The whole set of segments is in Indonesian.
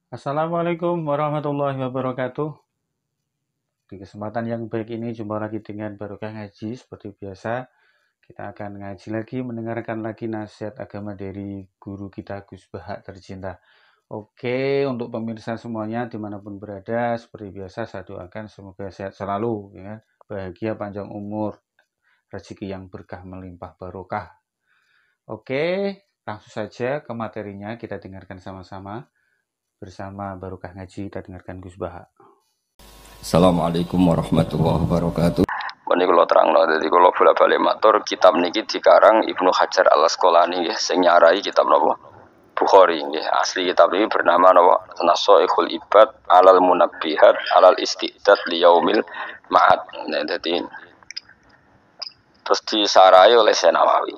Assalamualaikum warahmatullahi wabarakatuh. Di kesempatan yang baik ini jumpa lagi dengan Barokah Ngaji. Seperti biasa, kita akan ngaji lagi, mendengarkan lagi nasihat agama dari guru kita Gus Bahak tercinta. Oke, untuk pemirsa semuanya dimanapun berada, seperti biasa saya doakan semoga sehat selalu, ya kan? Bahagia panjang umur, rezeki yang berkah melimpah barokah. Oke, langsung saja ke materinya kita dengarkan sama-sama bersama Barokah Ngaji. Kita dengarkan Gus Bahak. Assalamualaikum warahmatullahi wabarakatuh. Ini kalau terang, jadi kalau bolak-balik matur kitab niki dikarang Ibnu Hajar Al Asqalani ya, sing nyarai kitab napa Bukhari ya. Asli kitab ini bernama napa Nasaikhul Ibad Alal Munabbihat Alal Istidad Liyaumil Ma'ad. Nah, jadi terus disarai oleh Senawawi.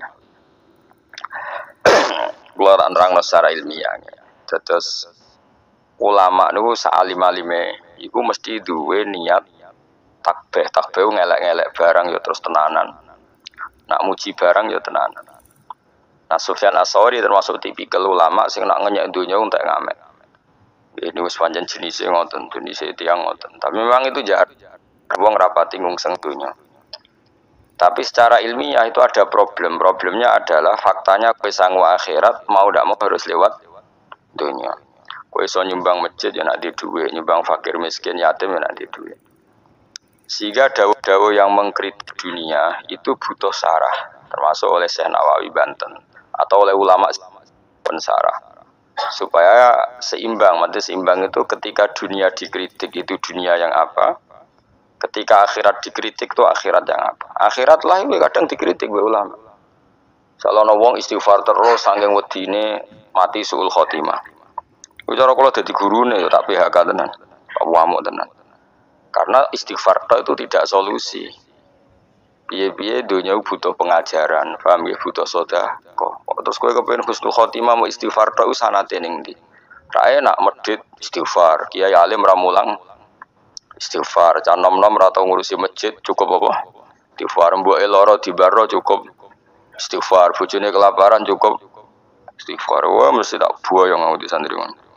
Keluar nerangno secara ilmiah. Terus ulama niku saalim-alime iku mesti duwe niat takbih ngelek-ngelek barang ya terus tenanan. Nak muji barang ya tenanan. Nah Sufyan Ats-Tsauri termasuk tipikal ulama sing nak ngenyek dunya entek ngamek. Ini wis pancen jenise ngoten, jenise tiyang ngoten. Tapi memang itu jahat. Wong rapati ngungseng dunya. Tapi secara ilmiah itu ada problem. Problemnya adalah faktanya kowe sangu akhirat mau ndak mau harus lewat dunya. Kowe iso nyumbang masjid ya nak di duit, nyumbang fakir miskin yatim ya nak di duit. Sehingga dawuh-dawuh yang mengkritik dunia itu butuh sarah, termasuk oleh Syekh Nawawi Banten atau oleh ulama pensarah supaya seimbang. Maksudnya seimbang itu ketika dunia dikritik itu dunia yang apa, ketika akhirat dikritik itu akhirat yang apa. Akhirat lah itu kadang dikritik oleh ulama. Salahno wong istighfar terus saking wedine mati suul khotimah. Cara kula dadi gurune ya tak PHK tenan. Tak wamuk tenan. Karena istighfar itu tidak solusi. Piye-piye dunia butuh pengajaran, paham ya, butuh sedekah. Terus kowe kepengin husnul khotimah mau istighfar itu sanate ning ndi? Ra enak medhit istighfar, kiai alim ra mulang istighfar, can nom-nom ra tau ngurusi masjid cukup apa? Istighfar, mbuke lara dibaro cukup istighfar, bojone kelaparan cukup istighfar. Wah mesti tak buaya ngawudi santri.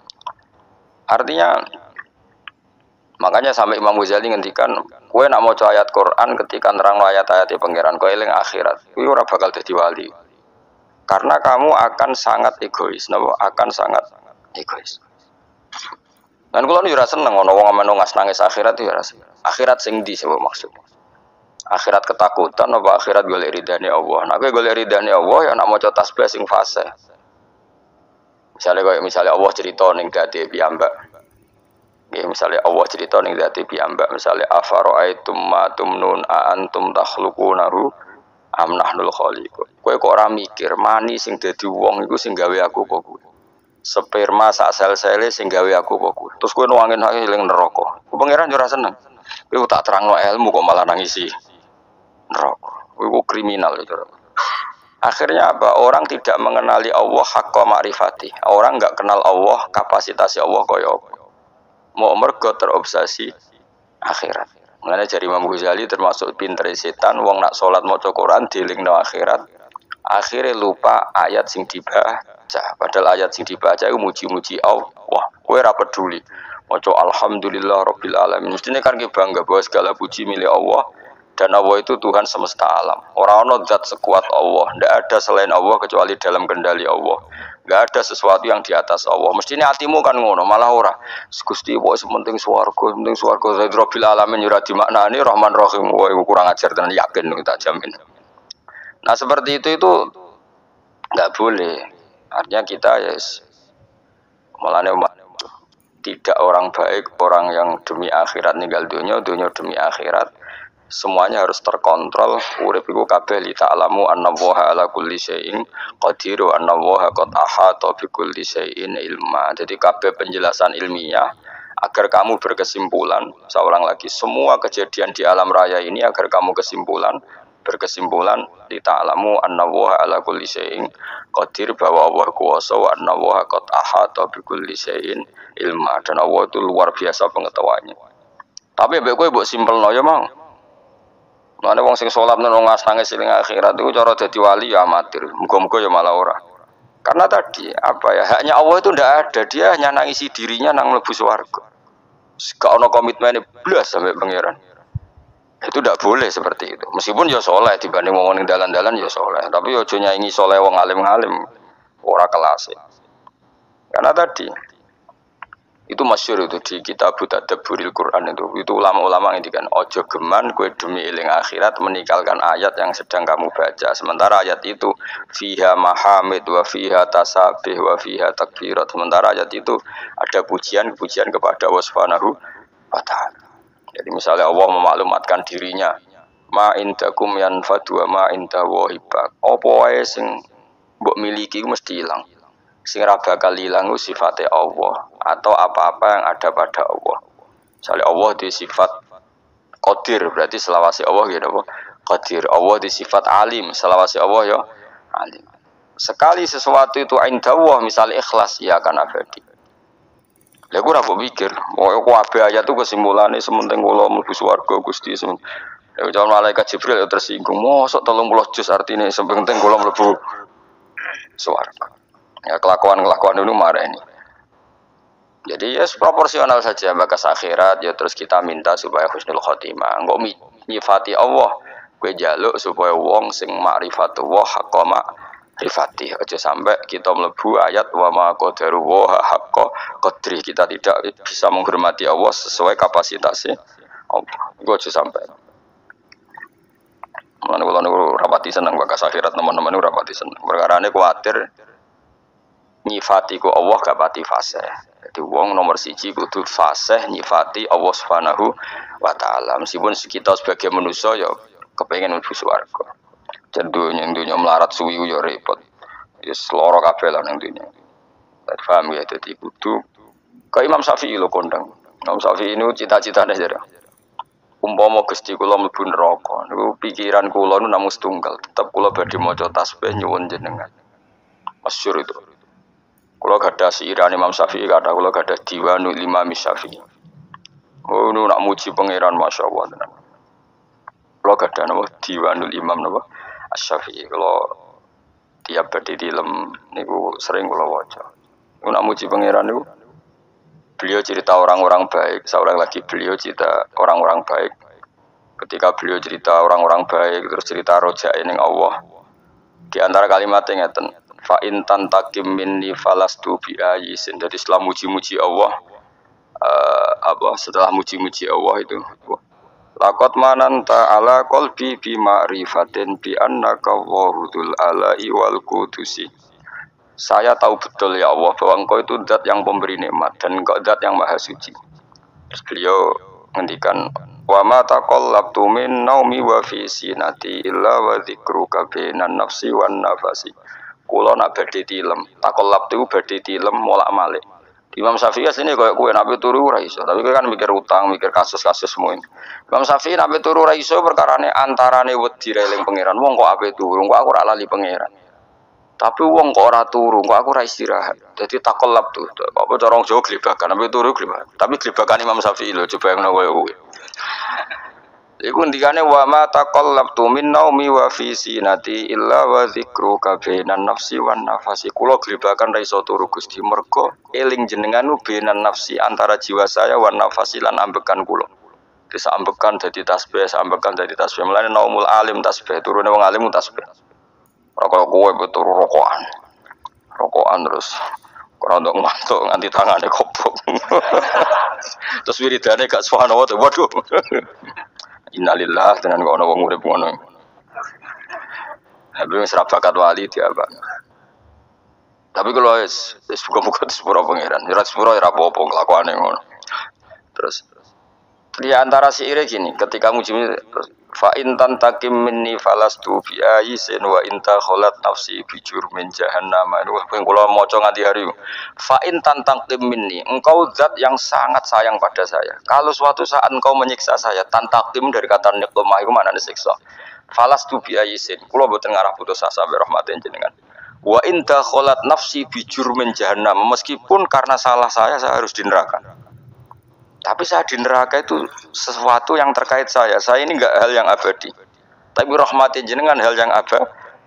Artinya makanya sampai Imam Ghazali ngendikan, kowe nak maca ayat Quran ketika nerangno ayat-ayat pangeran, kowe eling akhirat, kowe ora bakal dadi wali. Karena kamu akan sangat egois, napa? Akan sangat egois. Dan kula nu ora seneng ana wong amen nangis akhirat ya ora seneng. Akhirat sing ndi sing maksud? Akhirat ketakutan apa akhirat golek ridane Allah? Nek kowe golek ridane Allah ya nak maca tasbih sing fase. Misalnya Allah cerita ning dadi piyambak. Ya, misalnya Allah cerita ning zati piyambak, misalnya afara'aitum ma tumnun a antum takhluqunahu am nahnul khaliqun. Kowe kok ora mikir mani sing dadi wong iku sing gawe aku apa kowe. Sperma sak sel-sele sing gawe aku apa kowe. Terus kowe nuangin hak eling neraka. Ku pangeran yo ora seneng. Kowe tak terangno ilmu kok malah nangisi neraka. Kowe kriminal itu. Akhirnya apa? Orang tidak mengenali Allah haqqa ma'rifati. Orang enggak kenal Allah, kapasitas Allah kaya apa. Mau mergo terobsesi akhirat. Mulane jari Imam Ghazali termasuk pinter setan wong nak salat maca Quran dielingno akhirat. Akhirnya lupa ayat sing dibaca. Padahal ayat sing dibaca itu muji-muji Allah. Wah, kowe ora peduli. Maca alhamdulillah rabbil alamin. Mestine kan ki bangga bahwa segala puji milik Allah dan Allah itu Tuhan semesta alam. Ora ono zat sekuat Allah, ndak ada selain Allah kecuali dalam kendali Allah. Enggak ada sesuatu yang di atas Allah. Mestine hatimu kan ngono, malah ora. Gusti kok sementing swarga, rabbil alamin ora dimaknani Rahman Rahim. Woi kurang ajar tenan yakin tak jamin. Nah, seperti itu enggak boleh. Artinya kita yes malane tidak orang baik, orang yang demi akhirat ninggal dunia demi akhirat. Semuanya harus terkontrol. Urip iku kabeh li ta'lamu annallaha ala kulli syai'in qadir wa annallaha qad ahata bi kulli syai'in ilma. Jadi kabeh penjelasan ilmiah agar kamu berkesimpulan, seorang lagi semua kejadian di alam raya ini agar kamu berkesimpulan li ta'lamu annallaha ala kulli syai'in qadir, bahwa Allah kuwasa wa annallaha qad ahata bi kulli syai'in ilma, dan Allah itu luar biasa pengetahuannya. Tapi mbek kowe mbok simpelno ya mau. Mana wong sing sholat nang nangis eling akhirat itu cara dadi wali ya amatir. Muga-muga ya malah ora. Karena tadi apa ya, haknya Allah itu ndak ada, dia hanya nangisi dirinya nang mlebu swarga. Gak ono komitmen blas sampai pangeran. Itu tidak boleh seperti itu. Meskipun ya soleh dibanding wong ning dalan-dalan ya soleh, tapi ojo nyaingi soleh wong alim-alim ora kelas. Karena tadi itu masyhur itu di kitab Tadabburil Quran itu ulama-ulama ngendikan ojo geman kue demi eling akhirat meninggalkan ayat yang sedang kamu baca. Sementara ayat itu fiha mahamid wa fiha tasabih wa fiha takbirat. Sementara ayat itu ada pujian-pujian kepada Allah Subhanahu wa taala. Jadi misalnya Allah memaklumatkan dirinya ma indakum yanfadu wa ma inda wahibak. Apa wae sing mbok miliki mesti hilang. Sing ra bakal ilang sifatnya Allah atau apa-apa yang ada pada Allah. Misalnya Allah di sifat qadir, berarti selawase Allah ya apa? Qadir. Allah di sifat alim, selawase Allah ya alim. Sekali sesuatu itu inda Allah, misalnya ikhlas, ya akan abadi. Lha aku ora mikir, kok kabeh ayat itu kesimpulane sementing kula mlebu swarga Gusti semen. Ya jangan malaikat Jibril ya tersinggung. Mosok 30 juz artine sementing kula mlebu swarga. Ya kelakuan-kelakuan dulu marah ini. Jadi ya proporsional saja bakas akhirat ya terus kita minta supaya husnul khotimah. Engko nyifati Allah, kowe njaluk supaya wong sing ma'rifatullah haqqa ma'rifati. Aja sampai kita mlebu ayat wa ma qadaru wa haqqa qadri. Kita tidak bisa menghormati Allah sesuai kapasitasnya Allah. Engko aja sampai. Mulane kula niku rapati seneng bakas akhirat teman-teman niku rapati seneng. Perkarane kuwatir nyifati ku Allah gak pati fasih. Jadi wong nomor siji kudu fasih nyifati Allah Subhanahu wa taala. Meskipun kita sebagai manusia ya kepengin mlebu swarga. Dunya melarat suwi yo repot. Ya seloro kabeh lah ning dunya. Dadi paham ya dadi kudu ka Imam Syafi'i lho kondang. Imam Syafi'i ini cita-citane jare. Umpama Gusti kula mlebu neraka niku pikiran kula nu namung setunggal, tetep kula badhe maca tasbih nyuwun jenengan. Masyhur itu. Kalau gada siiran Imam Syafi'i, kata kalau gada Diwanul Imam Syafi'i. Oh, nu nak muji pangeran Masya Allah. Kalau gada nama Diwanul Imam nama Syafi'i. Kalau tiap berdiri lem, niku sering kalau wajah. Nu nak muji pangeran niku. Beliau cerita orang-orang baik. Seorang lagi beliau cerita orang-orang baik. Ketika beliau cerita orang-orang baik, terus cerita rojain yang Allah. Di antara kalimatnya ngeten. Fa in tantakim minni falastu bi ayisin. Jadi setelah muji-muji Allah setelah muji-muji Allah itu laqad mananta ala qalbi bi ma'rifatin bi annaka wahudul alai wal qudusi. Saya tahu betul ya Allah bahwa Engkau itu zat yang pemberi nikmat dan Engkau zat yang maha suci. Terus beliau ngendikan wa ma taqallabtu min naumi wa fi sinati illa wa dzikruka bainan nafsi wan nafasi. Kulo nak badhe tilem, takolab itu badhe tilem molak-malik. Imam Syafi'i asline koyo kowe nak turu ora iso, tapi kowe kan mikir utang, mikir kasus-kasus semua ini. Imam Syafi'i nak turu ora iso perkarane antarane wedi eling pangeran. Wong kok ape turu, kok aku ora lali pangeran. Tapi wong kok ora turu, kok aku ora istirahat. Dadi takolab tuh. Apa cara wong Jawa glebakan, ape turu glebakan. Tapi glebakan Imam Syafi'i lho, coba yang koyo kowe. Iku ndikane wa ma taqallabtu min naumi wa fi sinati illa wa dzikruka bainan nafsi wan nafasi. Kula glebakan ra iso turu Gusti mergo eling jenengan bainan nafsi antara jiwa saya wan nafasi lan ambekan kula. Desa ambekan dadi tasbih, ambekan dadi tasbih. Mulane naumul alim tasbih, turune wong alim tasbih. Ora kaya kowe turu rokokan. Rokokan terus kondok ngantuk nganti tangane kopok. Terus wiridane gak subhanallah. Waduh. Innalillah tenan kok ana wong urip ngono. Habis wis ra bakat wali dia, Pak. Tapi kalau wis buka-buka sepuro pangeran, ora sepuro ora apa-apa kelakuane ngono. Terus di antara syair gini, ketika muji fa in tantakim minni falastu bi ayisin wa inta kholat nafsi bi jurmin jahannam. Itu yang kula maca nganti hari. Fa in tantakim minni, engkau zat yang sangat sayang pada saya. Kalau suatu saat engkau menyiksa saya, tantakim dari kata niqmah itu maknane siksa. Falastu bi ayisin, kula mboten ngarah putus asa be rahmatin jenengan. Wa inta kholat nafsi bi jurmin jahannam. Meskipun karena salah saya harus di neraka. Tapi saya di neraka itu sesuatu yang terkait saya. Saya ini enggak hal yang abadi. Tapi rahmatin jenengan hal yang abadi.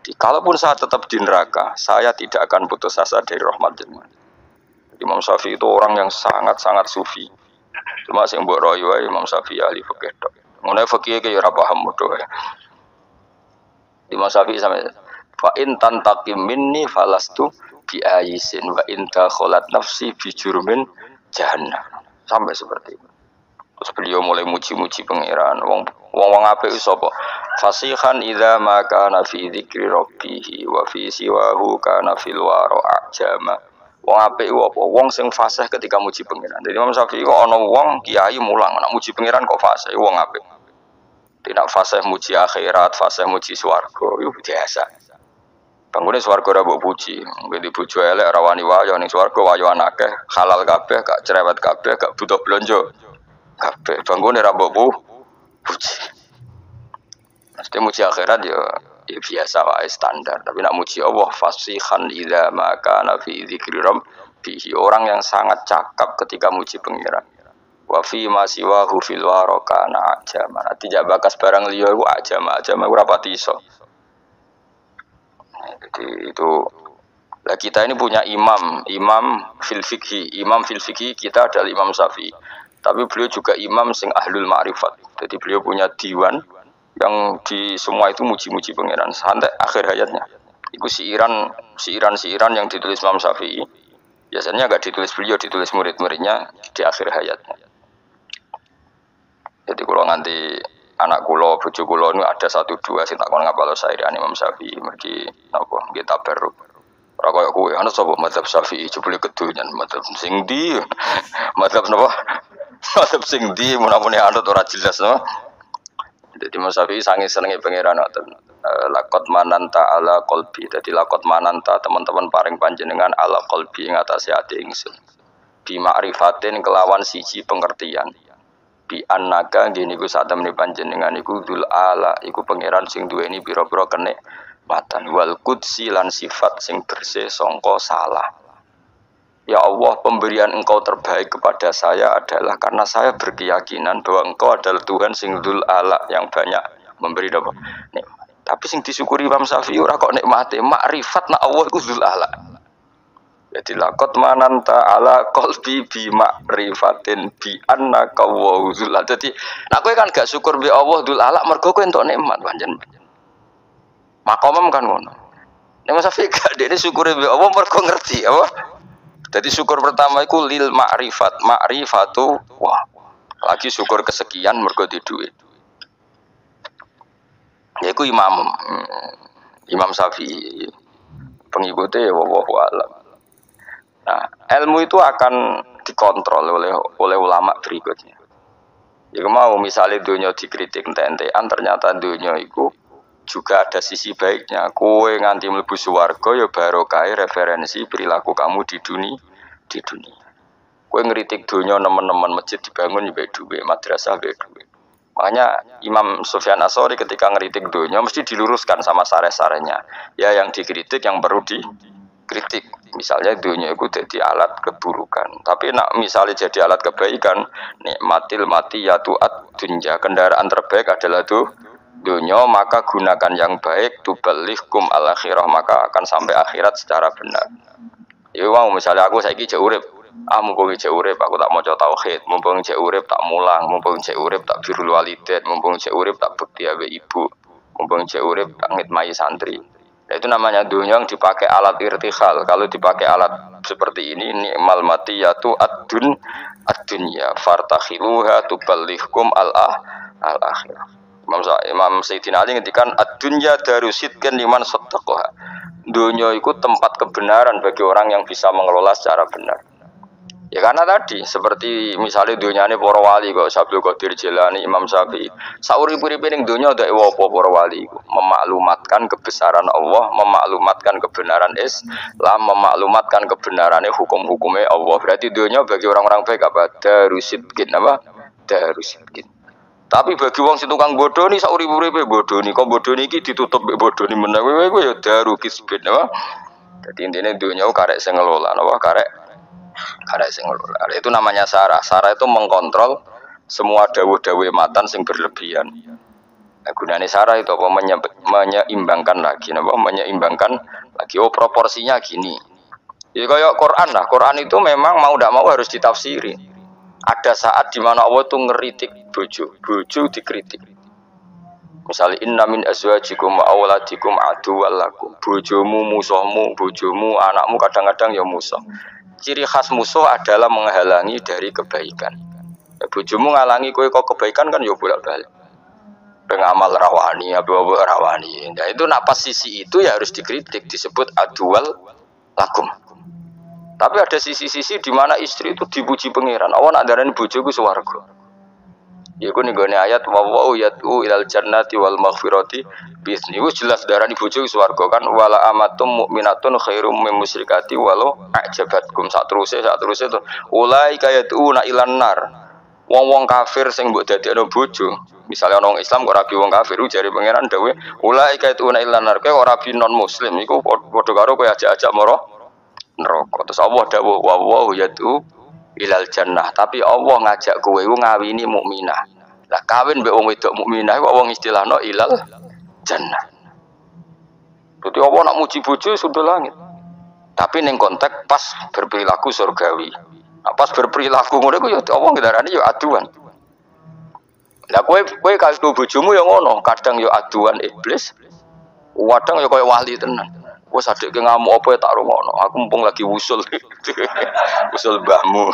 Kalaupun saya tetap di neraka, saya tidak akan putus asa dari rahmat jenengan. Imam Syafi'i itu orang yang sangat-sangat sufi. Cuma sing mbok royo wae Imam Syafi'i ahli fikih tok. Ngono fikih ke ya ora paham modho wae. Imam Syafi'i sampe fa in tantaqim minni falastu bi ayisin wa in dakhalat nafsi bi jurmin jahannam. Sampai seperti itu. Terus beliau mulai muji-muji pangeran. Wong apik sapa? Fasihan idza ma kana fi dzikri rabbih wa fi siwahu kana fil wara ajama. Wong apik apa? Wong sing fasih ketika muji pangeran. Jadi Imam Syafi'i kok ana wong kiai mulang nek muji pangeran kok fasih wong apik. Tidak fasih muji akhirat, fasih muji swarga, itu biasa. Bangunnya swarga ora mbok puji, ngene bojo elek ora wani wayo ning swarga wayo anake, halal kabeh, gak cerewet kabeh, gak butuh blonjo. Kabeh bangunnya ora mbok puji. Mesti muji akhirat ya biasa wae standar, tapi nak muji Allah fasihan idza ma kana fi dzikri rabbih, orang yang sangat cakap ketika muji pangeran. Wa fi ma siwahu fil warakana ajama. Tidak bakas barang liya iku ajama ora pati iso. Jadi itu lah kita ini punya imam fil fikhi kita adalah Imam Syafi'i. Tapi beliau juga imam sing ahlul ma'rifat. Jadi beliau punya diwan yang di semua itu muji-muji pangeran sampai akhir hayatnya. Itu siiran yang ditulis Imam Syafi'i. Biasanya enggak ditulis beliau, ditulis murid-muridnya di akhir hayatnya. Jadi kalau nanti anak kulo, bojo kulo ini ada 1-2 sing tak kon ngapal syair Imam Syafi'i mergi napa nggih tabarruk. Ora koyo kowe ana sapa mazhab Syafi'i jebule kedunyan mazhab sing ndi? Mazhab napa? Mazhab sing ndi menapune anut ora jelas no. Jadi Imam Syafi'i sange senenge pangeran ngoten. Laqad mananta ala qalbi. Dadi laqad mananta teman-teman paring panjenengan ala qalbi ing atase ati ingsun. Bi ma'rifatin kelawan siji pengertian. Bi annaka ngene iku sak temene panjenengan iku dzul ala iku pangeran sing duweni pira-pira kenikmatan wal qudsi lan sifat sing bersih sangka salah. Ya Allah, pemberian Engkau terbaik kepada saya adalah karena saya berkeyakinan bahwa Engkau adalah Tuhan sing dzul ala yang banyak memberi nikmat. Tapi sing disyukuri Imam Syafi'i ora kok nikmate, makrifat nak Allah iku dzul ala. Jadi lakot mananta ala qalbi bi ma'rifatin bi annaka wa dzul. Jadi nek kowe kan gak syukur bi Allah dzul ala mergo kowe entuk nikmat pancen. Makomem kan ngono. Nek Mas Syafi'i gak dene syukure bi Allah mergo ngerti apa? Jadi syukur pertama iku lil ma'rifatu wah. Lagi syukur kesekian mergo di duit. Ya iku Imam Syafi'i pengikutnya ya wallahu a'lam. Nah, ilmu itu akan dikontrol oleh ulama berikutnya. Jika mau misalnya dunia dikritik ente-entean, ternyata dunia itu juga ada sisi baiknya. Kowe nganti mlebu swarga ya barokah referensi perilaku kamu di dunia. Kowe ngritik dunia nemen-nemen masjid dibangun ya duwe, madrasah ya duwe. Makanya Imam Sufyan Ats-Tsauri ketika ngritik dunia mesti diluruskan sama sare-sarenya. Ya yang dikritik yang perlu dikritik. Misalnya dunia itu jadi alat keburukan. Tapi nak misalnya jadi alat kebaikan, nikmatil matiyatu ad-dunya, kendaraan terbaik adalah dunia, maka gunakan yang baik tuballighkum al-akhirah, maka akan sampai akhirat secara benar. Ya mau misalnya aku saiki jek urip, mumpung jek urip aku tak maca tauhid, mumpung jek urip tak mulang, mumpung jek urip tak birrul walidain, mumpung jek urip tak bekti ambek ibu, mumpung jek urip tak ngitmai santri. Nah, itu namanya dunia yang dipakai alat irtihal. Kalau dipakai alat seperti ini, ni'mal matiyatu ad-dunya fartakhiluha tuballighkum al-akhirah. Imam Sayyidina Ali ngendikan ad-dunya darusidkan liman sattaqaha. Dunia itu tempat kebenaran bagi orang yang bisa mengelola secara benar. Ya karena tadi seperti misalnya dunyane para wali kok Abdul Qadir Jilani, Imam Syafi'i. Saurip-uripe ning dunya ndak apa para wali iku memaklumatkan kebesaran Allah, memaklumatkan kebenaran Islam, memaklumatkan kebenarane hukum-hukume Allah. Berarti dunya bagi orang-orang baik apa? Darusidkin apa? Darusidkin. Tapi bagi wong sing tukang bodoni saurip-uripe bodoni, kok bodoni iki ditutup mbek bodoni menawa kowe ya daru kisbin apa? Dadi intine dunya karek sing ngelola apa karek sing ngelola. Itu namanya sarah. Sarah itu mengkontrol semua dawuh-dawuh matan sing berlebihan. Nah, gunane sarah itu apa menyeimbangkan lagi, apa menyeimbangkan lagi. Oh proporsinya gini. Ya kayak Quran lah. Quran itu memang mau tidak mau harus ditafsiri. Ada saat di mana Allah tuh ngeritik bojo dikritik. Misalnya inna min azwajikum wa auladikum aduwwal lakum. Bojomu musuhmu, bojomu anakmu kadang-kadang ya musuh. Ciri khas musuh adalah menghalangi dari kebaikan. Ya, bojomu ngalangi kowe kok kebaikan kan ya bolak-balik. Pengamal rawani, abu-abu rawani. Nah itu napas sisi itu ya harus dikritik, disebut aduwal lakum. Tapi ada sisi-sisi di mana istri itu dipuji pangeran. Allah nak darani bojoku swarga. Iku ning gone ayat wa yatu ilal jannati wal maghfirati bisni. Wis jelas darani bojoku swarga kan wala amatum mukminatun khairum min musyrikati walau ajabatkum. Sak teruse to ulaika yatuna ilan nar. Wong-wong kafir sing mbok dadekno bojo. Misalnya orang Islam kok rabi wong kafir jare pangeran dawuh ulaika yatuna ilan nar. Kowe ora rabi non muslim iku padha karo kowe ajak-ajak mara neraka. Terus Allah dawuh wa yatu ilal jannah, tapi Allah ngajak kowe ngawini mukminah. Lah kawin mbek wong wedok mukminah kok wong istilahno ilal jannah. Jadi Allah nak muji bojo sudah langit. Tapi ning konteks pas berperilaku surgawi. Nah, pas berperilaku ngono iku ya Allah ngendarani ya aduan. Lah kowe karo bojomu ya ngono, kadang ya aduan iblis. Kadang ya koyo wali tenan. Wes adik ngamuk apa ya tak rungokno. Aku mumpung lagi wusul. Wusul mbahmu.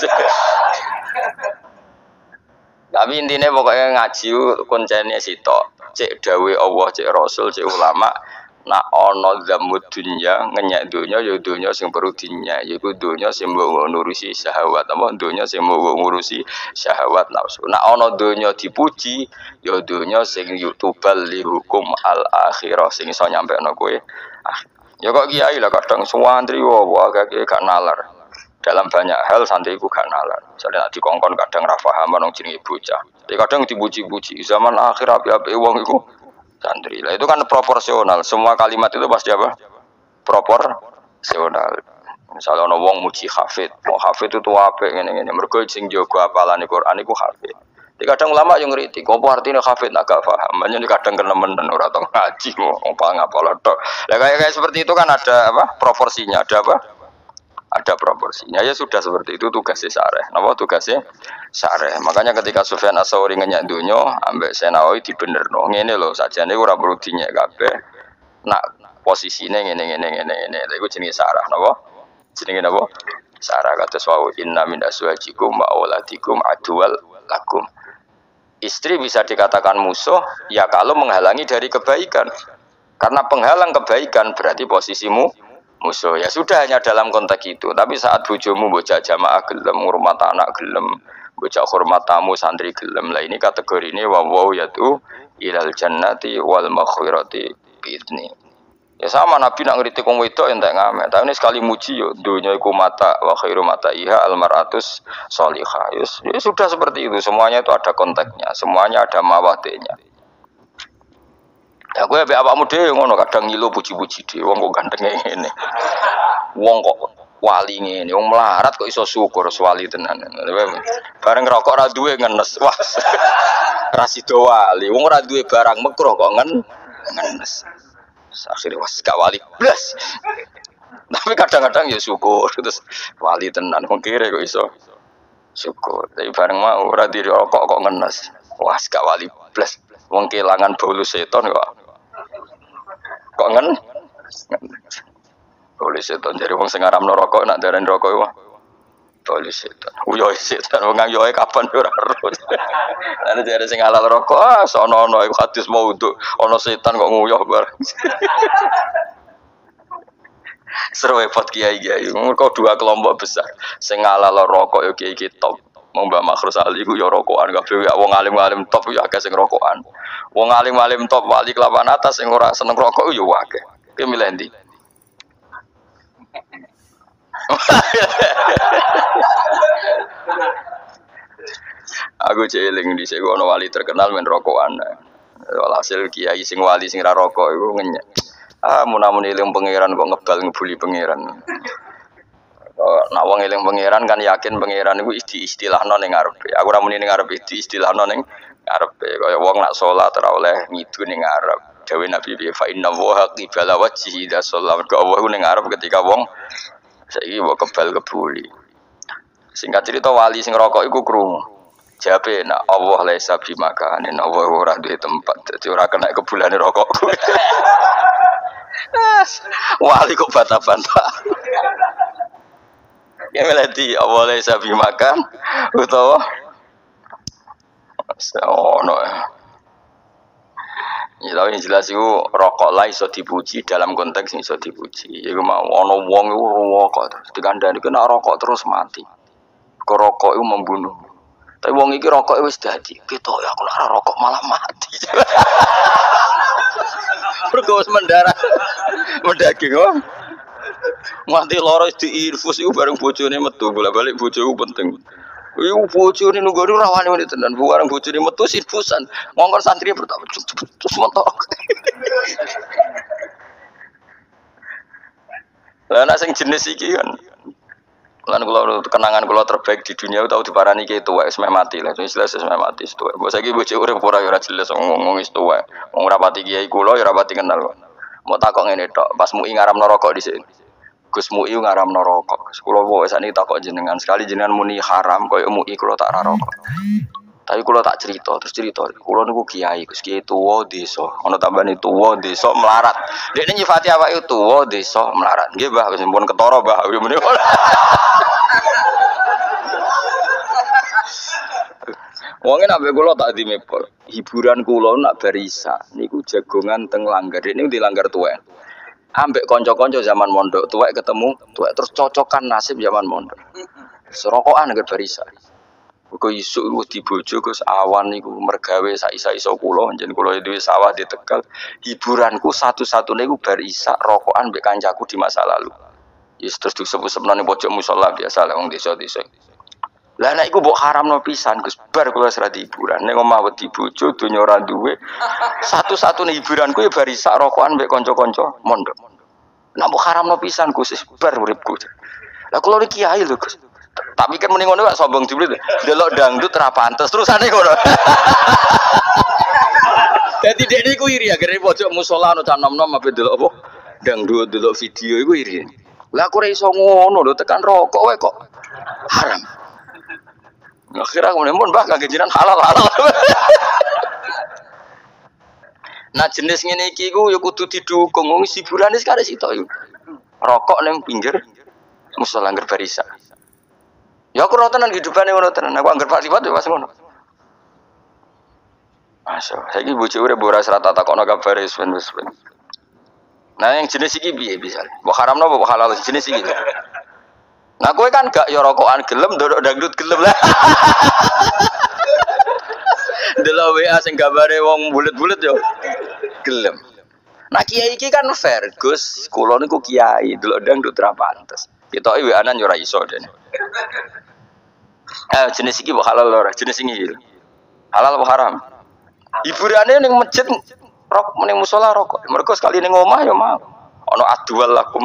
Tapi intinya pokoknya ngaji kuncene sitok. Cek dawe Allah, cek Rasul, cek ulama. Nak ana zamud dunya ngenyak dunya ya dunya sing perlu dinyak. Yaiku dunya sing mbok ngurusi syahwat, apa dunya sing mbok ngurusi syahwat nafsu. Nak ana dunya dipuji ya dunya sing yutubal li hukum al akhirah sing iso nyampekno kowe. Ya kok kiai lah kadang santri agak gak nalar. Dalam banyak hal santri ku gak nalar. Misalnya nak dikongkon kadang ra paham nang jenenge bocah. Tapi kadang dipuji-puji. Zaman akhir api-api wong iku santri. Lah itu kan proporsional. Semua kalimat itu pasti apa? Proporsional. Misalnya ana wong muji hafid. Mau hafid itu apik ngene-ngene. Mergo sing jaga hafalane Quran iku hafid. Jadi kadang ulama yang ngeritik, apa artinya hafid agak paham. Banyak kadang kenemen dan orang tau ngaji mau ngapal tok. Lah kayak seperti itu kan ada apa? Proporsinya, ada apa? Ada proporsinya. Ya sudah seperti itu tugasnya syareh. Napa tugasnya syareh. Makanya ketika Sufyan Ats-Tsauri ngenyak dunyo, ambek Senawi dibenerno. Ngene lho, sajane ora perlu dinyek kabeh. Nak posisine ngene. Lha iku jenenge syarah, napa? Jenenge napa? Syarah kados wau inna min azwajikum wa auladikum aduwal lakum. Istri bisa dikatakan musuh ya kalau menghalangi dari kebaikan. Karena penghalang kebaikan berarti posisimu musuh. Ya sudah hanya dalam konteks itu. Tapi saat bojomu bocah jamaah gelem, hormat anak gelem, bocah hormat tamu santri gelem. Lah ini kategori ini wa yatu ilal jannati wal maghfirati biidzni. Ya sama Nabi nak ngritik wong wedok entek ngamet. Tapi ini sekali muji yo dunya iku mata wa khairu mata iha almaratus sholihah. Ya sudah seperti itu. Semuanya itu ada konteksnya, semuanya ada mawadenya. Ya gue ambek awakmu dhewe ngono kadang ngilu puji-puji dhewe wong kok ganteng ngene. Wong kok wali ngene, wong melarat kok iso syukur wali tenan. Bareng rokok ora duwe ngenes. Wah. Ra sida wali. Wong ora duwe barang mekruh kok ngenes. Akhirnya gak wali blas. Tapi kadang-kadang ya syukur terus wali tenan wong kire kok iso syukur. Tapi bareng mau ora dirokok kok ngenes. Wah gak wali blas. Wong kelangan bolu seton kok ngenes. Bolu seton jadi wong sing ngaramno rokok nak darani rokok wah. Bolu seton. Uyo seton wong yoe kapan ora ero. Ana jare sing halal rokok sono-ono iku hadis maudhu. Ana setan kok nguyuh bareng. Seru repot kiai-kiai. Mergo dua kelompok besar. Sing halal rokok yo kiai top. Mbah Makhrus Ali ku yo rokokan kabeh wong alim-alim top yo akeh sing rokokan. Wong alim-alim top wali kelapan atas sing ora seneng rokok yo akeh. Ki milih ndi? Aku jeling di sego ono wali terkenal men rokokan. Walhasil kiai sing wali sing ra rokok iku ngenyek. Mun-mun eling pangeran kok ngebal ngebuli pangeran. Nek wong eling pangeran kan yakin pangeran iku istilahno ning ngarepe. Aku ora muni ning ngarepe istilahno ning ngarepe kaya wong nak salat ora oleh ngidu ning ngarep. Dewe Nabi fa inna wa qibala wajhi idza shollat. Kok Allah ning ngarep ketika wong saiki mbok kebal kebuli. Singkat cerita wali sing rokok iku krungu. Jabe nak Allah laisa bimakanin Allah ora duwe tempat. Dadi ora kena kebulane rokokku. Wali kok bata-bata. Ya melati Allah laisa bimakan utawa ono ya. Ya tapi jelas itu rokok lah iso dipuji dalam konteks iso dipuji. Iku mau ono wong iku rokok terus dikandani kena rokok terus mati. Kok rokok itu membunuh. Tapi wong iki rokok wis dadi. Ketok ya aku ora rokok malah mati. Mergo wis mendarah. Mendaging kok. Mati loro diinfus iku bareng bojone metu, bolak-balik bojoku penting. Iku bojone nunggone ora wani tenan, bareng bojone metu infusan. Ngongkon santri pertama terus mentok. Lah nek sing jenis iki kan lan kula kenangan kula terbaik di dunia tahu diparani ki tuwek wis mati lah. Wis jelas wis mati tuwek. Mbok saiki bojo urip ora ya ora jelas ngomong wis tuwek. Wong ora pati kiai kula ya ora pati kenal kok. Mau takok ngene tok, pas MUI ngaramno rokok dhisik. Gus MUI ngaramno rokok. Kula wae sakniki takok jenengan, sekali jenengan muni haram koyo MUI kula tak ra rokok. Tapi kula tak cerita, terus cerita, kula niku kiai, Gus kiai tuwa desa. Ana tambane tuwa desa melarat. Dekne nyifati awake tuwa desa melarat. Nggih, Mbah, wis mumpun ketara, Mbah. Wonge nak kula tak dimepol. Hiburan kula nak barisa niku jagongan teng langgar. Ini dilanggar tuwek. Ambek kanca-kanca zaman mondok, tuwek ketemu, tuwek terus cocokan nasib zaman mondok. Serokokan ngger barisa. Kok isuk iku dibojo Gus awan niku mergawe sak isa-isa kula, njen kula duwe sawah di Tegal. Hiburanku satu-satunya iku barisa rokokan mbek kancaku di masa lalu. Yes terus disebut-sebutane pojok musala biasa lah wong desa-desa. Lah nek iku mbok haramno pisan Gus bar kula serati hiburan. Nek omah wedi bojo donya ora duwe. Satu-satunya hiburanku ya barisa rokokan mbek kanca-kanca mondok. Nek mbok haramno pisan Gus bar uripku. Lah kula iki kiai lho Gus. Tak mikir mending ngono kok sombong jebret. Delok dangdut ra pantes terusane ngono. Dadi dekne iku iri ya gere pojok musala ono cah nom-nom ape delok apa? Dangdut delok video iku iri. Lah aku ora iso ngono lho tekan rokok wae kok haram. Akhirnya kemudian pun bah kagak jiran halal. Nah jenis ngene iki ku ya kudu didukung wong hiburane sekarang sitok iku. Rokok ning pinggir musala ngger barisa. Ya aku ora tenan hidupane ngono tenan. Aku anggere Pak Liwat ya pas ngono. Masya, saiki bojo urip ora serata takokno kabare wis. Nah yang jenis iki piye bisa? Mbok haramno apa halal jenis iki? Nah kowe kan gak ya rokokan gelem ndodok dangdut gelem lah. Delok WA sing gambare wong bulet-bulet yo gelem. Nah kiai iki kan fair, Gus. Kula niku kiai, delok dangdut ra pantes. Ketoke WA-an yo ora iso dene. Jenis iki mbok halal ora? Jenis iki. Halal apa haram? Hiburane ning masjid rok ning musala rokok. Mergo sekali ning omah ya mau. Ana adual lakum.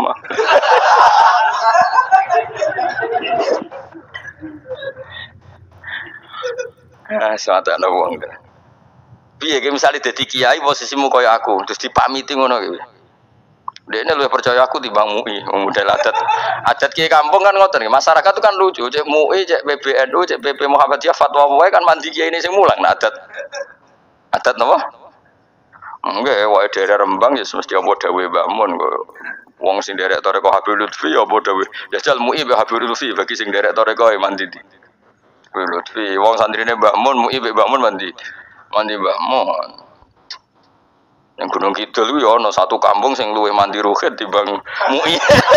Suatana wong. Piye ki misale dadi kiai posisimu kaya aku, terus dipamiti ngono ki. Dekne luwih percaya aku timbang MUI, model adat. Adat kiai kampung kan ngoten nggih. Masyarakat itu kan lucu, cek MUI, cek PBNU, cek PP Muhammadiyah fatwa wae kan mandi kiai ini sing mulang nah adat. Adat napa? Nggih, wae daerah Rembang ya mesti apa dawuh Mbah Mun kok. Wong sing derek toreko Habib Lutfi ya apa dawuh. Ya jal MUI Mbah Habib Lutfi bagi sing derek toreko mandi di. Habib Lutfi, wong santrine Mbah Mun, MUI Mbah Mun mandi. Mandi Mbah Mun. Yang Gunung Kidul itu ya ada satu kampung yang luwih mandi ruhid dibanding MUI.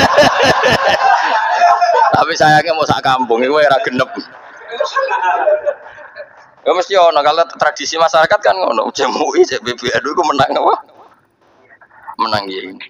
Tapi sayangnya mau sak kampung itu era genep. Ya mesti ono kalau tradisi masyarakat kan ono cek MUI cek BBNU itu menang apa? Menang ya ini.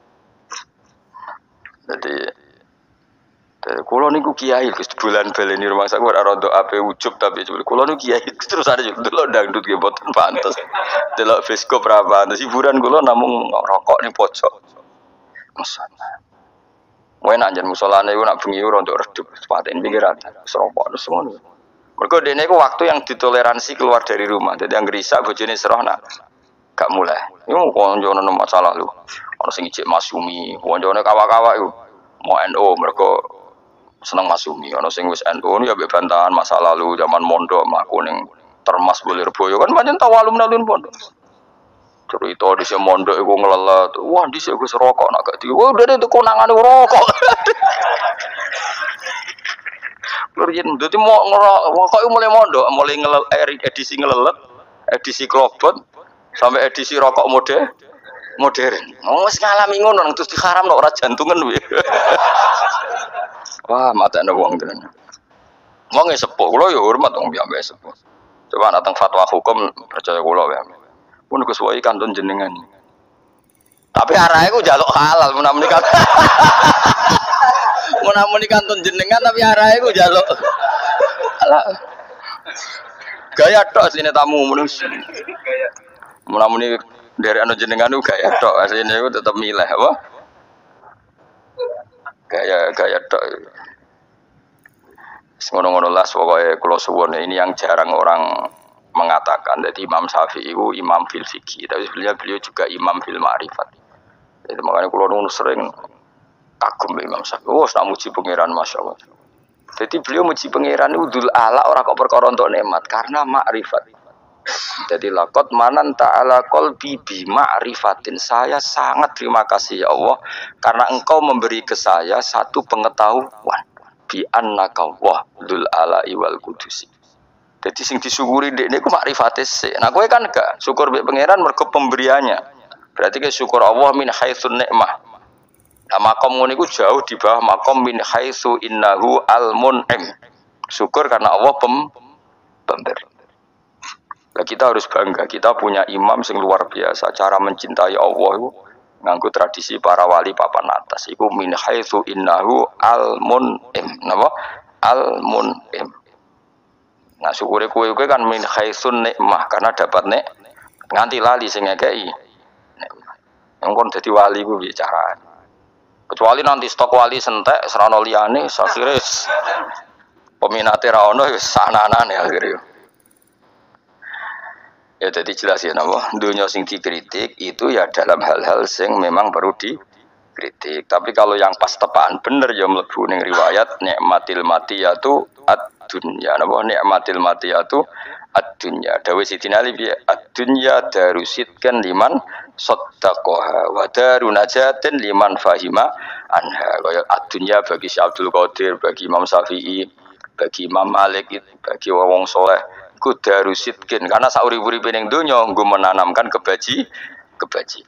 Jadi kulo niku kiai Gus bulan baleni rumah saya ora rondo ape ujub tapi kulo niku kiai terus ada juga delok dangdut nggih mboten pantes. Delok bioskop ra pantes hiburan kulo namung rokok ning pojok. Masalah. Wae nak jan musolane iku nak bengi ora untuk redup sepaten pinggiran. Wis rokok terus ngono. Mergo dene iku waktu yang ditoleransi keluar dari rumah. Dadi anggere isak bojone seroh nak gak mulai. Yo konjone masalah lu. Ono sing ijek masumi, konjone kawak-kawak iku mau NU mergo seneng masumi. Ono sing wis NU ya mbek bantahan masa lalu zaman mondok mlaku ning Termas Bulirboyo kan pancen tau alumni-alumni pondok. Cerita di sini mondok iku ngelelet. Wah, di sini gue rokok nak gak di. Wah, udah itu konangan rokok. Lurian, jadi mau ngerokok mulai mondok, mulai edisi ngelelet, edisi klobot, sampai edisi rokok modern. Oh, ngalami ngono nang terus diharam no ora jantungan piye. Wah, matane wong tenan. Wong sepuh, kula ya hormat wong piyambake sepuh. Coba datang fatwa hukum percaya kula ya. Pun kesuai kantun jenengan. Tapi arahe ku njaluk halal menawa kan. Menawa kantun jenengan tapi arahe ku njaluk halal. Gaya tok asline tamu menungso. Menawa dari anu jenengan ku gaya tok asline ku tetep milih apa? Gaya tok. Ngono-ngono las pokoknya kula suwun ini yang jarang orang mengatakan. Jadi Imam Syafi'i itu imam fil fikih, tapi sebenarnya beliau juga imam fil ma'rifat. Jadi makanya kula nu sering kagum Imam Syafi'i. Oh, nak muji pangeran masyaallah. Jadi beliau muji pangeran itu dul ala ora kok perkara untuk nikmat karena ma'rifat. Jadi laqad manan ta'ala qalbi bi ma'rifatin. Saya sangat terima kasih ya Allah karena engkau memberi ke saya satu pengetahuan. Bi annaka wahdul ala'i wal kudusi. Jadi sing disyukuri dekne ku makrifate sik. Nah kowe kan gak syukur mbek pangeran mergo pemberiannya. Berarti ke syukur Allah min haitsun nikmah. Nah makom ngono iku jauh di bawah makom min haitsu innahu al-mun'im. Syukur karena Allah pemberi. Nah, kita harus bangga, kita punya imam sing luar biasa. Cara mencintai Allah itu nganggo tradisi para wali papan atas. Iku min haitsu innahu al-mun'im. Napa? Al-mun'im. Nah, syukure kowe kan min haitsun nikmah karena dapat nek nganti lali sing ngekeki. Yang kon dadi wali ku bicara. Kecuali nanti stok wali sentek serana liyane akhire peminate ra ono wis sananane akhire. Ya jadi jelas ya napa, dunia sing dikritik itu ya dalam hal-hal sing memang perlu dikritik. Tapi kalau yang pas tepaan bener ya mlebu ning riwayat nikmatil matiyatu ad-dunya napa nikmatil matiyatu ad-dunya. Dawuh Sidina Ali piye? Ad-dunya darusitkan liman saddaqaha wa darunajatin liman fahima anha. Kaya ad-dunya bagi Syekh Abdul Qadir, bagi Imam Syafi'i, bagi Imam Malik, bagi wong soleh kudarusitkin karena sauri-uripe ning donya nggo menanamkan kebajikan.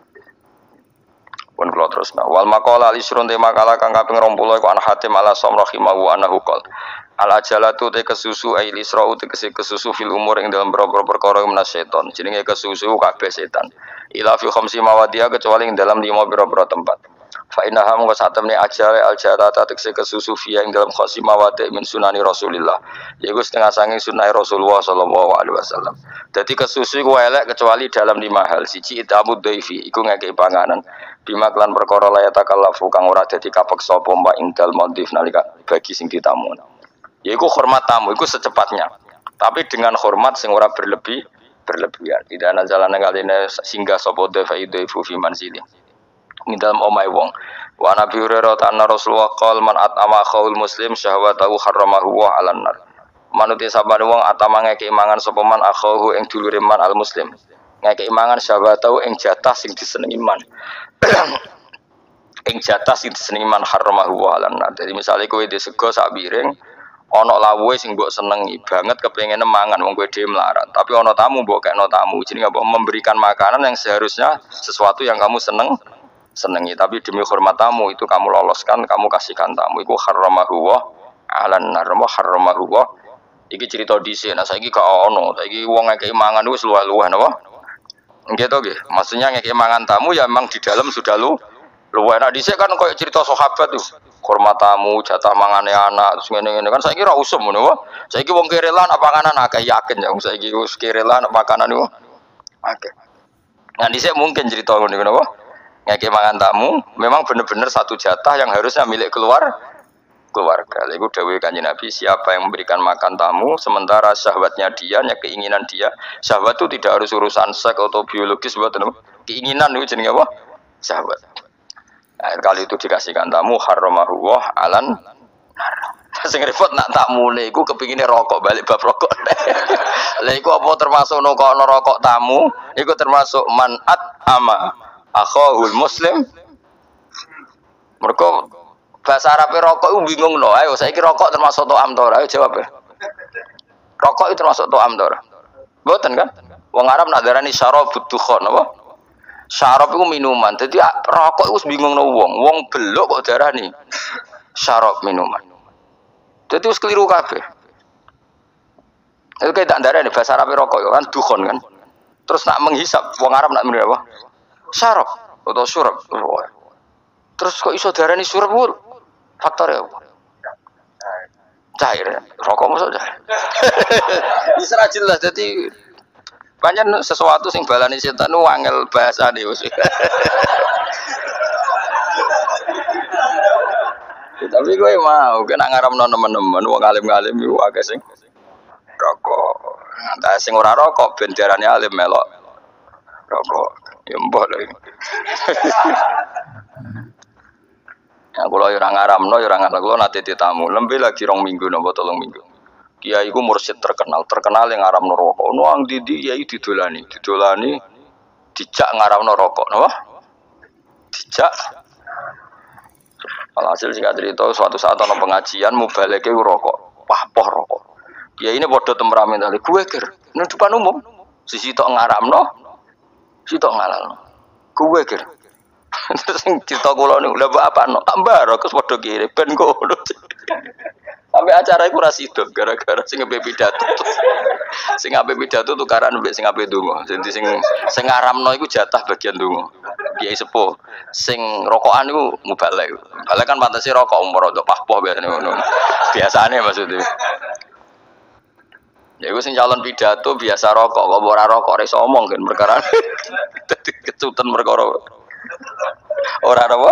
Pun kula terusna. Wal maqala al-isrun te makalah kang kaping 20 iku an Hatim al-Asam rahimahu annahu qol. Al-ajalatu te kesusu ai lisra'u te kesusu fil umur ing dalam perkara menas setan. Jenenge kesusu kabeh setan. Ila fi khamsi mawadiya kecuali ing dalam 5 pira-pira tempat. Fa innaha mung satemne ajale al-jarata tekse kesusu fiya ing dalam khasimah wate min sunani Rasulillah. Yaiku setengah sanging sunah Rasulullah sallallahu alaihi wasallam. Dadi kesusu iku elek kecuali dalam 5 hal. Siji itamud dhaifi iku ngekeki panganan. Bima kelan perkara la yatakallafu kang ora dadi kapeksa apa mbak ing dal mondif nalika bagi sing ditamu. Yaiku hormat tamu iku secepatnya. Tapi dengan hormat sing ora berlebihan. Tidak ana jalane kaline singgah sapa dhaifu fi manzili. Ing dalam omai wong. Wa Nabi Hurairah anna Rasulullah qol man atama khaul muslim syahwatahu harramahu wa 'alan nar. Manute sabane wong atama ngeke mangan sapa man akhahu ing dulure man al muslim. Ngeke mangan syahwatahu ing jatah sing disenengi man. Ing jatah sing disenengi man harramahu wa 'alan nar. Jadi misale kowe disego sak piring ana lawuhe sing mbok senengi banget kepengin mangan wong kowe dhewe melarat. Tapi ana tamu mbok kekno tamu. Jenenge mbok memberikan makanan yang seharusnya sesuatu yang kamu senengi, tapi demi hormat tamu itu kamu loloskan, kamu kasihkan tamu. Iku harramahu wa 'alan nar, harramahu wa. Iki cerita dhisik. Nah saiki gak ono. Saiki wong ngekeki mangan wis luwih-luwih napa? Nggih to nggih. Maksudnya ngekeki mangan tamu ya memang di dalam sudah luwih. Nah dhisik kan koyo cerita sahabat tuh. Hormat tamu, jatah mangane anak, terus ngene-ngene kan saiki ra usum ngono wae. Saiki wong kerelan apa panganan akeh yakin ya saiki wis kerelan apa makanan niku akeh. Nah dhisik mungkin cerita ngono napa? Ngeke mangan tamu memang benar-benar satu jatah yang harusnya milik keluarga. keluarga. Lalu dawuh Kanjeng Nabi, siapa yang memberikan makan tamu sementara syahwatnya dia, ya keinginan dia. Syahwat itu tidak harus urusan seks atau biologis, buatan keinginan itu jenenge apa? Syahwat. Nah, kali itu dikasihkan tamu haramahu wa alan nar. Sing repot nak tamune iku kepingine rokok balik bab rokok. Lah iku apa termasuk nokokno rokok tamu? Iku termasuk manat ama akhul muslim. Mergo bahasa Arabe rokok itu bingung loh. Ayo saiki rokok termasuk to'am ta ora? Ayo jawab ya. Rokok itu termasuk to'am ta ora? Mboten kan? Wong Arab nak darani syarabud dukhan apa? Syarab itu minuman. Jadi rokok itu bingung no wong. Wong belok kok darani syarab minuman. Jadi wis keliru kabeh. Itu kayak tak darani bahasa Arab rokok kan dukhan kan. Terus nak menghisap wong Arab nak meneh apa? Syarab atau syurab. Terus kok iso darani syurab? Faktornya apa? Cair. Rokok masuk cair. Bisa jelas jadi banyak sesuatu sing balani setan nu angel bahasane wis. Tapi gue mau kena ngaramno teman-teman wong alim-alim iku akeh sing rokok. Nah, sing ora rokok ben diarani alim melok rokok. Ya mbok lho. Ya kula yo ora ngaramno yo ora ngaramno kula nate ditamu. Lembe lagi 2 minggu napa 3 minggu. Kiai iku mursyid terkenal yang ngaramno rokok. Nuang didi kiai didolani dijak ngaramno rokok napa? Dijak. Alhasil singkat cerita suatu saat ana pengajian mubaleke rokok. Wah, poh rokok. Kiai ini padha temperamen kali gue ger. Nang depan umum. Sisi tok ngaramno, sisi tok ngalalno. Gue ger. Terus sing cerita kula niku lha apa no tambah terus padha kiri ben ngono. Sampai acara iku ra sido gara-gara sing ape pidato. Sing ape pidato tukaran mbek sing ape donga. Dadi sing ngaramno iku jatah bagian donga. Kiai sepuh. Sing rokokan iku mubalek. Mubalek kan pantese rokok umur untuk pahpoh biasane ngono. Biasane maksudnya. Ya iku sing calon pidato biasa rokok kok ora rokok iso omong kan perkara. Dadi kecutan perkara. Ora apa?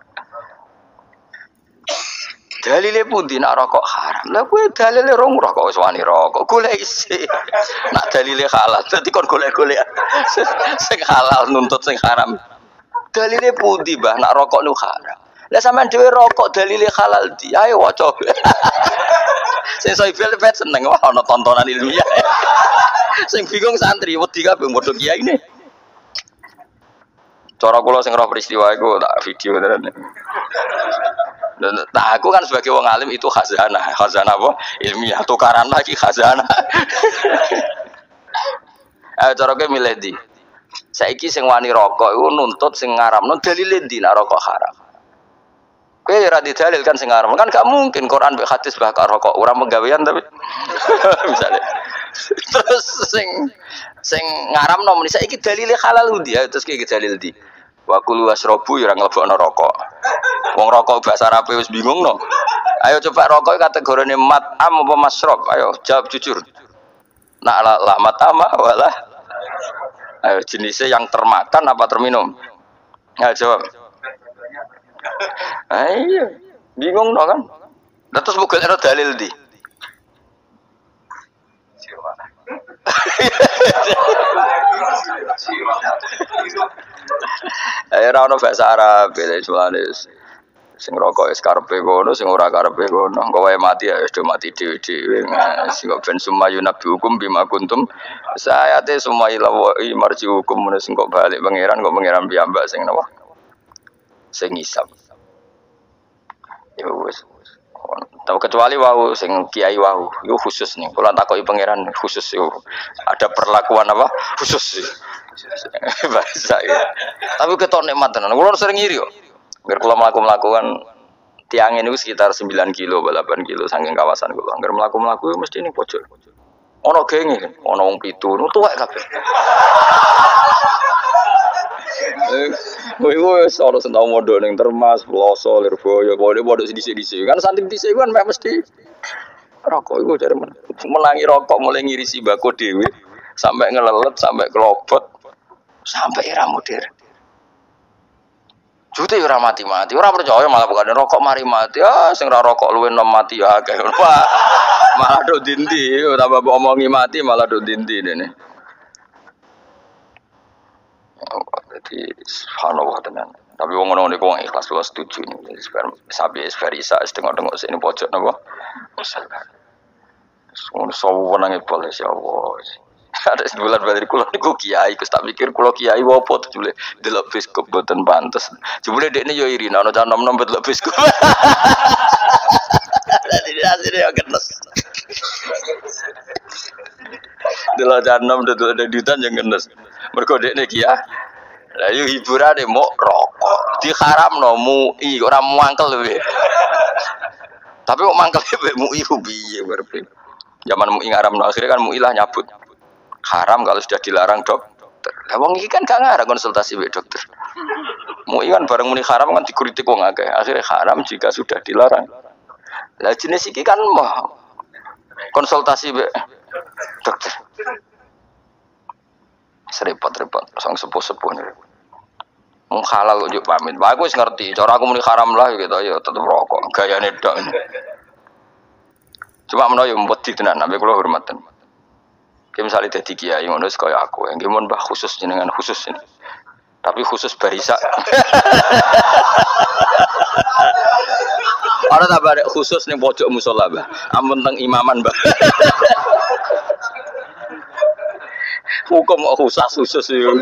Dalile pundi nak rokok haram. Lah kuwi dalile rong rokok wis wani rokok. Golek isi. Nak dalile halal. Dadi kon golek-golek sing halal nuntut sing haram. Dalile pundi, Mbah, nak rokok nu haram. Lah sampean dhewe rokok dalile halal di. Ayo waca. Sing soifil pet seneng wah ana tontonan ilmiah. Sing bingung santri wedi kabeh modho kiai ini. Cara kula sing roh peristiwa iku tak video tenan. Nah, aku kan sebagai wong alim itu khazanah apa? Ilmiah tukaran lagi khazanah. Cara kowe milih ndi? Saiki sing wani rokok iku nuntut sing ngaramno dalile ndi nek rokok haram. Kowe ora didalil kan sing ngaram. Kan gak mungkin Quran mek hadis bakar rokok ora penggawean tapi misalnya. Terus sing ngaramno meni saiki dalile halal ndi ya terus iki dalil ndi? Wa kulu wasrobu ya ora nglebokno rokok. Wong rokok bahasa Arab wis bingung no. Ayo coba rokok kategorine mat'am apa masrob? Ayo jawab jujur. Nak la mat'ama wala. Ayo jenisnya yang termakan apa terminum? Ayo jawab. Ayo bingung no kan? Terus bukan ada dalil di. Ayo rano bahasa Arab beda Islamis. Sing rokok es karepe kono, sing ora karepe kono. Engko wae mati ya wis mati dhewe-dhewe. Sing kok ben sumayu nabi hukum bima kuntum. Sayate sumaila wa marji hukum mun sing kok balik pangeran kok pangeran piyambak sing napa? Sing ngisap. Ya wis. Tahu kecuali wau sing kiai wau, itu khusus nih. Kalau takoki pangeran khusus itu ada perlakuan apa? Khusus. Bahasa ya. Tapi ketok nikmat tenan. Kulo sering ngiri kok. Ngger kula mlaku-mlakukan tiang ini sekitar 9 kilo, 8 kilo saking kawasan kula. Ngger mlaku-mlaku mesti ning pojok. Ono genge, ono wong pitu, nu tuwek kabeh. Kowe wis ora seneng mondok ning Termas, Ploso, Lirboyo, pondok sithik-sithik. Kan santri dhisik kan mek mesti rokok iku jare menangi rokok mulai ngirisi bako dhewe sampai ngelelet, sampai kelobot, sampai era modern. Jute ora mati-mati, ora percaya malah bukan rokok mari mati. Ah sing ora rokok luwih nom mati ya akeh. Wah, malah do dindi, tambah omongi mati malah do dindi dene. Jadi subhanallah tenan. Tapi wong ngono niku wong ikhlas kula setuju nih. Sabi Isfarisa setengah-tengah sini pojok napa? Ngono sawu nang boleh ya Allah. Ada sebulan balik kulo niku kiai, Gus tak pikir kulo kiai wopo tuh jule delok biskop boten pantes. Jebule dekne yo iri ana can nom-nom delok biskop. Dadi asine yo genes. Delok can nom delok dutan yo genes. Mergo dekne kiai. Lah yo hiburane mok rokok. Diharamno MUI ora mangkel lho. Tapi kok mangkel MUI piye berarti. Zaman MUI ngaramno akhirnya kan MUI lah nyabut. Haram kalau sudah dilarang dokter. Lah wong iki kan gak ngarang konsultasi mbek dokter. MUI kan bareng muni haram kan dikritik wong akeh. Akhirnya haram jika sudah dilarang. Lah jenis iki kan mau konsultasi mbek dokter. Serepot-repot sang sepuh-sepuh niku. Wong halal kok yo pamit. Wah aku wis ngerti, cara aku muni haram lah gitu ya tetep rokok. Gayane tok. Cuma menawa yo wedi tenan, sampe kula hormatan. Kayak misalnya jadi kiai ngono kaya aku, yang gimana bah khusus jenengan khusus ini, tapi khusus barisa. Ada tak ada khusus nih pojok musola bah, amun tentang imaman bah. Hukum khusus itu.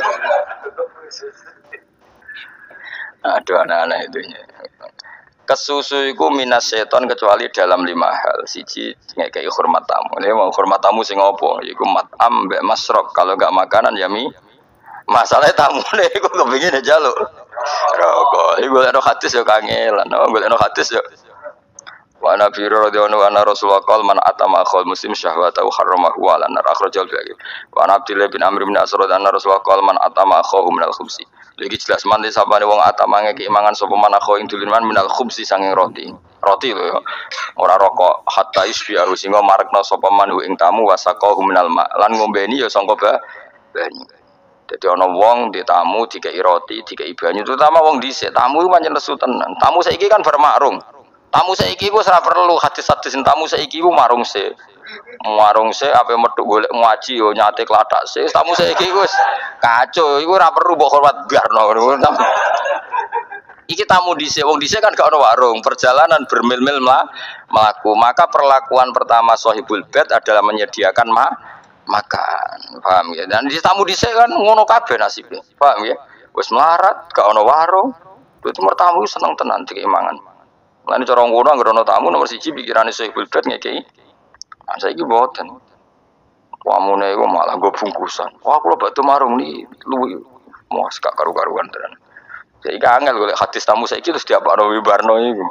Aduh anak-anak itu. Kesusu iku minas seton kecuali dalam 5 hal. Siji ngekei hormat tamu. Ini mau hormat tamu sing opo? Iku matam mbek masrob. Kalau enggak makanan ya mi. Masalahnya tamune iku kepengin njaluk rokok. Iku golekno hadis yo kangelan. Golekno hadis yo. Wa nabi radhiyallahu anhu Rasulullah qol man atama akhul muslim syahwatahu harramahu wa lan akhrajal baqi. Wa Abdullah bin Amr bin As radhiyallahu Rasulullah qol man atama akhahu minal khubsi. Lagi jelas mandi sapane wong atama ngeki imangan sapa man akhahu ing dulinan minal khubsi sanging roti. Roti lho ya. Ora rokok hatta isbiahu sing marekna sapa man ing tamu wasaqahu minal ma. Lan ngombeni ya sangka banyu. Jadi ana wong di tamu dikei roti, dikei banyu terutama wong dhisik. Tamu pancen lesu tenan. Tamu saiki kan bermakrung. Tamu saiki wis ora perlu hadis-hadis tamu saiki ku marung se. Warung se ape metu golek ngaji yo nyate klathak se. Tamu saiki wis kacau, iku ora perlu mbok hormat biarno ngono. Iki tamu dhisik, wong dhisik kan gak ono warung, perjalanan bermil-mil melaku. Maka perlakuan pertama sahibul bait adalah menyediakan makan. Paham ya? Dan di tamu dhisik kan ngono kabeh nasibe. Paham ya? Wis melarat, gak ono warung. Itu tamu seneng tenan dikeimangan. Lan cara ngono anggere ana tamu nomor 1 pikirane sahibul bait ngekeki. Nah, saiki mboten. Wamune iku malah go bungkusan. Wah, kula batu marung ni luwih muas gak karu-karuan tenan. Saiki angel golek hadis tamu saiki terus diapakno wibarno iku.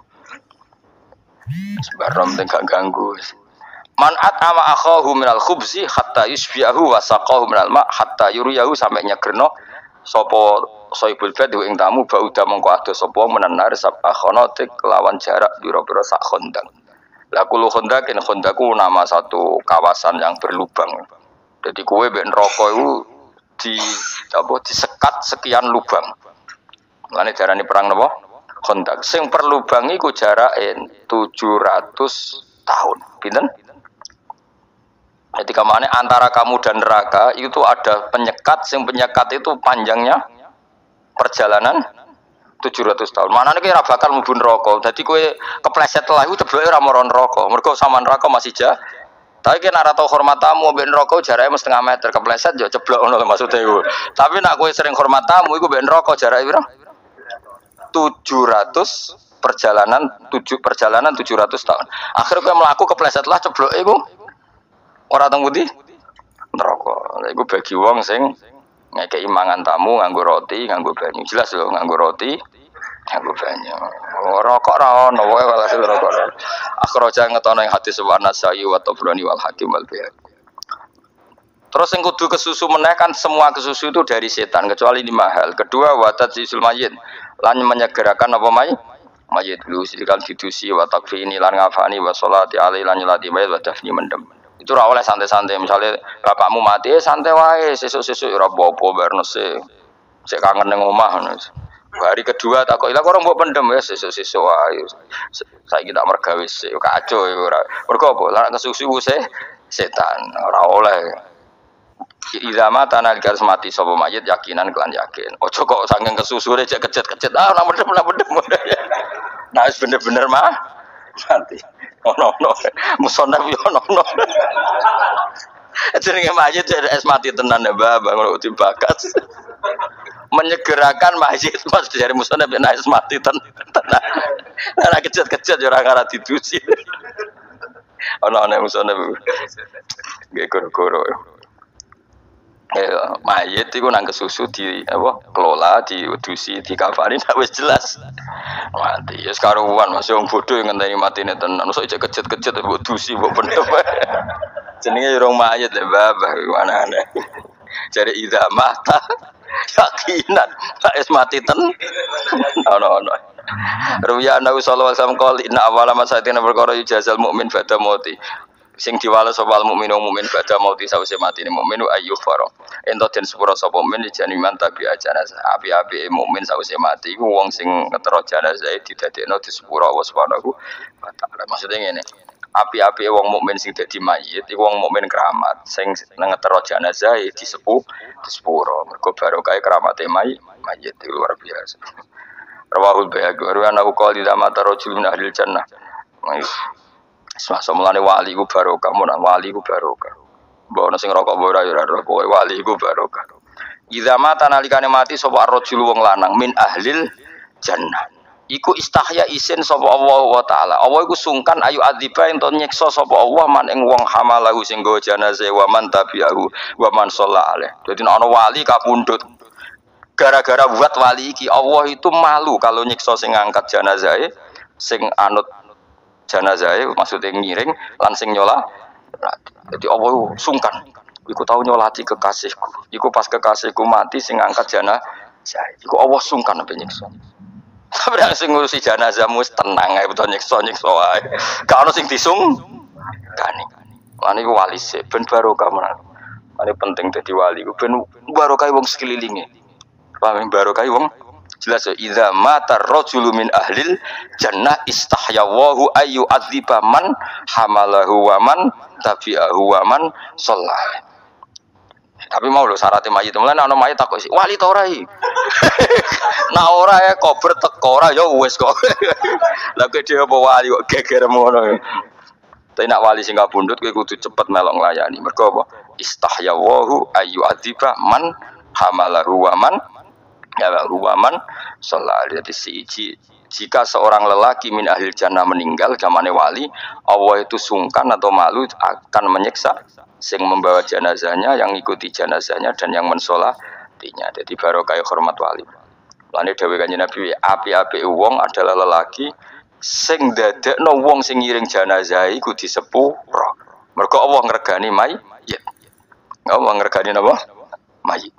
Sebarno penting gak ganggu. Man at'ama akhahu minal khubzi hatta yusbihu wa saqahu minal ma hatta yuriyahu sampai nyegerno sapa sahibul bait ing tamu bauda mengko ado sapa menenar sab akhonotik lawan jarak pira-pira sak khondang. Lah kulo khondak ini khondaku nama satu kawasan yang berlubang. Jadi kue ben rokok itu disekat sekian lubang. Lane darani perang napa? Khondak. Sing per lubang iku jarake 700 tahun. Pinten? Jadi kemana antara kamu dan neraka itu ada penyekat, sing penyekat itu panjangnya perjalanan 700 tahun. Mana nih kira bakal mlebu neraka. Dadi kowe kepleset lah iku cebloke ora maro neraka. Mergo sama neraka masih jauh. Tapi kan ora tau hormat tamu mbek neraka jarake mesti 1/2 meter kepleset yo ceblok ngono maksude iku. Tapi nek kowe sering hormat tamu iku mbek neraka jarake piro? 700 perjalanan 700 tahun. Akhirnya kowe mlaku kepleset lah cebloke iku ora teng pundi? Neraka. Lha iku bagi wong sing ngekei mangan tamu nganggo roti, nganggo banyu. Jelas lho nganggo roti, nganggo banyu. Rokok ra ono wae walhasil rokok. Akhraja ngetono ing hadis wa Nasai wa Tabrani wal Hakim wal Baihaqi. Terus yang kudu kesusu meneh kan semua kesusu itu dari setan kecuali 5 hal. Kedua watat sisul mayit. Lan menyegerakan apa mayit dulu sidikan fidusi wa takfini lan ngafani wa sholati alaihi lan nyolati mayit wa dafni mendem. Itu ora oleh santai-santai. Misalnya bapakmu mati santai wae, sesuk-sesuk ora apa-apa barno sik kangen ning omah ngono. Hari kedua tak kok ilang orang mbok pendem ya sesuk ae. Saiki tak mergawe sik kacau ya ora. Mergo apa? Lah kesusu setan ora oleh. Idama tanah garis mati sapa mayit yakinan kelan yakin. Ojo kok saking kesusune cek kejet-kejet ora medem. Nah wis bener-bener mah mati. Ono musonaf yo ono. Jenenge mayit es mati tenan ya Mbah ngono dibakas. Menyegerakan mayit Mas dari musonaf yen es mati tenan. Ora kejet-kejet yo ora ngara didusi. Ono musonaf. Nggih goro-goro. Mayit itu nang kesusu di kelola diudusi dikafani wis jelas mati ya sekaruan masih wong bodoh yang ngenteni matine tenan mosok cek kejet-kejet mbok dusi mbok pendem jenenge urung mayit lho babah aneh-aneh jare idza mata yakinan wis mati tenan ono Ruya Nabi sallallahu alaihi wasallam qol inna awwala masatina perkara yujazal mukmin ba'da mauti sing diwales sapa mukmin badha mauti sawise matine mukmin ayu faro ento den sepura sapa mukmin jani man tabi janazah api-api mukmin sawise mati iku wong sing ngetero janazah didadekno di sepura Allah Subhanahu wa taala maksude ngene api-api wong mukmin sing dadi mayit iku wong mukmin keramat sing ngetero janazah di sepura mergo barokah keramate mayit luar biasa rawahul bayhaqi wa ana qali damata rajul min ahli jannah semasa mulane wali ku barokah, mun wali ku barokah. Mbok ana sing rokok ora ya ora pokoke wali ku barokah. Idza mata nalikane mati sapa ar-rajul wong lanang min ahlil jannah. Iku istahya isin sapa Allah wa taala. Allah iku sungkan ayu adziba ento nyiksa sapa Allah man ing wong hamalahu sing nggawa jenazah wa man tabi'ahu wa man shalla alaih. Dadi ana wali kapundhut. Gara-gara buat wali iki Allah itu malu kalau nyiksa sing ngangkat jenazah sing anut jenazah maksudnya ngiring langsing nyola jadi Allah sungkan iku tahu nyolati kekasihku iku pas kekasihku mati sing angkat jenazah iku Allah sungkan sampai nyiksa tapi sing ngurusi jenazahmu tenang ae betul nyiksa ae gak ono sing disungkani lan iku wali sih ben barokah menan ane penting dadi wali ku ben barokah wong sekelilinge paham barokah wong jelas ya idza mata rajulu min ahlil jannah istahyawahu ayu adziba man hamalahu wa man tabi'ahu wa man shalla tapi mau lho syaratnya mayit mulane ana mayit takok sih wali ta ora iki nah ora ya kober teko ora ya wis kok lha kok dhewe apa wali kok geger ngono tapi nak wali sing kabundut kowe kudu cepet melok nglayani mergo apa istahyawahu ayu adziba man hamalahu wa man Ruwaman sallallahu alaihi jika seorang lelaki min ahli jannah meninggal zamane wali Allah itu sungkan atau malu akan menyiksa sing membawa jenazahnya yang ikuti jenazahnya dan yang mensolatinya jadi barokah hormat wali lane dawuh Kanjeng Nabi api-api wong adalah lelaki sing dadekno wong sing ngiring jenazah iku disepuro mergo Allah ngregani mayit Allah ngregani napa mayit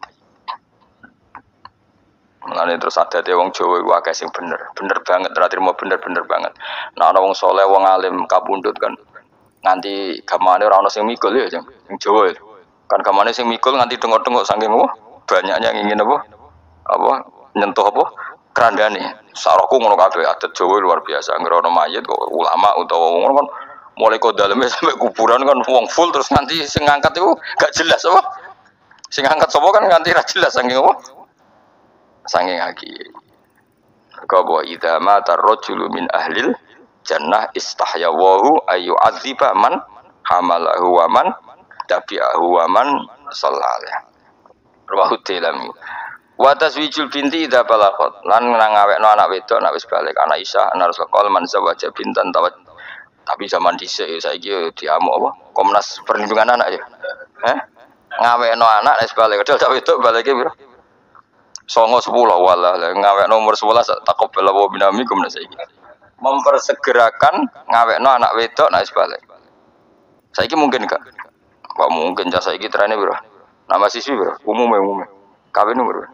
Mulane terus ada wong Jawa iku akeh sing bener banget, ora trimo bener banget. Nah ana wong saleh, wong alim kapundhut kan nganti gamane ora ana sing mikul ya, sing Jawa. Kan gamane sing mikul nganti tengok-tengok saking banyaknya yang ingin apa nyentuh apa kerandane. Sarahku ngono kabeh adat Jawa luar biasa. Anggere ana mayit kok ulama utawa wong kan mulai kok daleme sampai kuburan kan wong full terus nanti sing ngangkat itu gak jelas apa. Sing ngangkat sapa kan nganti ra jelas saking apa. Sanging lagi kau idza mata rajulu min ahlil jannah istahyawahu ayu adziba man hamalahu wa man tabi'ahu wa man sallallahu rawahu tilami wa taswijul binti idza balaghat lan ngawekno anak wedok nek wis balik anak Isa ana Rasul man zawaja bintan tawat tapi zaman dhisik saiki diamuk apa Komnas Perlindungan Anak ya ngawekno anak wis balik padahal wedok balike piro songo 10 walah ngawek nomor 11 takobel wa binami kumna saiki mempersegerakan ngawekno anak wedok nek balik saiki mungkin gak mungkin ja saiki trene piro nama siswi piro umume kawin nomor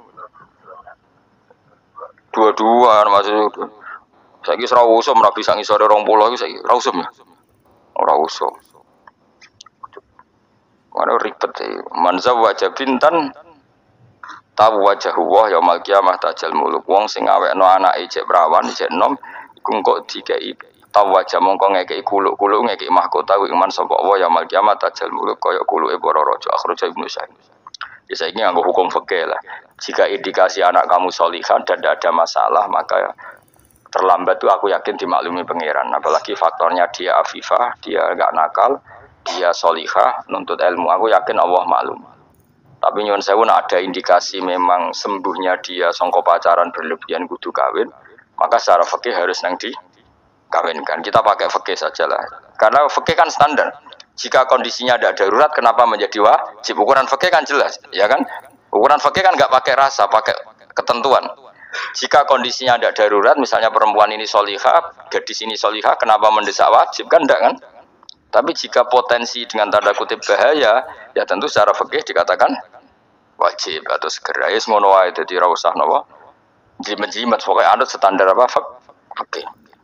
dua maksud saiki ora usum ora bisa ngisore 20 iki saiki ora usum ya ora usum ora ribet manza wajah bintan tahu wajah Allah yaumul qiyamah tajal muluk wong sing awekno anake cek prawan cek nom iku kok dikei tahu wajah mongko ngekeki kuluk-kuluk ngekeki mahkota iman sapa Allah yaumul qiyamah tajal muluk kaya kuluke para raja akhraja Ibnu Sa'id. Ya saiki nganggo hukum fikih lah. Jika indikasi anak kamu solihah dan tidak ada masalah maka terlambat tuh aku yakin dimaklumi pangeran. Apalagi faktornya dia afifah, dia enggak nakal, dia solihah, nuntut ilmu. Aku yakin Allah maklum. Tapi nyuwun sewu ada indikasi memang sembuhnya dia songko pacaran berlebihan kudu kawin, maka secara fikih harus nang dikawinkan. Kita pakai fikih saja lah. Karena fikih kan standar. Jika kondisinya ada darurat, kenapa menjadi wajib? Ukuran fikih kan jelas, ya kan? Ukuran fikih kan nggak pakai rasa, pakai ketentuan. Jika kondisinya ada darurat, misalnya perempuan ini solihah, gadis ini solihah, kenapa mendesak wajib? Kan enggak kan? Tapi jika potensi dengan tanda kutip bahaya, ya tentu secara fikih dikatakan wajib atau segera. Ya semono wae dadi ra usah napa. Jimat-jimat pokoknya anut standar apa fikih.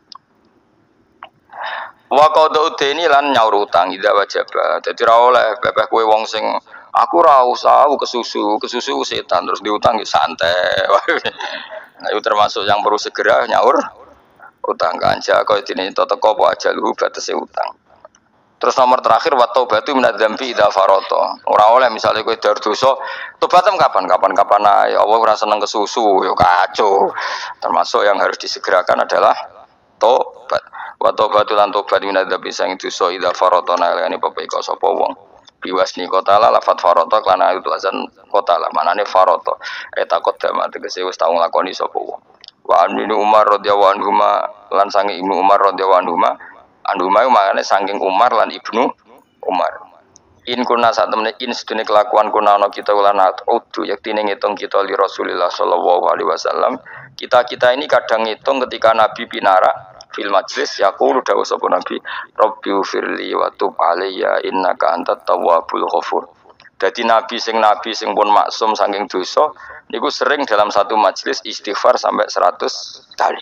Wa qada'u deni lan nyaur utang ida wajib. Dadi ra oleh bebeh kowe wong sing aku ra usah kesusu setan terus diutang ya santai. Nah, itu termasuk yang perlu segera nyaur utang kanja kaya dene teko apa aja lu batese utang. Terus nomor terakhir wa taubatu minadzambi idza farata. Ora oleh misale kowe dar dosa, tobatem kapan? Kapan-kapan ae. Allah ora seneng kesusu, ya kacau. Termasuk yang harus disegerakan adalah tobat. Wa taubatu lan tobat minadzambi sang dosa idza farata nalane pepeka sapa wong. Biwasni kotala lafat farata klana itu azan kotala manane farata. Takut dama tegese wis tau nglakoni sapa wong. Wa Ibnu Umar radhiyallahu anhu lan sange Ibnu Umar radhiyallahu anhu Andumai maknane saking Umar lan Ibnu Umar. In kuna sak temene in sedene kelakuan kuna ana kita ulana udu yektine ngitung kita li Rasulillah sallallahu alaihi wasallam. Kita ini kadang ngitung ketika Nabi pinara fil majlis yaqulu dawuh sapa Nabi Rabbi firli wa tub alayya innaka antat tawwabul ghafur. Dadi nabi sing pun maksum saking dosa niku sering dalam satu majlis istighfar sampai 100 kali.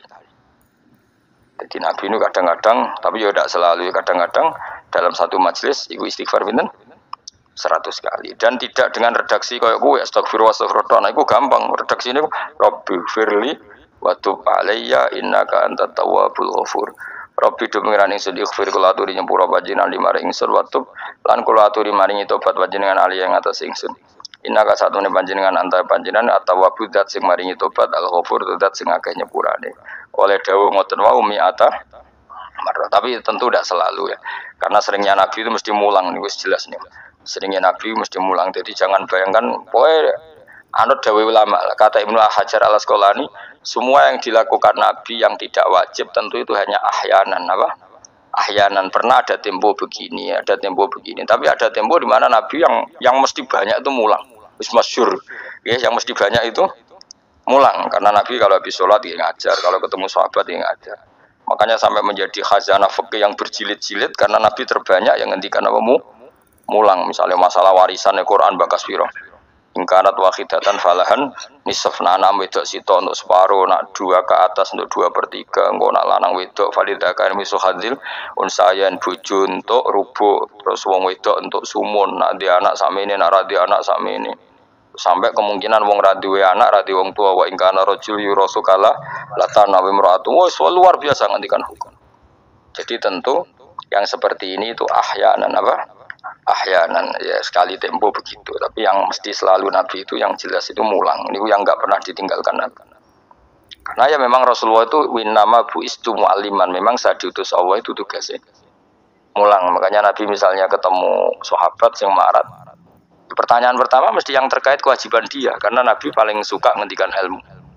Jadi Nabi ini kadang-kadang, tapi ya tidak selalu, kadang-kadang dalam satu majelis itu istighfar pinten 100 kali dan tidak dengan redaksi kayak gue astagfirullah nah itu gampang redaksi ini Rabbi firli wa tub alayya innaka antat tawwabul ghafur. Rabbi do pengiran ingsun ighfir kula aturi nyepura panjenengan limaring ingsun wa tub lan kula aturi maringi tobat panjenengan ali yang atas ingsun. Innaka satune panjenengan anta panjenengan at-tawwabud zat sing maringi tobat al-ghafur zat sing akeh nyepurane. Oleh dawuh ngoten wau mi'ata marrah. Tapi tentu tidak selalu ya. Karena seringnya Nabi itu mesti mulang niku jelas nih. Seringnya Nabi mesti mulang. Jadi jangan bayangkan pokoke anut dawuh ulama kata Ibnu Hajar Al-Asqalani semua yang dilakukan Nabi yang tidak wajib tentu itu hanya ahyanan apa? Ahyanan pernah ada tempo begini, ada tempo begini. Tapi ada tempo di mana Nabi yang mesti banyak itu mulang. Wis masyhur. Ya, yang mesti banyak itu mulang karena Nabi kalau habis sholat dia ngajar, kalau ketemu sahabat dia ngajar. Makanya sampai menjadi khazanah fikih yang berjilid-jilid karena Nabi terbanyak yang ngendikan apa mulang. Misalnya masalah warisan Al-Qur'an bakas piro. Ingkarat wahidatan falahan nisaf nanam wedok sito untuk separuh, nak 2 ke atas untuk 2/3, engko nak lanang wedok falidakan misu hadil unsayan bojo untuk rubuh, terus wong wedok untuk sumun, nak dia anak sakmene, nak ra dia anak sakmene. Sampai kemungkinan wong ra duwe anak, ra duwe wong tua wa ingkana rajul yurasu kala latan nawi mraatu. Wes luar biasa ngendikan hukum. Jadi tentu yang seperti ini itu ahyanan apa? Ahyanan ya sekali tempo begitu. Tapi yang mesti selalu Nabi itu yang jelas itu mulang. Ini yang enggak pernah ditinggalkan Nabi. Karena ya memang Rasulullah itu winama buistu mu'alliman. Memang saya diutus Allah itu tugasnya mulang. Makanya Nabi misalnya ketemu sahabat yang marat. Pertanyaan pertama mesti yang terkait kewajiban dia karena Nabi paling suka ngendikan ilmu.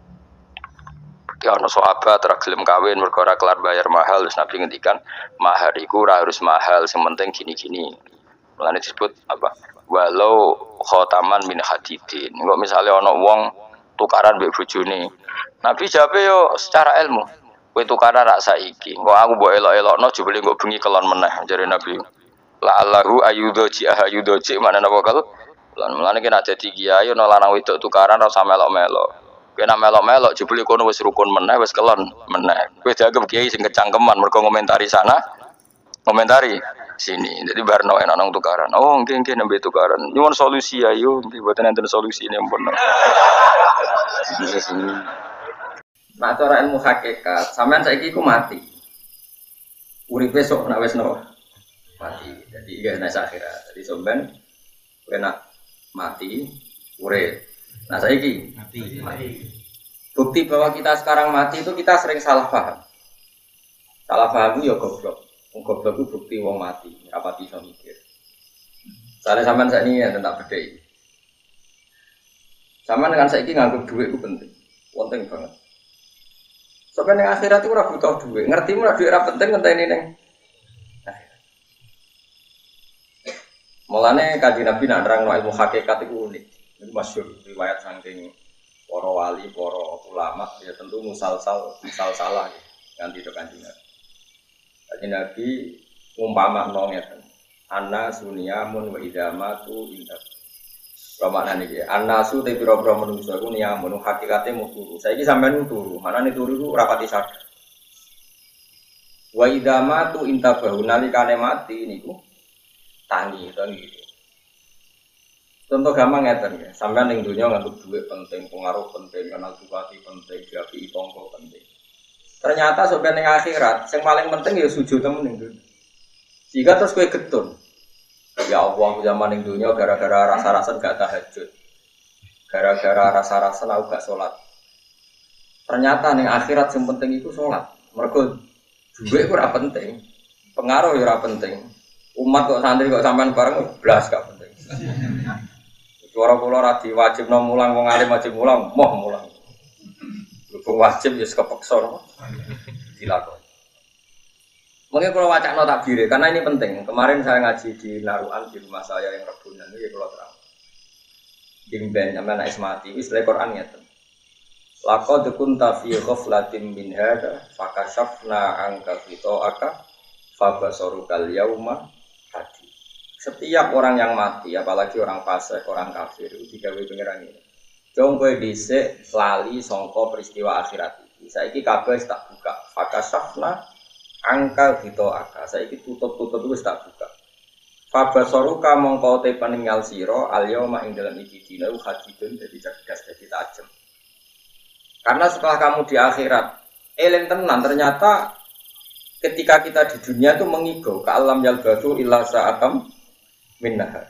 Ya ono sahabat ra gelem kawin mergo ora kelar bayar mahal terus Nabi ngendikan mahar iku ora harus mahal, sing penting gini-gini. Mulane disebut apa? Walau khotaman min hadidin. Engko misale ana wong tukaran mbek bojone. Nabi jawabe yo secara ilmu. Kowe tukaran rak saiki. Engko aku mbok elok-elokno jebule engko bengi kelon meneh jare Nabi. La Allahu ayudoji ahayudoji mana napa kal? Lan mulane kena dadi kiai ana lanang wedok tukaran ora usah melok-melok. Kena melok-melok jebule kono wis rukun meneh wis kelon meneh. Kowe dianggap kiai sing kecangkeman mergo ngomentari sana. Ngomentari sini. Jadi barno enak nang tukaran. Oh, nggih nembe tukaran. Nyuwun solusi ayo, nggih boten enten solusi ini pun. Nah, cara ilmu hakikat, sampean saiki ku mati. Uripe sok nek wis mati. Jadi iki nek akhirat. Jadi sampean kena mati, urip. Nah, saiki mati. Bukti bahwa kita sekarang mati itu kita sering salah paham. Salah paham itu ya goblok. Goblok itu bukti wong mati, rapati iso mikir. Soalnya sampean saiki ya tak bedheki. Sampean dengan saiki nganggep dhuwit itu penting. Penting banget. Sampai ning akhirat itu ora butuh dhuwit. Ngerti ora dhuwit ora penting ngenteni ning. Mulane Kanjeng Nabi nak nerangno ilmu hakikat itu unik. Itu masyhur riwayat saking para wali, para ulama ya tentu musalsalah nganti to Kanjeng Nabi. Kanjeng Nabi umpamakno ngeten. Anna sunyamun wa idamatu indah. Maknane iki, annasu te pira-pira manungsa iku niyamun hakikate mau turu. Saiki sampean turu, manane turu iku ora pati sadar. Wa idamatu intabahu nalikane mati niku tangi gitu. Contoh gampang ngeten ya, sampean ning donya nganggep dhuwit penting, pengaruh penting, kenal bupati penting, diapi tonggo penting. Ternyata sampean ning akhirat, sing paling penting ya sujud temen ning donya. Jika terus kowe getun, ya Allah zaman ning dunia gara-gara rasa-rasa gak tahajud. Gara-gara rasa-rasa aku gak sholat. Ternyata ning akhirat yang penting itu sholat. Mergo duit itu ora penting. Pengaruh ya ora penting. Umat kok santri kok sampean bareng blas gak penting. Suara kula ora diwajibno mulang wong alim wajib mulang, moh mulang. Berhubung wajib ya kepeksa dilakoni. Mungkin kalau wacana takbir, karena ini penting. Kemarin saya ngaji di Naruan di rumah saya yang Rebunan ini kalau terang. Dimben sampean nek mati wis le Quran ngeten. Laqad kunta fi ghaflatin min hada fakashafna anka fitoaka fabasarukal yauma hadi. Setiap orang yang mati, apalagi orang fasik, orang kafir itu digawe pengiran ini. Jong kowe dhisik lali sangka peristiwa akhirat iki. Saiki kabeh tak buka. Fakashafna angka gitu aka, saiki tutup wis tak buka. Fabasoruka mongko te peninggal sira al-yauma ing dalem iki dina hadidun dadi cerdas dadi tajem. Karena setelah kamu di akhirat eling tenan ternyata ketika kita di dunia itu mengigau ke alam yalbatu illa sa'atam minnahar.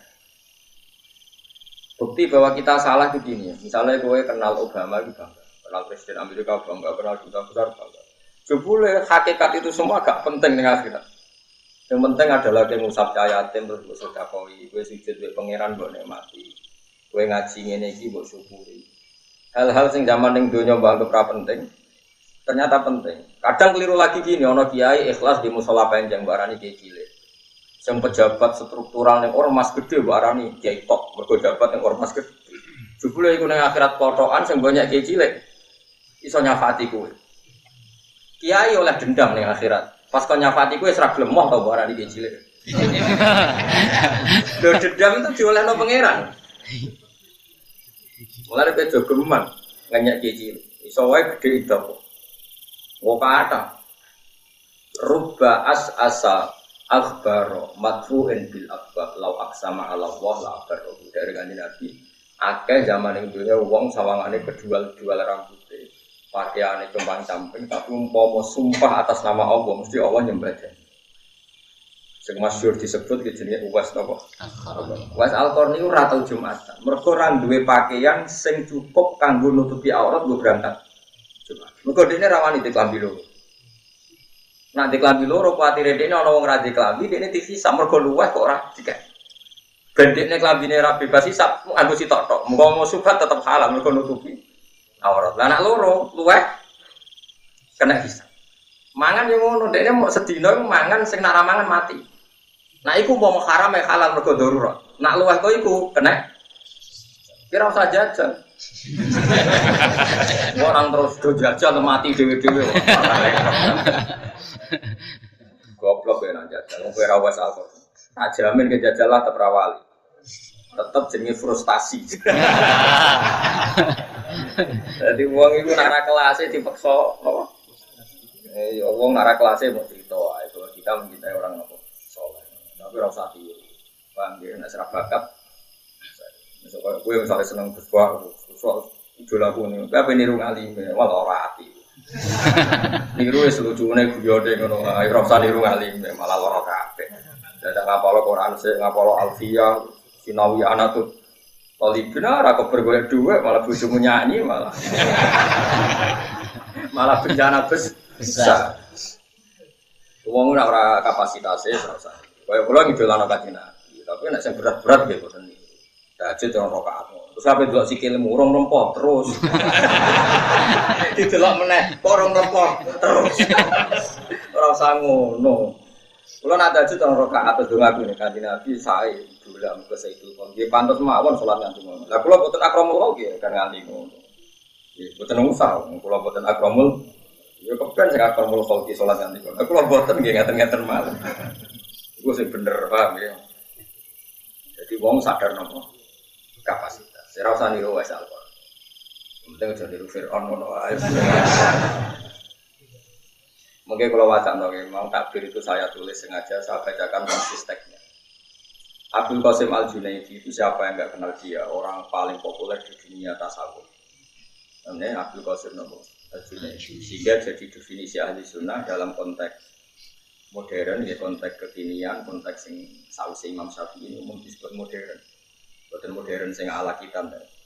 Bukti bahwa kita salah itu gini, misalnya kowe kenal Obama itu bangga, kenal Presiden Amerika bangga, kenal duta besar bangga. Jebule hakikat itu semua gak penting ning akhirat. Yang penting adalah kowe ngusap yatim terus mbok sedekoi, kowe sujud mbek pangeran mbok nikmati. Kowe ngaji ngene iki mbok syukuri. Hal-hal sing zaman ning donya mbok anggap ora penting, ternyata penting. Kadang keliru lagi gini, ana kiai ikhlas di musala panjang barani kiai cilik. Sing pejabat struktural ning ormas gede barani kiai tok, mergo jabat ning ormas gede. Jebule iku ning akhirat potokan sing banyak kiai cilik iso nyafati kowe. Kiai oleh dendam ning akhirat. Pas kau nyafati kowe ora gelem moh to barani kiai cilik. Lho dendam itu diolehno pangeran. Mulane kowe jogeman nganyak kiai cilik. Iso wae gede itu. Wong kata rubba asa akhbaro madfu'in bil akbar law aksama ala Allah la akbaru dari kanjeng Nabi. Akeh zaman ing dunya wong sawangane kedual-dual rambute. Pakaiane kembang camping tapi umpama sumpah atas nama Allah mesti Allah nyembah. Sing masyhur disebut jenenge Uwais napa? Uwais Al-Qarni ora tau Jumatan. Mergo ora duwe pakaian sing cukup kanggo nutupi aurat nggo berangkat. Mergo dene rawani diklambi loro. Nah diklambi loro kuwatire dene ana wong ra diklambi dene dihisab mergo luweh kok ora dikek. Ben dene klambine ra bebas hisab nganggo sitok tok. Muga subhat tetep halal mergo nutupi aurat. Lah anak loro luweh kena hisab. Mangan yo ngono dene mok sedina mangan sing nak mangan mati. Nah iku mau haram ya halal mergo darurat. Nak luweh kok iku kena kira usah jajan. Orang terus do jajan mati dhewe-dhewe. Goblok ya nak jajan. Wong ora wis alkohol. Tak jamin ke jajal lah tetep rawali. Tetep jenenge frustasi. Dadi wong iku nak ra kelase dipeksa apa? Ya wong nak ra kelase mau cerita ae. Kalau kita mencintai orang apa? Saleh. tapi ora usah tiru. Paham ya, nek ora bakat. Misalnya gue misalnya seneng berbuah, soal idola aku nih, tapi niru ngalim, malah ora ati. Niru wis lucune guyone ngono ae, ora usah niru ngalim, malah lara kabeh. Dadak ngapalo Quran sik, ngapalo Alfiyah, Sinawi Anatul Talibina ora kebergolek dhuwit, malah bojomu nyanyi malah. Malah bencana besar. Wong ora kapasitasé ora usah. Kaya kula ngidolano Kanjeng Nabi, tapi nek sing berat-berat nggih boten niku. Tahajud ora rakaat. Terus sampe delok sikile murung rempot terus. Didelok meneh, kok ora rempot terus. Ora usah ngono. Kula nak tahajud ora rakaat terus dongaku nek Kanjeng Nabi sae dolan ke Sayyidul Qaum. Nggih pantes mawon salat nganti ngono. Lah kula boten akramul nggih kan nganti ngono. Nggih boten usah, kula boten akramul. Ya kepen sing akramul khalqi salat nganti ngono. Kula boten nggih ngaten-ngaten malih. Iku sing bener paham ya. Jadi wong sadar nopo kapasitas. Ora usah niru wis Al-Qur'an. Penting aja niru Fir'aun ngono wae. Mungkin kalau wacana nggih, mau takbir itu saya tulis sengaja, saya bacakan konsisteknya. Abdul Qasim Al-Junaidi itu siapa yang enggak kenal dia? Orang paling populer di dunia tasawuf. Namanya Abdul Qasim Al-Junaidi. Sehingga jadi definisi ahli sunnah dalam konteks modern, ya konteks kekinian, konteks yang sausi Imam Syafi'i ini umum disebut modern. Bukan modern sing ala kita.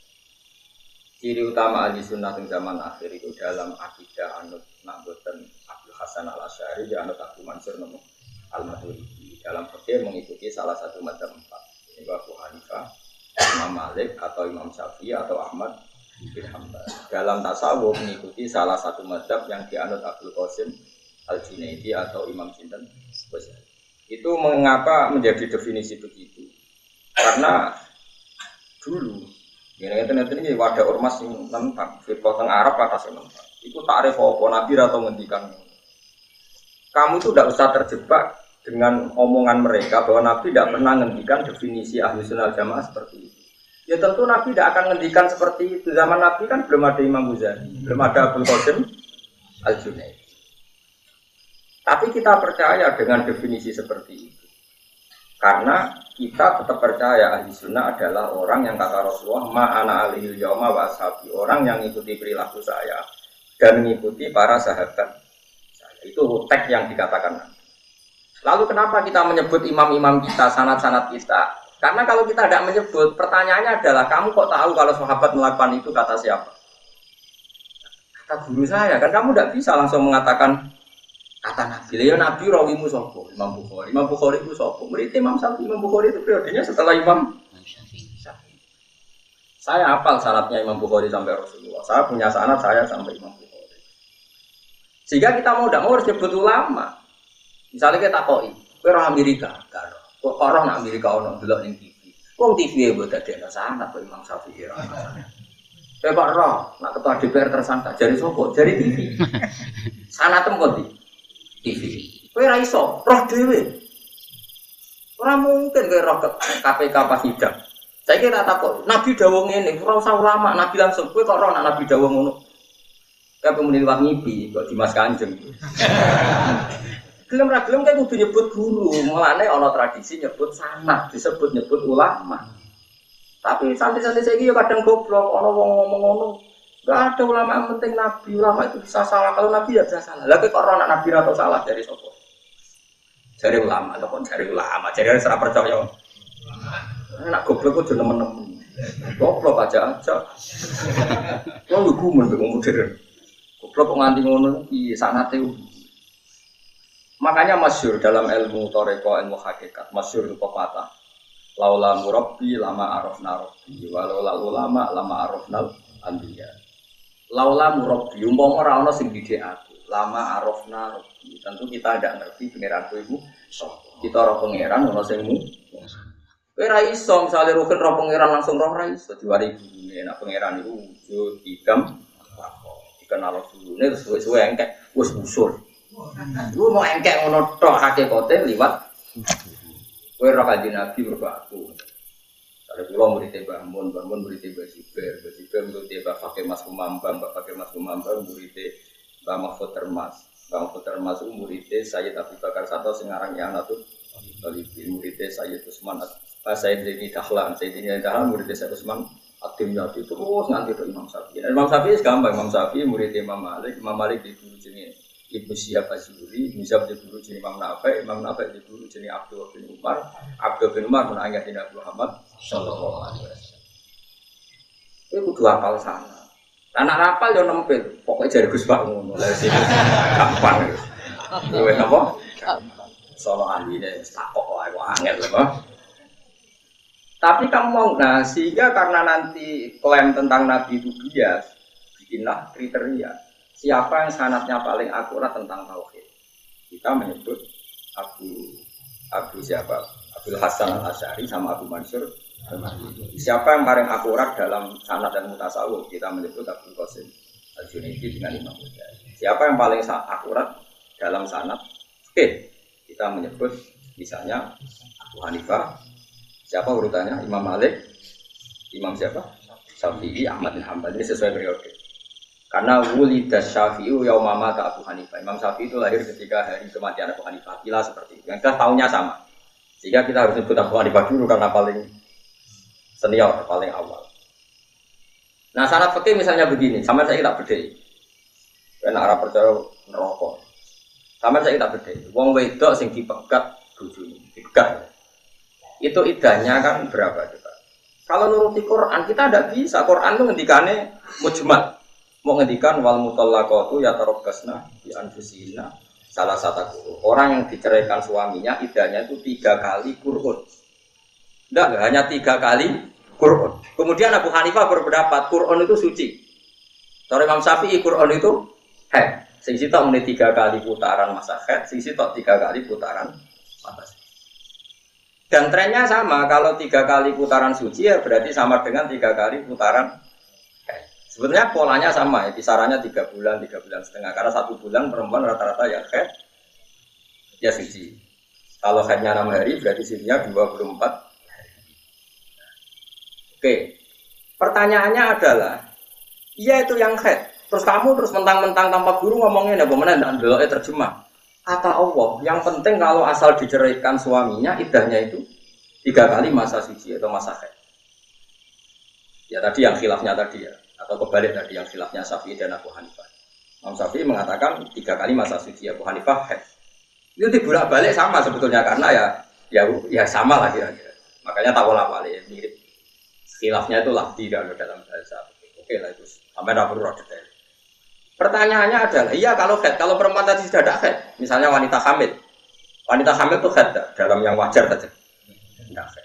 Ciri utama ahli sunnah di zaman akhir itu dalam akidah anut Naboten Abdul Hasan Al-Asy'ari dan anut Abu Mansur Al-Maturidi. Dalam fikih mengikuti salah satu mazhab empat, yaitu Abu Hanifah, Imam Malik atau Imam Syafi'i atau Ahmad bin Hanbal. Dalam tasawuf mengikuti salah satu mazhab yang dianut Abdul Qasim Al-Junaidi atau Imam Sinten. Itu mengapa menjadi definisi begitu? Karena dulu ini wadah ormas yang tentang firqah teng Arab atas tentang itu takrif apa Nabi atau ngendikan kamu itu tidak usah terjebak dengan omongan mereka bahwa Nabi tidak pernah ngendikan definisi ahli sunnah jamaah seperti itu. Ya tentu Nabi tidak akan ngendikan seperti itu. Zaman Nabi kan belum ada Imam Ghazali, belum ada Abdul Qasim Al-Junaidi. Tapi kita percaya dengan definisi seperti itu. Karena kita tetap percaya ahli sunnah adalah orang yang kata Rasulullah ma'ana alihil yauma wa ashabi, orang yang mengikuti perilaku saya dan mengikuti para sahabat saya. Itu teks yang dikatakan. Lalu kenapa kita menyebut imam-imam kita, sanad-sanad kita? Karena kalau kita tidak menyebut, pertanyaannya adalah kamu kok tahu kalau sahabat melakukan itu kata siapa? Kata guru saya, kan kamu tidak bisa langsung mengatakan kata Nabi, ya Nabi rawimu sopo, Imam Bukhari itu sopo, murid Imam Syafi'i, Imam Bukhari itu periodenya setelah Imam Syafi'i. Saya hafal sanadnya Imam Bukhari sampai Rasulullah, saya punya sanad saya sampai Imam Bukhari. Sehingga kita mau tidak mau harus nyebut ulama. Misalnya kita koi, kowe roh Amerika, kan? Kok orang nak Amerika ono delok ning TV. Wong TV e mbok dadekno sanad kok Imam Syafi'i. Kowe kok roh nak ketua DPR tersangka jari sopo? Jari TV. Sanad tempo ndi? TV. Kowe ora iso, roh dhewe. Ora mungkin kowe roh KPK pas sidang. Saiki tak takok, Nabi dawuh ngene, ora usah ulama, Nabi langsung kowe kok roh nak Nabi dawuh ngono. Kabeh muni liwat ngipi kok Dimas Kanjeng. Gelem ra gelem kan kudu nyebut guru, mulane ana tradisi nyebut sanad, disebut nyebut ulama. Tapi santri-santri saiki yo kadang goblok, ana wong ngomong ngono. Enggak ada ulama yang penting Nabi, ulama itu bisa salah, kalau Nabi ya bisa salah. Lah kok ora Nabi atau salah dari sapa? Dari ulama, atau dari ulama, jadi ora percaya. Nek goblok kok nemen-nemen. Goblok aja. Wong gumun wong modern. Goblok kok nganti ngono iki sanate. Makanya masyhur dalam ilmu thariqah, ilmu hakikat, masyhur itu pepatah. Laula murabbi lama arafna rabbi, walau ulama lama arafnal anbiya. Laula murabbi umpama ora ana sing didik aku, lama arafna rabbi. Tentu kita tidak ngerti pangeranku iku sapa. Kita ora pangeran ana sing mu. Kowe ra iso misale rugen ora pangeran langsung roh ra iso diwari gurune. Nek pangeran iku wujud tikam apa. Dikenal gurune terus suwe-suwe engkek wis usul. Lu mau engkek ngono tok hakikate liwat kowe ora kanjeng Nabi mergo aku. Kalau kula murid Mbah Mun, Mbah Mun murid Mbah Siber, Mbah Siber murid Mbah Fakih Mas Kumambang, Mbah Fakih Mas Kumambang murid Mbah Mahfud Termas. Mbah Mahfud Termas murid Sayyid Abu Bakar Sato sing aran Yanatul Talibin muridnya Sayyid Utsman Sayyidina Dahlan Sayyidina Dahlan muridnya Sayyid Utsman Ad-Dimyati terus nganti ke Imam Syafi'i. Imam Syafi'i gampang, Imam Syafi'i muridnya Imam Malik di guru jenis Ibnu Syihab Az-Zuhri, Ibnu Syihab di guru jenis Imam Nafi' di guru jenis Abdul bin Umar menangis di Nabi Muhammad sallallahu alaihi wasallam. Itu kudu hafal sana. Anak rapal yo nempel, pokoknya jare Gus Pak ngono. Lah sing gampang. Kowe apa? Sono ahline takok wae angel lho. Tapi kamu mau, nah sehingga karena nanti klaim tentang Nabi itu bias, bikinlah kriteria. Siapa yang sanadnya paling akurat tentang tauhid? Kita menyebut Abu siapa? Abdul Hasan Al-Asy'ari sama Abu Mansur Al-Maturidi. Siapa yang paling akurat dalam sanad dan mutasawuf? Kita menyebut Abu Qasim Al-Junaidi dengan Imam Ghazali. Siapa yang paling akurat dalam sanad? Oke, kita menyebut misalnya Abu Hanifah. Siapa urutannya? Imam Malik, Imam siapa? Syafi'i, Ahmad bin Hanbal. Ini sesuai periode. Karena wulidas Syafi'i yauma mata Abu Hanifah. Imam Syafi'i itu lahir ketika hari kematian Abu Hanifah. Kila seperti itu. Yang kita tahunnya sama. Sehingga kita harus sebut Abu Hanifah dulu karena paling senior, paling awal. Nah, syarat fikih misalnya begini. Sama saya tak bedhei. Nek ora percaya neraka. Sama saya tak bedhei. Wong wedok sing dipegat bojone, dipegat. Itu idahnya kan berapa coba? Kalau nuruti Quran kita tidak bisa. Quran itu ngendikane mujmal. Mau ngendikan wal mutallaqatu yatarabbasna bi anfusihinna salah satu orang yang diceraikan suaminya idahnya itu 3 kali qur'un. Enggak hanya 3 kali qur'un. Kemudian Abu Hanifah berpendapat qur'un itu suci. Cara Imam Syafi'i qur'un itu haid. Sing sitok muni 3 kali putaran masa haid, sing sitok 3 kali putaran masa. Dan trennya sama, kalau 3 kali putaran suci ya berarti sama dengan 3 kali putaran haid. Sebenarnya polanya sama ya, kisarannya 3 bulan, 3 bulan setengah. Karena 1 bulan perempuan rata-rata ya haid, ya suci. Kalau haidnya 6 hari berarti sucinya 24 hari. Oke, pertanyaannya adalah, iya itu yang haid. Terus kamu terus mentang-mentang tanpa guru ngomongin ya bagaimana tidak ndelok terjemah. Kata Allah, yang penting kalau asal diceraikan suaminya, idahnya itu 3 kali masa suci atau masa haid. Ya tadi yang khilafnya tadi ya, atau kebalik tadi yang khilafnya Syafi'i dan Abu Hanifah. Imam Syafi'i mengatakan 3 kali masa suci, Abu Hanifah haid. Itu dibolak-balik sama sebetulnya karena ya sama lah kira-kira. Makanya tawala-wali mirip. Khilafnya itu lafzi dalam bahasa. Oke lah itu sampai tidak perlu detail. Pertanyaannya adalah, iya kalau haid, kalau perempuan tadi sudah ada haid, misalnya wanita hamil itu haid dalam yang wajar saja, tidak haid.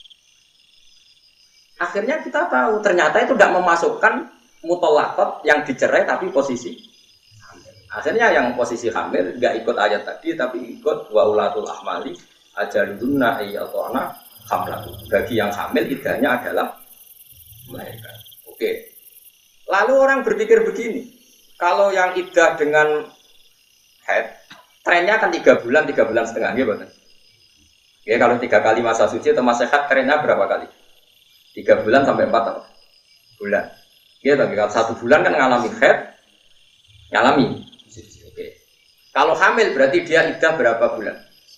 Akhirnya kita tahu ternyata itu tidak memasukkan mutolakot yang dicerai tapi posisi hamil. Akhirnya yang posisi hamil nggak ikut ayat tadi tapi ikut wa ulatul ahmali ajaludunna ayyatona hamlatu. Bagi yang hamil idahnya adalah melahirkan. Oke. Lalu orang berpikir begini. Kalau yang iddah dengan haid, trennya kan 3 bulan, 3 bulan setengah, gitu kan? Ya, kalau 3 kali masa suci atau masa haid, trennya berapa kali? 3 bulan sampai 4 bulan. Ya, tapi kalau 1 bulan kan ngalami haid, ngalami. Oke. Kalau hamil berarti dia iddah berapa bulan?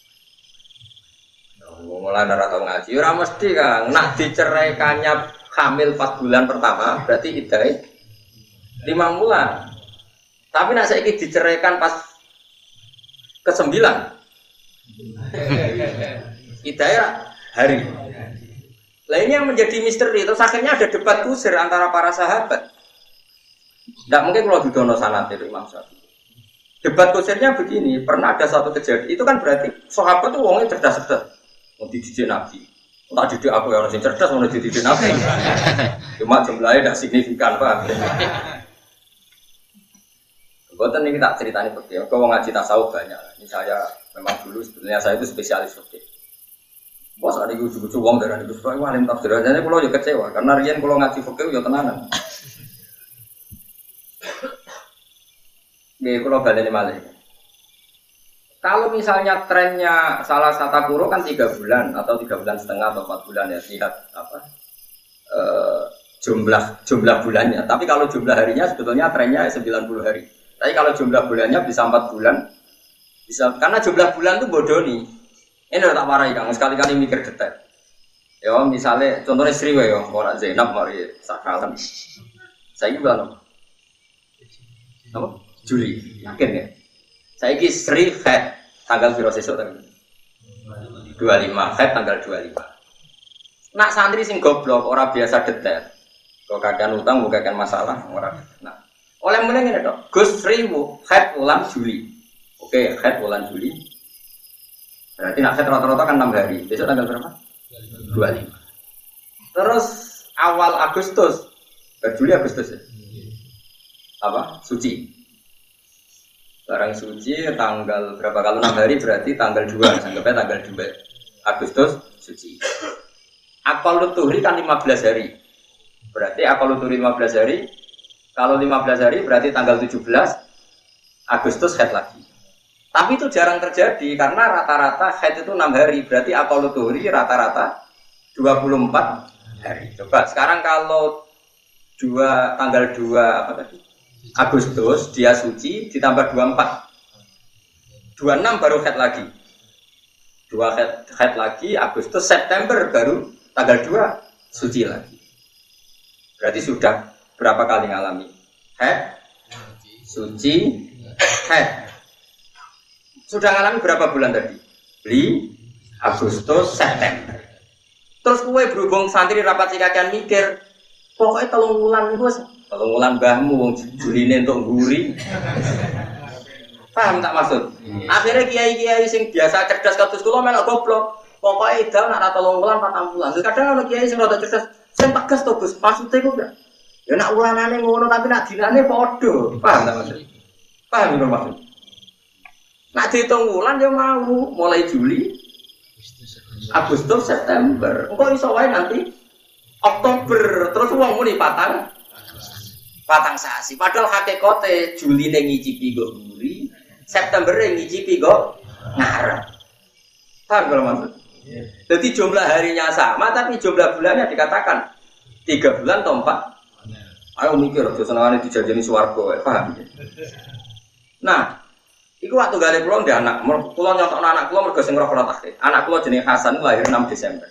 Mulai dari tahu ngaji, ora mesti kan. Nak diceraikannya hamil 4 bulan pertama, berarti iddah 5 bulan. Tapi nak saiki diceraikan pas ke-9. Idahnya hari. Lah ini yang menjadi misteri. Terus akhirnya ada debat kusir antara para sahabat. Tidak mungkin kalau didono sanad itu Imam Syafi'i. Debat kusirnya begini, pernah ada satu kejadian. Itu kan berarti sahabat itu wongnya cerdas-cerdas. Mau dididik Nabi. Tak didik aku yang orang cerdas, mau dididik Nabi. Cuma jumlahnya tidak signifikan, Pak. Bukan ini tak ceritanya seperti itu. Kalau ngaji tasawuf banyak. Ini saya memang dulu sebenarnya saya itu spesialis seperti itu. Bos ada ujung-ujung uang dari itu. Soalnya alim tafsir. Jadi kalau juga kecewa karena rian kalau ngaji fikih ya tenanan. Nih kalau balik malah. Kalau misalnya trennya salah satu guru kan 3 bulan atau 3 bulan setengah atau 4 bulan ya lihat apa jumlah bulannya. Tapi kalau jumlah harinya sebetulnya trennya 90 hari. Tapi kalau jumlah bulannya bisa 4 bulan, bisa karena jumlah bulan itu bodoh nih. Ini udah tak warai Kang, sekali-kali mikir detail. Ya misalnya contohnya Sri wae yo, ora Zainab mari sakalan. Saiki bulan apa? Apa? Juli, yakin ya? Saiki Sri head tanggal piro sesuk tanggal 25, head tanggal 25. Nak santri sing goblok ora biasa detail. Kok kadang utang bukan masalah ora. Nah, oleh mulai ngene tok. Gus Sri head bulan Juli. Oke, head bulan Juli. Berarti nak head rata-rata kan 6 hari. Besok tanggal berapa? 25. Terus awal Agustus, Juli Agustus ya? Apa? Suci. Barang suci tanggal berapa? Kalau 6 hari berarti tanggal 2. Anggapnya tanggal 2 Agustus suci. Akal tuhri kan 15 hari. Berarti akal tuhri 15 hari. Kalau 15 hari berarti tanggal 17 Agustus head lagi. Tapi itu jarang terjadi karena rata-rata head itu 6 hari. Berarti akal tuhri rata-rata 24 hari. Coba sekarang kalau tanggal 2 apa tadi? Agustus dia suci ditambah 24. 26 baru head lagi. 2 head lagi Agustus September baru tanggal 2 suci lagi. Berarti sudah berapa kali ngalami? Head suci head. Sudah ngalami berapa bulan tadi? Agustus September. Terus kue berhubung santri rapat sikakan mikir, pokoknya 3 bulan itu 3 bulan mbahmu wong Juline untuk nguri. Paham tak maksud? Akhirnya kiai-kiai sing biasa cerdas kados kula melok goblok. Pokoke idam nak 3 bulan 4 bulan. Kadang ana kiai sing rada cerdas, sing tegas to Gus. Maksude ku ya nak ulanane ngono tapi nak dinane padha. Paham tak maksud? Paham lho maksud? Nak dihitung bulan ya mau mulai Juli, Agustus, September. Engko iso wae nanti Oktober terus wong muni patang sasi. Padahal hakikate Juli ning ngicipi kok nguri, September ning ngicipi kok ngarep. Paham kalau maksud? Jadi jumlah harinya sama tapi jumlah bulannya dikatakan 3 bulan atau 4. Ayo mikir aja senengane dijajani swarga, paham? Nah, iku waktu gale kula ndek anak, kula nyontokno anak kula mergo sing roh kula takhir. Anak kula jenenge Hasan lahir 6 Desember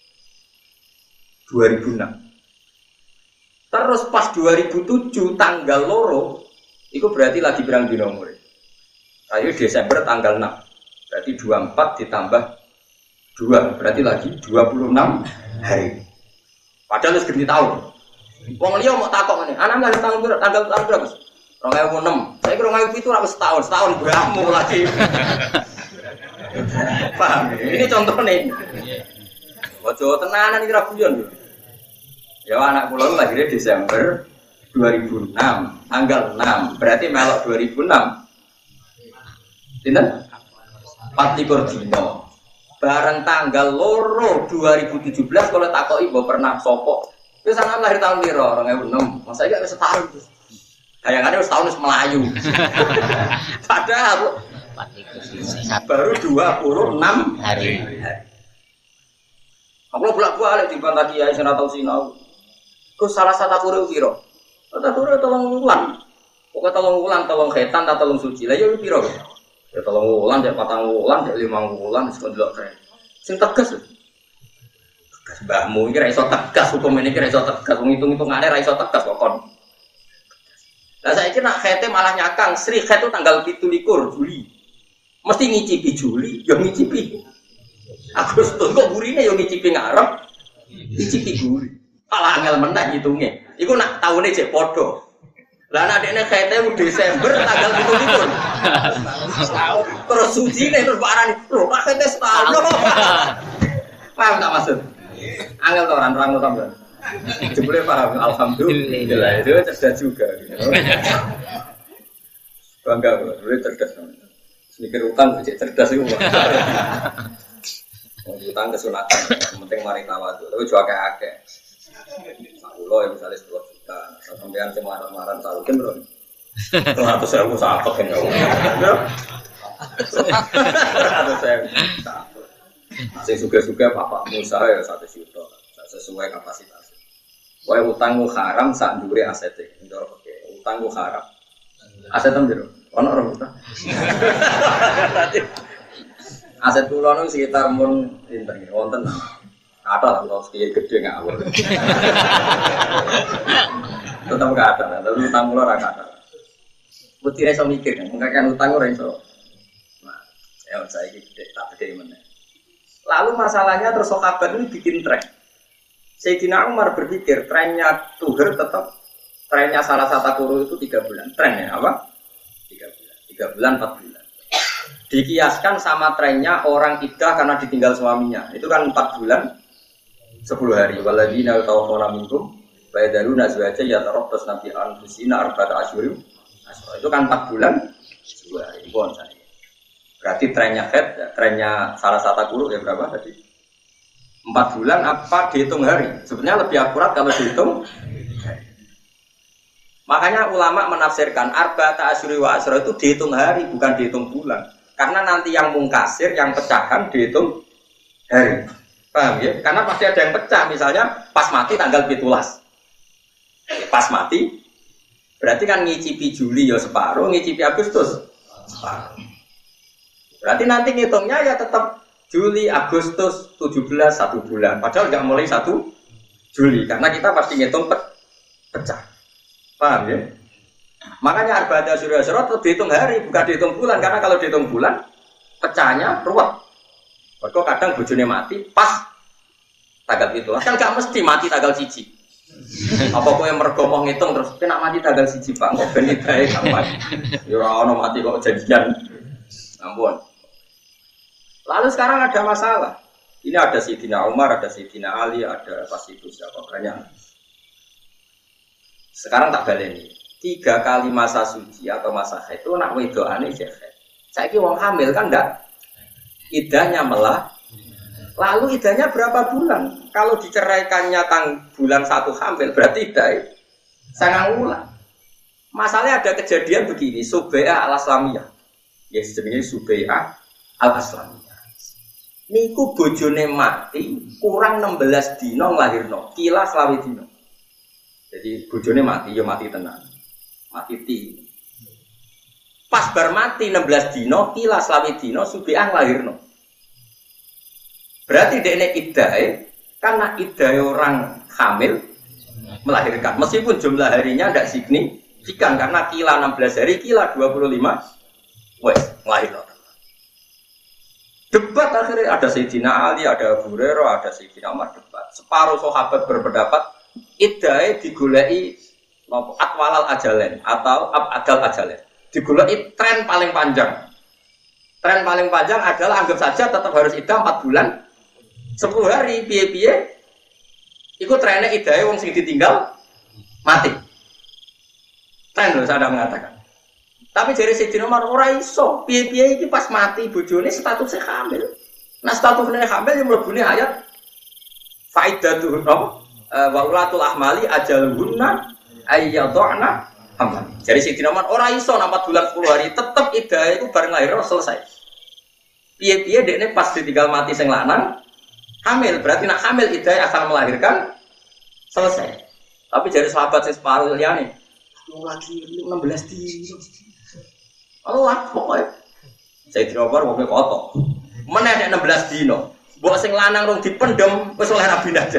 2006. Terus pas 2007 tanggal loro, itu berarti lagi berang dina umure. Ayo Desember tanggal 6. Berarti 24 ditambah 2, berarti lagi 26 hari. Padahal wis ganti tahun. Wong liya mau takok ngene, anak lahir tanggal berapa? 2006. Saya kira 2007 ora setahun beramo lagi. Paham? Ini contoh nih. Ojo tenanan iki ra guyon lho. Ya anak kula lahirnya Desember 2006, tanggal 6. Berarti melok 2006. Pinten? 24 dino. Bareng tanggal loro 2017 kalau takoki mbok pernah sopok. Wis anak lahir tahun piro? 2006. Masa iki wis setahun. Kayangannya wis tahun wis melayu. Padahal baru 26 hari. Aku bolak-balik di bantah kiai sing ora tau sinau. Ku salah satu kuru piro? Ora kuru 3 wulan. Pokoke 3 wulan, 3 khetan ta 3 suci. Lah yo piro? Ya 3 wulan, 4 wulan, 5 wulan wis ndelok kae. Sing tegas. Tegas mbahmu iki ra iso tegas, hukum ini ra iso tegas, ngitung-hitungane ra iso tegas kok kon. Lah saiki nak khete malah nyakang, Sri khet itu tanggal 17 Juli. Mesti ngicipi Juli, yo ngicipi Agustus kok gurine yo ngicipi ngarep. Ngicipi guri. Malah angel meneh ngitunge. Iku nak taune jek padha. Lah nek dekne khete Desember tanggal 17. Terus sucine terus barani, lho Pak khete setahun. Paham tak maksud? Angel to orang sampean. Jebule paham, alhamdulillah. Itu cerdas juga. Bangga kok, dulu cerdas. Mikir utang cek cerdas iku. Utang kesunatan, penting mari tawadhu. Tapi jo akeh-akeh. Kulo ya misalnya 10 juta, sampean sing marah-marah taruhin bro. 100.000 sakit kan kau. 100.000. Sing suga-suga bapakmu usaha ya 1 juta, sesuai kapasitas. Wae utangmu haram sak ndure asete. Ndoro oke. Utangmu haram. Asetem jero. Ono ora utang. Aset kula nu sekitar mun pinten nggih wonten. Ada lah kalau sekian gede ngawur. Tetap nggak ada, tapi utang kula ora ada. Putih iso mikir, kan utang ora iso. Nah, ya saya gede tak gede mana. Lalu masalahnya terus sahabat ini bikin tren. Sayyidina Umar berpikir trennya Tuher tetap trennya salah satu guru itu 3 bulan. Trennya apa? 3 bulan. 3 bulan, 4 bulan. Dikiaskan sama trennya orang iddah karena ditinggal suaminya. Itu kan 4 bulan, 10 hari. Waladina tawafawna minkum bayadaluna azwaja yatarabbas nabi anfusina arba'ata asyhur. Itu kan 4 bulan, 10 hari. Berarti trennya head, trennya salah satu guru ya berapa tadi? 4 bulan apa dihitung hari? Sebenarnya lebih akurat kalau dihitung hari. Makanya ulama menafsirkan arba'ata asyhuri wa asyra itu dihitung hari bukan dihitung bulan. Karena nanti yang mungkasir, yang pecahan dihitung hari. Paham ya? Karena pasti ada yang pecah, misalnya pas mati tanggal 17. Pas mati berarti kan ngicipi Juli ya separuh, ngicipi Agustus separuh. Berarti nanti ngitungnya ya tetap Juli, Agustus, 17, 1 bulan. Padahal nggak mulai 1 Juli. Karena kita pasti ngitung pecah. Paham ya? Makanya arba'ata asyhur tetap dihitung hari, bukan dihitung bulan. Karena kalau dihitung bulan, pecahnya ruwet. Mergo kadang bojone mati pas tanggal itu. Kan nggak mesti mati tanggal 1. Apa kowe mergo mau ngitung terus kena mati tanggal 1 Pak. Kok ben ibae kapan. Ya ora ono mati kok janjian. Ampun. Lalu sekarang ada masalah. Ini ada Sayyidina Umar, ada Sayyidina Ali, ada pas itu siapa banyak. Sekarang tak baleni. 3 kali masa suci atau masa haid itu nak wedokane jek. Saiki wong hamil kan ndak iddahnya melah. Lalu iddahnya berapa bulan? Kalau diceraikannya bulan 1 hamil berarti iddah 9 bulan. Masalahnya ada kejadian begini, Subai'ah al-Aslamiyah. Ya jenenge Subai'ah al-Aslamiyah. Niku bojone mati kurang 16 dina nglahirno, kila 20 dina. Jadi bojone mati ya mati tenan. Mati ti. Pas bar mati 16 dina, kila 20 dina Subai'ah nglahirno. Berarti dekne iddahe karena iddahe orang hamil melahirkan. Meskipun jumlah harinya tidak signifikan karena kila 16 hari, kila 25 wes nglahirno. Debat akhirnya ada Sayyidina Ali, ada Abu Hurairah, ada Sayyidina Umar debat. Separuh sahabat berpendapat iddahe digoleki napa atwalal ajalen atau abadal ajalen. Digoleki tren paling panjang. Tren paling panjang adalah anggap saja tetap harus iddah 4 bulan 10 hari piye-piye. Iku trennya iddahe wong sing ditinggal mati. Tren lho saya mengatakan. Tapi dari Sayyidina Umar ora iso, piye-piye iki pas mati bojone statusnya hamil. Nah statusnya hamil yang mlebune ayat faidatuh wa ulatul ahmali ajaluhunna ayyadhna hamlan. Jadi Sayyidina Umar ora iso 4 bulan 10 hari tetep iddah iku bareng lahir selesai. Piye-piye dekne pas ditinggal mati sing lanang hamil, berarti nak hamil iddah akan melahirkan selesai. Tapi dari sahabat sing separuh liyane lagi 16 dino. Allah pokoknya saya dirobor mau kotor mana ada 16 dino buat sing lanang rong dipendem wis oleh rabi aja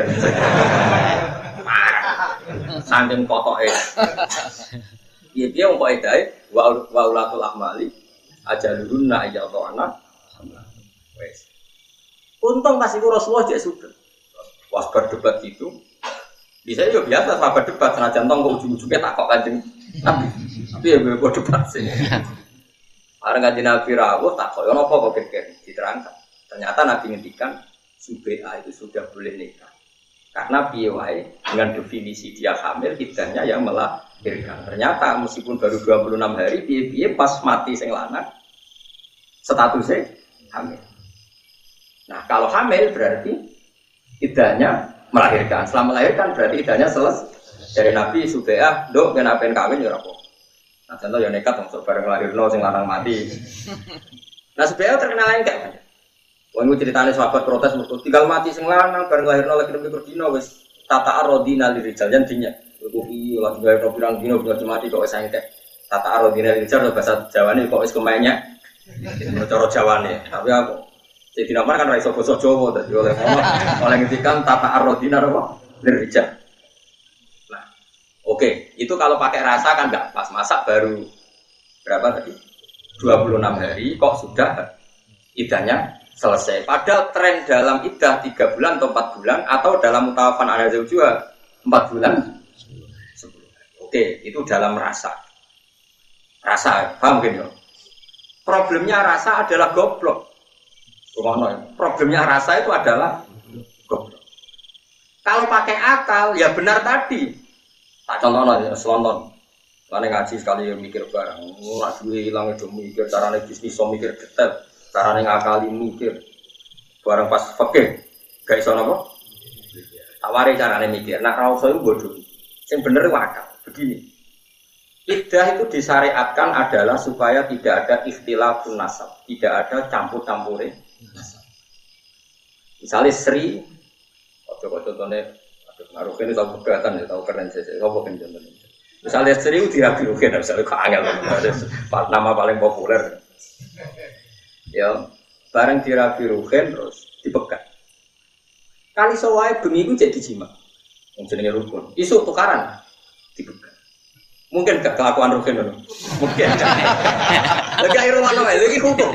saking kotoke iya dia mau edai wa ulatul ahmali ajalurunna ayyadhana wes untung pas iku Rasulullah jek sugih pas berdebat itu bisa ya biasa sahabat debat senajan tong kok ujung-ujungnya tak kok Kanjeng Nabi tapi ya gue debat sih. Orang Kanjeng Nabi rawuh tak kok ono apa kok kek diterangkan. Ternyata Nabi ngendikan Subai'ah itu sudah boleh nikah. Karena piye wae dengan definisi dia hamil iddahnya yang melahirkan. Ternyata meskipun baru 26 hari piye-piye pas mati sing lanang statusnya hamil. Nah, kalau hamil berarti iddahnya melahirkan. Setelah melahirkan berarti iddahnya selesai. Dari Nabi Subai'ah, "Nduk ben apen kawin ya ora apa." Nah, contoh ya nekat untuk bareng lahirno sing lanang mati. Nah, Subai'ah terkenal enggak? Wong iku critane sahabat protes mergo tinggal mati sing lanang bareng lahirno lagi nembe dina wis tata arodina lirijal jantinya. Iku iya lagi lahirno pirang dina bulan mati kok wis engkek. Tata arodina lirijal bahasa Jawane kok wis kemenya. Cara Jawane. Tapi aku Sayyidina Umar kan ra iso basa Jawa dadi oleh ngendikan tata arrodina apa lirijal. Nah, oke, itu kalau pakai rasa kan enggak pas masak baru berapa tadi? 26 hari kok sudah idahnya selesai. Padahal tren dalam idah 3 bulan atau 4 bulan atau dalam mutawafan ala zawjuha 4 bulan 10. Oke, itu dalam rasa. Rasa, paham kan ya? Problemnya rasa adalah goblok. Problemnya rasa itu adalah goblok. Kalau pakai akal, ya benar tadi. Tak contohnya, ya, selonton. Karena ngaji sekali mikir barang. Nggak duit hilang itu mikir. Caranya bisnis so mikir detail. Caranya ngakali mikir. Barang pas fakir. Gak iso apa? Tawari caranya mikir. Nah, rasa itu bodoh. Yang benar itu akal. Begini. Iddah itu disyariatkan adalah supaya tidak ada ikhtilafun nasab. Tidak ada campur-campurin. Misalnya Sri, contohnya, ngaruh ini tahu pegatan ya, tahu keren saja. Apa kan contohnya? Misalnya Sri dirabi-rukin, misalnya keangel, nama paling populer. Ya, bareng dirabi-rukin terus dipegat. Kali sewai bengi itu jadi jima, yang jenenge rukun. Isu tukaran, dipegat. Mungkin gak kelakuan rukin dulu, mungkin. Lagi air mana lagi hukum.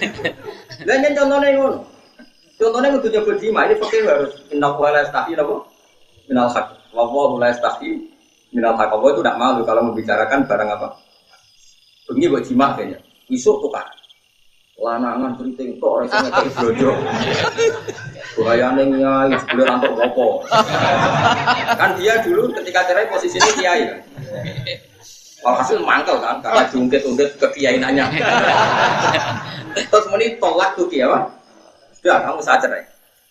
Dan contohnya ngono. Contohnya untuk nyebut jima ini pakai harus minal wala yastahi apa? Minal haq. Wallahu la yastahi minal haq. Allah itu tidak malu kalau membicarakan barang apa. Bengi buat jima kayaknya. Isuk tukar. Lanangan keriting kok orang sangat berblojo. Bahayane nyai sebelum rantok bopo. Kan dia dulu ketika cerai posisinya kiai kan. Walhasil mangkel kan karena diungkit-ungkit kekiainannya. Terus meni tolak tuh kiai apa? Sudah kamu saja cerai.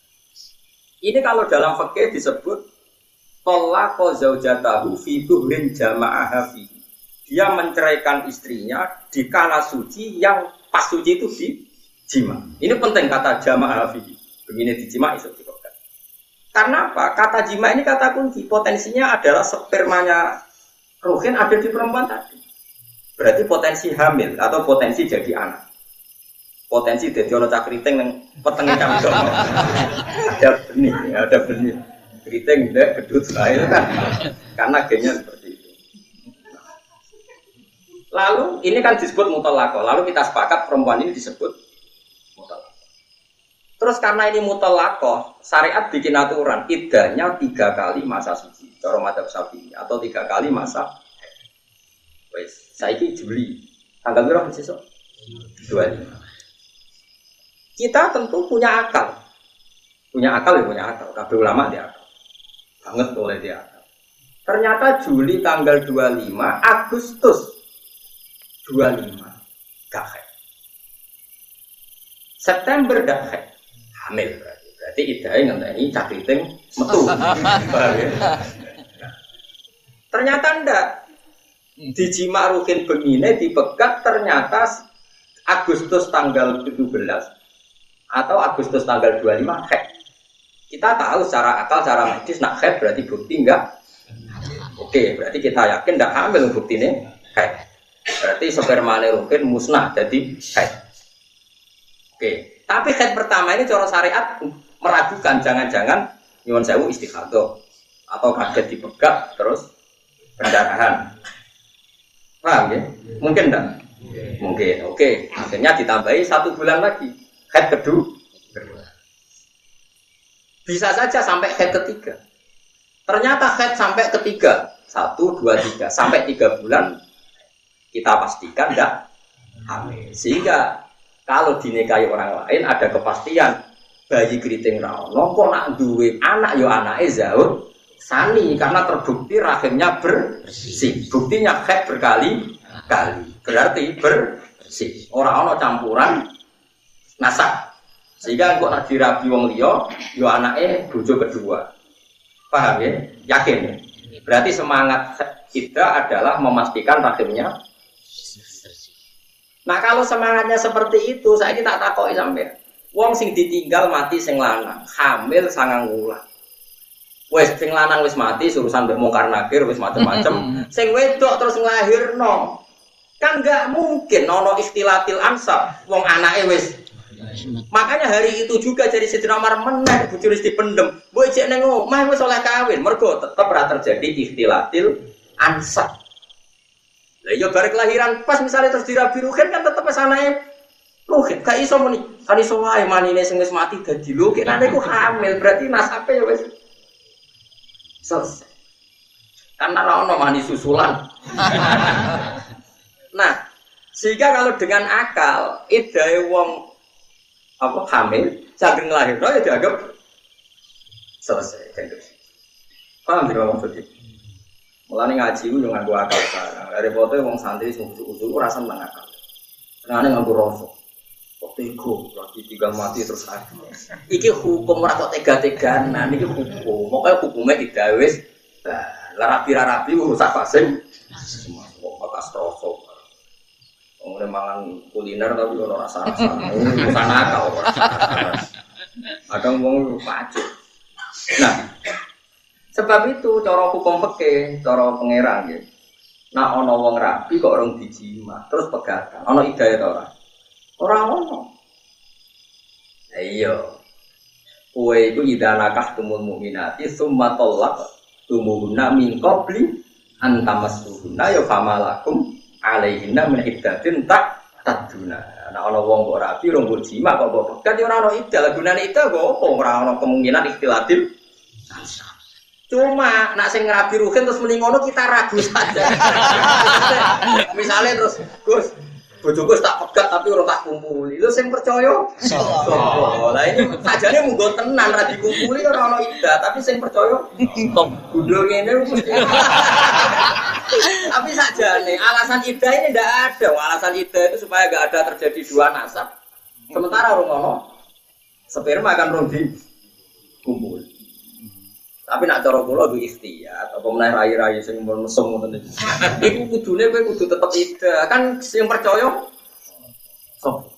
Ini kalau dalam fikih disebut talaqa zaujatahu fi duhrin jama'aha fi. Dia menceraikan istrinya di kala suci yang pas suci itu di jima. Ini penting kata jama'aha fi. Begini di jima itu dipegang. Karena apa? Kata jima ini kata kunci. Potensinya adalah spermanya Ruhin ada di perempuan tadi. Berarti potensi hamil atau potensi jadi anak. Potensi jadi orang cakriting yang petengin campur. Ada benih. Keriting tidak gedut lahir kan. Karena gennya seperti itu. Lalu ini kan disebut mutallaqah. Lalu kita sepakat perempuan ini disebut mutallaqah. Terus karena ini mutallaqah, syariat bikin aturan iddahnya 3 kali masa suci. Cara madzhab Syafi'i atau 3 kali masa. Wes, saiki Juli. Tanggal berapa besok? 25. Kita tentu punya akal. Punya akal. Kabeh ulama dia akal. Banget oleh dia akal. Ternyata Juli tanggal 25, Agustus 25 gak haid. September gak haid. Hamil berarti idahnya ngenteni cakriting metu. Ternyata ndak. Di jima rukin begini dipegat ternyata Agustus tanggal 17 atau Agustus tanggal 25 haid. Kita tahu secara akal, secara medis nak haid berarti bukti enggak. Oke, berarti kita yakin enggak hamil buktinya haid. Berarti spermane rukin musnah jadi haid. Oke, tapi haid pertama ini cara syariat meragukan jangan-jangan nyuwun sewu istihadah atau kaget dipegat terus pendarahan. Paham ya? Mungkin enggak? Mungkin. Oke, akhirnya ditambahi 1 bulan lagi. Haid kedua. Bisa saja sampai haid ketiga. Ternyata haid sampai ketiga. 1, 2, 3. Sampai 3 bulan kita pastikan enggak hamil. Sehingga kalau dinikahi orang lain ada kepastian bayi keriting rawono kok nak duwe anak yo anake zaud sani karena terbukti rahimnya bersih. Buktinya haid berkali-kali. Berarti bersih. Ora ana campuran nasab. Sehingga kok nak dirabi wong liya yo anake bojo kedua. Paham ya? Yakin ya? Berarti semangat kita adalah memastikan rahimnya. Nah kalau semangatnya seperti itu, saya tak takoki sampean. Wong sing ditinggal mati sing lanang, hamil 9 wulan. Wes sing lanang wis mati, urusan mbek mungkar nakir wis macem-macem. Sing wedok terus nglahirno. Kan enggak mungkin ana ikhtilatil ansab. Wong anake wis Makanya hari itu juga jadi Sayyidina Umar meneh bojone dipendem. Mbok ijek ning omah wis oleh kawin, mergo tetep ora terjadi ikhtilatil ansab. Lah iya bareng kelahiran pas misalnya terus dirabi ruhin kan tetep sanane ruhin. Gak iso muni, kan iso wae manine sing wis mati dadi ruhin. Nek iku hamil berarti nasabe ya wis selesai. Karena ora ono mani susulan. Nah, sehingga kalau dengan akal idahe wong apa hamil saged nglahirno ya dianggap selesai kan. Paham tidak maksudnya? Mulane ngaji ku yo nganggo akal sareng. Lah repote wong santri sing ujuk-ujuk ora seneng akal. Senengane nganggo rasa. Kok tega lagi tinggal mati terus aku. Iki hukum ora kok tega-teganan, iki hukum. Pokoke hukume didawis. Lah rapi-rapi rusak pasing. Semua kok bakas rasa. Wong mangan kuliner tapi ora rasa-rasane. Urusan akal ora. Kadang wong pacet. Nah, sebab itu cara hukum fikih, cara pangeran nggih. Nah ana wong rabi kok orang dijima, terus pegatan. Ana hidayah ta ora? Ora ono. Lah iya. Kowe iku idanakah tumul mukminati summa talaq tumuhunna min qabli an tamassuhunna ya famalakum alaihinna min iddatin tak taduna. Nah ana wong kok rabi rong jima kok mbok pegat ya ora ono iddah. Gunane iddah kok apa ora ono kemungkinan ikhtilatil. Cuma nak sing ngerabi ruhin terus muni ngono kita ragu saja. Misalnya terus Gus, bojoku tak pegat tapi ora tak kumpuli. Lho sing percaya? Sopo. Lah ini sajane munggo tenan ra dikumpuli ora ono ida, tapi sing percaya gundul ngene mesti. Tapi sajane alasan ida ini ndak ada. Alasan ida itu supaya enggak ada terjadi dua nasab. Sementara orang ono sperma akan rugi kumpul. Tapi nak cara kula duwe ikhtiyat apa meneh rai-rai sing mesem ngoten iki. Iku kudune kowe kudu tetep ida. Kan sing percaya sop.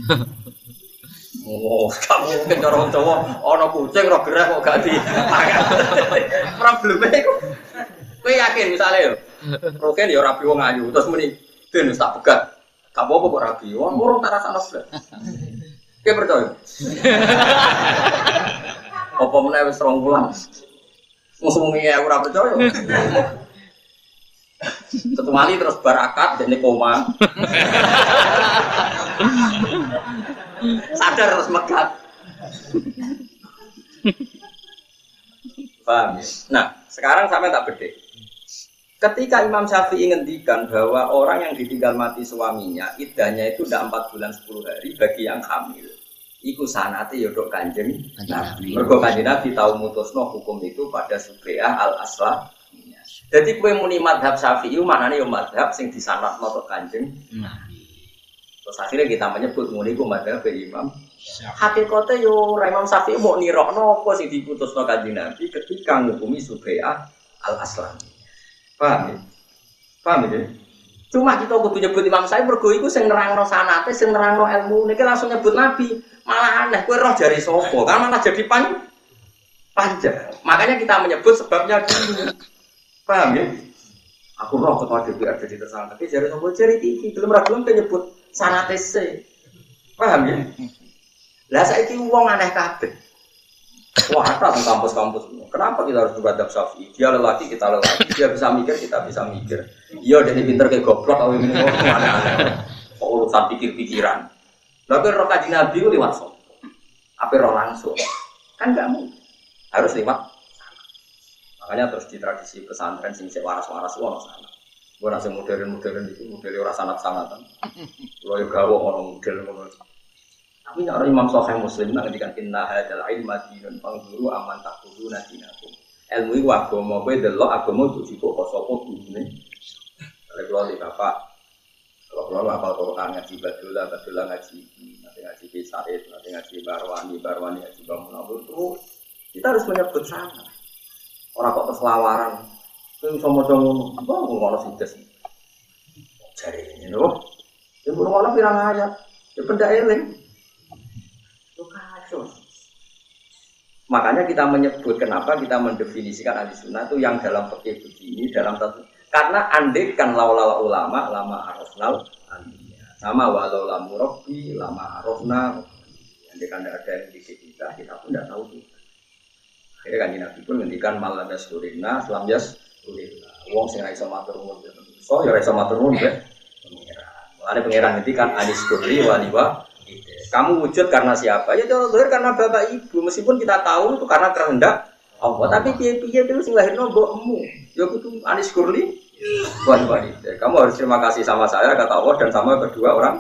Oh, kamu mungkin cara Jawa ana kucing ora gerah kok gak di. Probleme iku. Kowe yakin misale yo. Roken yo rabi wong ayu terus muni den wis tak pegat. Gak apa-apa kok rabi. Wong urung tak rasakno blas. Kowe percaya? Apa meneh wis 2 bulan. Musuh-musuhnya aku ora percaya. Ketumali terus barakat dan koma. Sadar terus megat. Paham ya? Nah, sekarang sampai tak bedek. Ketika Imam Syafi'i ngendikan bahwa orang yang ditinggal mati suaminya, iddahnya itu udah 4 bulan 10 hari bagi yang hamil. Iku sanate ya dok Kanjeng Nabi. Mergo Kanjeng Nabi tau mutusno hukum itu pada Subeah al-Aslah. Jadi kowe muni mazhab Syafi'i maknane ya mazhab sing disanadno tok Kanjeng Nabi. Terus akhirnya kita menyebut muni ku mazhab Imam Syafi'i. Hakikate yo Imam Syafi'i mau nirokno apa sing diputusno Kanjeng Nabi ketika ngukumi Subeah al-Aslah. Paham ya? Paham ya? Cuma kita kudu nyebut Imam Syafi'i mergo iku sing nerangno sanate, sing nerangno ilmu. Niki langsung nyebut Nabi. Malah aneh, kowe roh jari sapa? Kan malah jadi panjang. Makanya kita menyebut sebabnya dulu. Paham ya? Aku roh ketua DPR jadi tersangka, tapi jari sapa jari iki belum ra gelem nyebut sanate se. Paham ya? Lah saiki wong aneh kabeh. Wah, ada di kampus-kampus. Kenapa kita harus beradab Syafi'i? Dia lelaki, kita lelaki. Dia bisa mikir, kita bisa mikir. Iya, dia pinter kayak goblok atau ini aneh-aneh. Kok urusan pikir-pikiran. Tapi roh Kanjeng Nabi itu lewat sopo. Apa roh langsung? Kan enggak mungkin. Harus lewat sana. Makanya terus di tradisi pesantren sing waras-waras ono sana. Ora sing modern-modern itu model ora sanat-sanatan. Kulo yo gawe ono model ngono. Tapi nek Imam Sahih Muslim nang ngendikan inna hadzal ilma dinun fanzuru aman taquluna dinakum. Ilmu iku agama, kowe delok agama kudu kok sapa kudune. Lek kulo di bapak kalau apal Quran ngaji Badullah ngaji ngaji Said, ngaji Barwani ngaji Bangunabur terus kita harus menyebut sana. Orang kok terslawaran, itu sama-sama ngono sides. Cari ini loh, ibu ngono pirang ayat, ya benda eling. Itu kacau. Makanya kita menyebut kenapa kita mendefinisikan ahli sunnah itu yang dalam fikih begini dalam satu. Karena andekan laulala ulama lama arafnal anbiya. Sama walau lamu rabbi lama arafna. Nanti kan ada yang di kita pun tidak tahu juga. Akhirnya kan Nabi pun ngendikan malam yaskurina, selam yaskurina. Wong sing ra iso matur nuwun ya. So ya ra iso matur nuwun ya. Mulane pangeran ngendikan aniskuri waliwa. Kamu wujud karena siapa? Ya lahir karena bapak ibu. Meskipun kita tahu itu karena kehendak Allah. Tapi piye-piye itu sing lahirno mbokmu. Ya kudu aniskuri waliwa. Kamu harus terima kasih sama saya kata Allah dan sama kedua orang.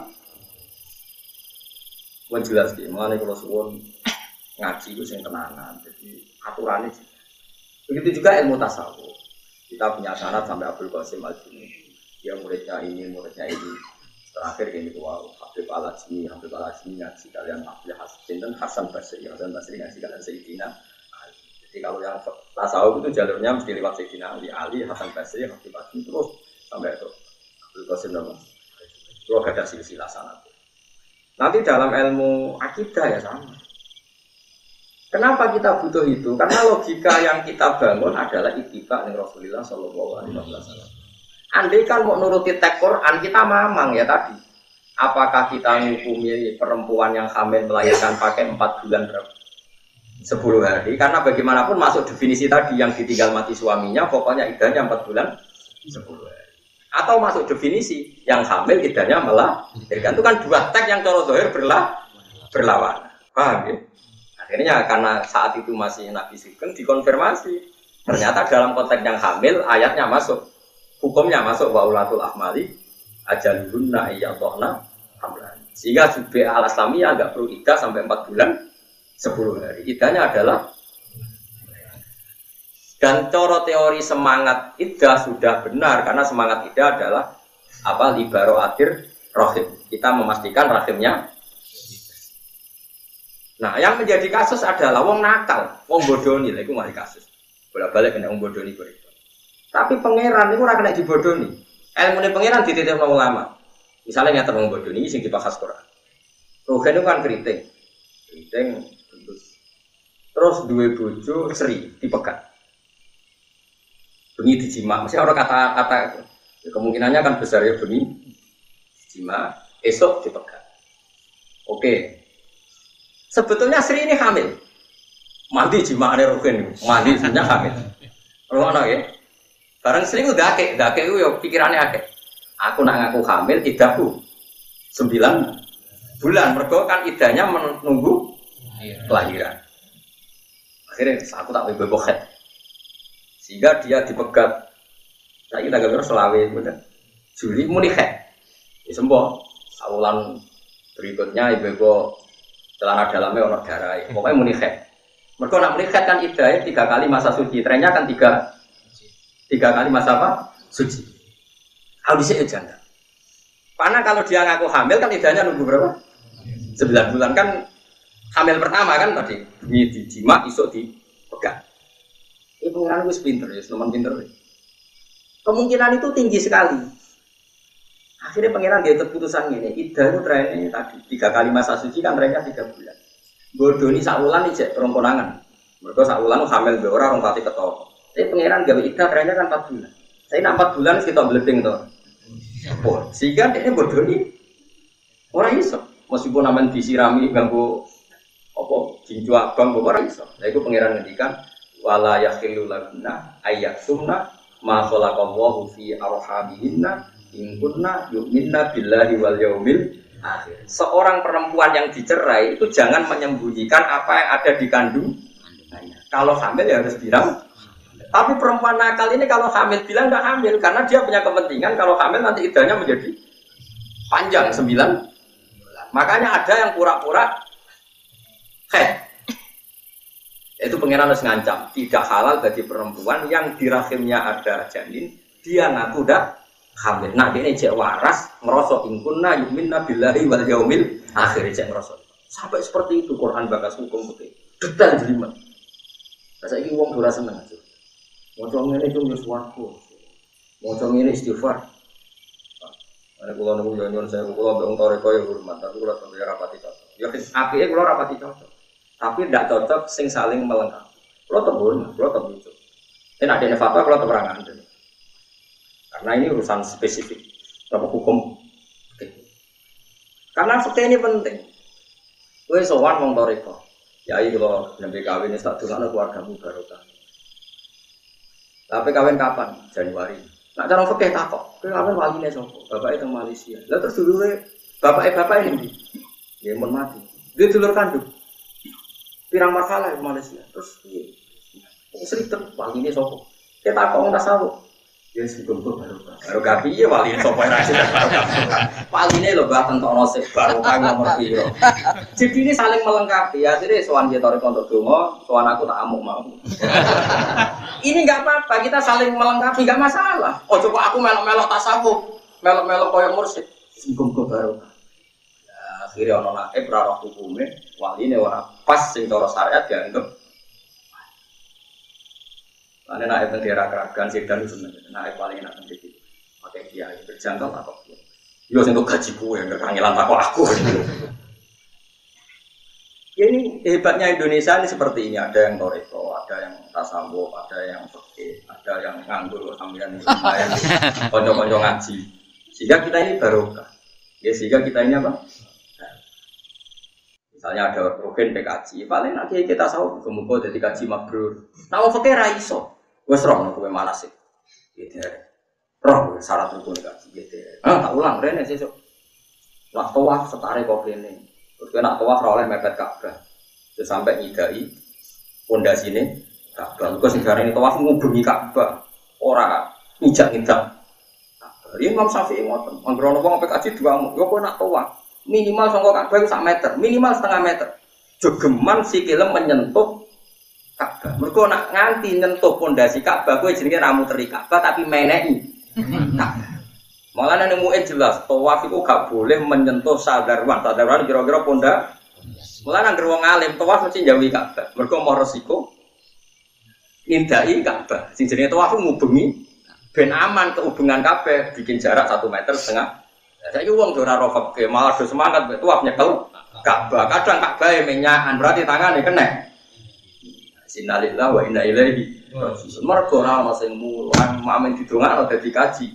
Mun jelas iki, mulane kula suwun ngaji itu sing tenanan. Jadi aturannya. Begitu juga ilmu tasawuf. Kita punya sanad sampai Abdul Qasim Al-Junaidi. Dia muridnya ini. Terakhir ini wow, Habib Al-Azmi ngaji kalian Abdul Hasan dan Hasan Basri ngaji kalian Sayyidina Ali. Jadi kalau yang tasawuf itu jalurnya mesti lewat Sayyidina Ali, Hasan Basri, Habib Al-Azmi terus sampai itu Abdul Qasim nama. Itu ada silsilah sanad. Nanti dalam ilmu akidah ya sama. Kenapa kita butuh itu? Karena logika yang kita bangun adalah ittiba dengan Rasulullah Shallallahu Alaihi Wasallam. Andai kan mau nuruti teks Quran kita mamang ya tadi. Apakah kita menghukumi perempuan yang hamil melahirkan pakai 4 bulan berapa? 10 hari. Karena bagaimanapun masuk definisi tadi yang ditinggal mati suaminya, pokoknya iddahnya 4 bulan 10 hari. Atau masuk definisi yang hamil iddahnya melahirkan. Itu kan dua teks yang cara zahir berlawanan. Paham ya? Akhirnya karena saat itu masih Nabi Sugeng dikonfirmasi. Ternyata dalam konteks yang hamil ayatnya masuk. Hukumnya masuk wa ulatul ahmali ajalunna iyadhna hamlan. Sehingga Jubi al-Islamiyah enggak perlu iddah sampai 4 bulan 10 hari. Iddahnya adalah dan coro teori semangat iddah sudah benar karena semangat iddah adalah apa libaro akhir rahim. Kita memastikan rahimnya. Nah, yang menjadi kasus adalah wong nakal, wong bodoni lha iku mari kasus. Bolak-balik kena wong bodoni kuwi. Tapi pangeran itu ora kena dibodoni. Ilmune pangeran dititipno ulama. Misalnya nyata wong bodoni sing dibahas Quran. Rogen itu kan keriting terus duwe bojo seri dipegat. Bengi dijima, mesti orang kata-kata ya, kemungkinannya kan besar ya bengi dijima, esok dipegat. Oke. Sebetulnya Sri ini hamil. Mandi jima ada Rogen, mandi sebenarnya hamil. Rono ya. Barang Sri udah dake itu ya pikirannya akeh. Aku nak ngaku hamil iddahku 9 bulan. Mergo kan iddahnya menunggu kelahiran. Akhirnya aku tak bebohet. Sehingga dia dipegat. Saya kita gambar selawe bener. Juli muni khet. Sembuh. Saulan berikutnya ibu celana dalamnya ono darah. Pokoknya muni khet. Mereka nak muni khet kan iddah 3 kali masa suci. Trennya kan 3 kali masa apa? Suci. Habisnya janda. Karena kalau dia ngaku hamil kan iddahnya nunggu berapa? 9 bulan kan hamil pertama kan tadi. Ini dijima isuk dipegat. Ini pengiran gue pinter ya, teman pinter. Kemungkinan itu tinggi sekali. Akhirnya pengiran dia keputusan ini, iddah itu trennya tadi 3 kali masa suci kan trennya 3 bulan. Bodoh ini sakulan nih cek perempuanan. Mereka sakulan hamil dua orang pati ketol. Tapi pengiran gawe iddah trennya kan 4 bulan. Saya nak 4 bulan kita bleding tuh. Sehingga dia bodoh ini orang iso. Meskipun namanya disirami ganggu apa jinju abang orang iso. Nah itu pengiran ngendikan wala yakhillu laguna ayyatumna ma khalaqallahu fi arhamihinna in kunna yu'minna billahi wal yaumil akhir. Seorang perempuan yang dicerai itu jangan menyembunyikan apa yang ada di kandungannya. Kalau hamil ya harus bilang. Tapi perempuan nakal ini kalau hamil bilang enggak hamil karena dia punya kepentingan kalau hamil nanti iddahnya menjadi panjang 9 bulan. Makanya ada yang pura-pura itu pengiran harus ngancam tidak halal bagi perempuan yang di rahimnya ada janin dia ngaku dah hamil. Nah ini cek waras ngerosok ingkunna yuminna billahi wal yaumil akhir cek ngerosok sampai seperti itu Quran bakas hukum putih detail jelimet. Saya ini uang dura seneng aja. Mau coba ini cuma suaraku, mau coba ini istighfar. Ada pulau nunggu jangan saya pulau bang toreko ya hormat tapi pulau tentu ya rapati cocok. Ya akhirnya pulau rapati cocok. Tapi tidak cocok sing saling melengkapi. Kalau tebun, kalau terbujuk. Ini ada fatwa kalau terangan. Karena ini urusan spesifik, apa hukum. Karena fakta ini penting. Kowe sowan wong toriko. Yai kula nembe kawin wis tak dongakno keluargamu barokah. Tapi kawin kapan? Januari. Nak cara fikih takok, kowe kawin waline sapa? Bapake teng Malaysia. Lah terus dulure bapake ndi? Ya mun mati. Dia dulur kandung. Pirang masalah di Malaysia. Terus piye? Seriten waline sapa? Kita takok tasawuf. Ya sing-sing barokah piye waline sapa ora sing barokah. Waline lho Mbah tentokno sik barokah nomor piro. Jadi ini saling melengkapi. Akhirnya sowan dia tarik untuk dongo, sowan aku tak amuk mau. Ini enggak apa-apa, kita saling melengkapi, enggak masalah. Oh coba aku melok-melok tasawuf, melok-melok koyo mursyid. Sing-sing barokah. Ya akhirnya ono naik ora roh hukume, waline ora pas sing cara syariat dianggap. Karena naik bendera keragaman sedan itu sebenarnya naik paling enak sendiri. Pakai kiai berjangkau tak kok. Yo sing untuk gaji gue enggak kangelan tak kok aku. Ya ini hebatnya Indonesia ini seperti ini, ada yang toriko, ada yang tasawuf, ada yang fikih, ada yang nganggur sambilan lumayan konco-konco ngaji. Sehingga kita ini barokah. Ya sehingga kita ini apa? Misalnya ada program PKJ, paling nanti kita tahu kemudian jadi kaji mabrur. Nah, fikih ra iso. Wes roh kowe manasik. Gitu. Roh syarat rukun kaji gitu. Tak ulang rene sesuk. Lah tawaf setare kok kene. Terus kena tawaf ora oleh mepet Ka'bah. Terus sampai nyidai pondasine Ka'bah. Kok sing garane tawaf ngubengi Ka'bah. Ora ngijak-ngijak. Jadi Imam Syafi'i ngoten, anggere ana wong PKJ duamu, yo kok nak tawaf minimal sangka Ka'bah itu 1 meter, minimal setengah meter. Jogeman sikile menyentuh Ka'bah. Mergo nak nganti nyentuh pondasi Ka'bah kuwi jenenge ra muteri Ka'bah tapi meneki. Nah, malah nang muin jelas tawaf iku gak boleh menyentuh sadarwan. Sadarwan kira-kira pondak. Malah nang wong alim tawaf mesti njauhi Ka'bah. Mergo mau resiko ngindai Ka'bah. Sing jenenge tawaf ngubengi ben aman kehubungan Ka'bah bikin jarak 1,5 meter. Saiki wong ora ro fikih malah do semangat mek tawaf nyekel Ka'bah. Kadang Ka'bah menyakan berarti tangane kena. Innalillahi wa inna ilaihi raji'un. Mergo ora ana sing mulang mamen didongakno dadi kaji.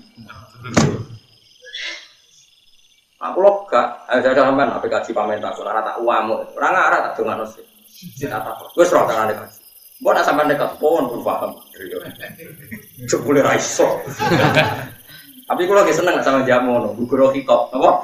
Aku lho gak ada sampean apa kaji pamen tak ora tak uamu. Ora ngarah tak dongakno sik. Sik tak apa. Wis ora carane kaji. Mbok nak sampean nek pun paham. Jebule ra iso. Tapi kula ge seneng sama jamu ngono, guguro kitab, apa?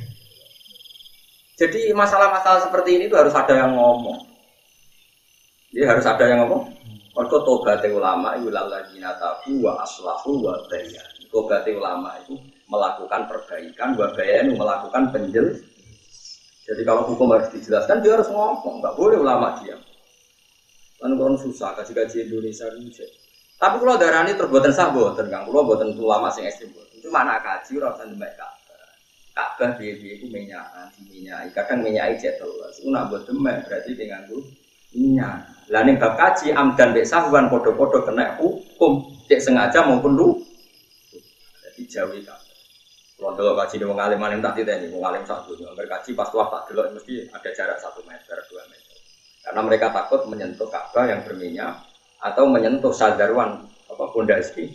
Jadi masalah-masalah seperti ini tuh harus ada yang ngomong. Jadi harus ada yang ngomong. Mergo tobaté ulama iku lalladzina tabu wa aslahu wa bayyan. Tobaté ulama itu melakukan perbaikan, wa bayyan melakukan penjelasan. Jadi kalau hukum harus dijelaskan dia harus ngomong, enggak boleh ulama diam. Kan kon susah kaji-kaji Indonesia itu. Tapi kalau darani terbuatan sah boten Kang, kula boten ulama sing ekstrem. Cuma nak kaji ora usah ndek Ka'bah. Ka'bah piye-piye iku minyakan, diminyaki. Kadang minyaki cetel. Iku nak boten berarti nganggo minyak. Lah ning bab kaji amdan mek sahwan padha-padha kena hukum, cek sengaja maupun lu. Jadi jauhi Ka'bah. Kalau delok kaji wong alim tak titeni, wong alim sak donya. Berkaji pas tuah tak delok mesti ada jarak 1 meter, 2 meter. Karena mereka takut menyentuh Ka'bah yang berminyak atau menyentuh sadarwan apa pondasi.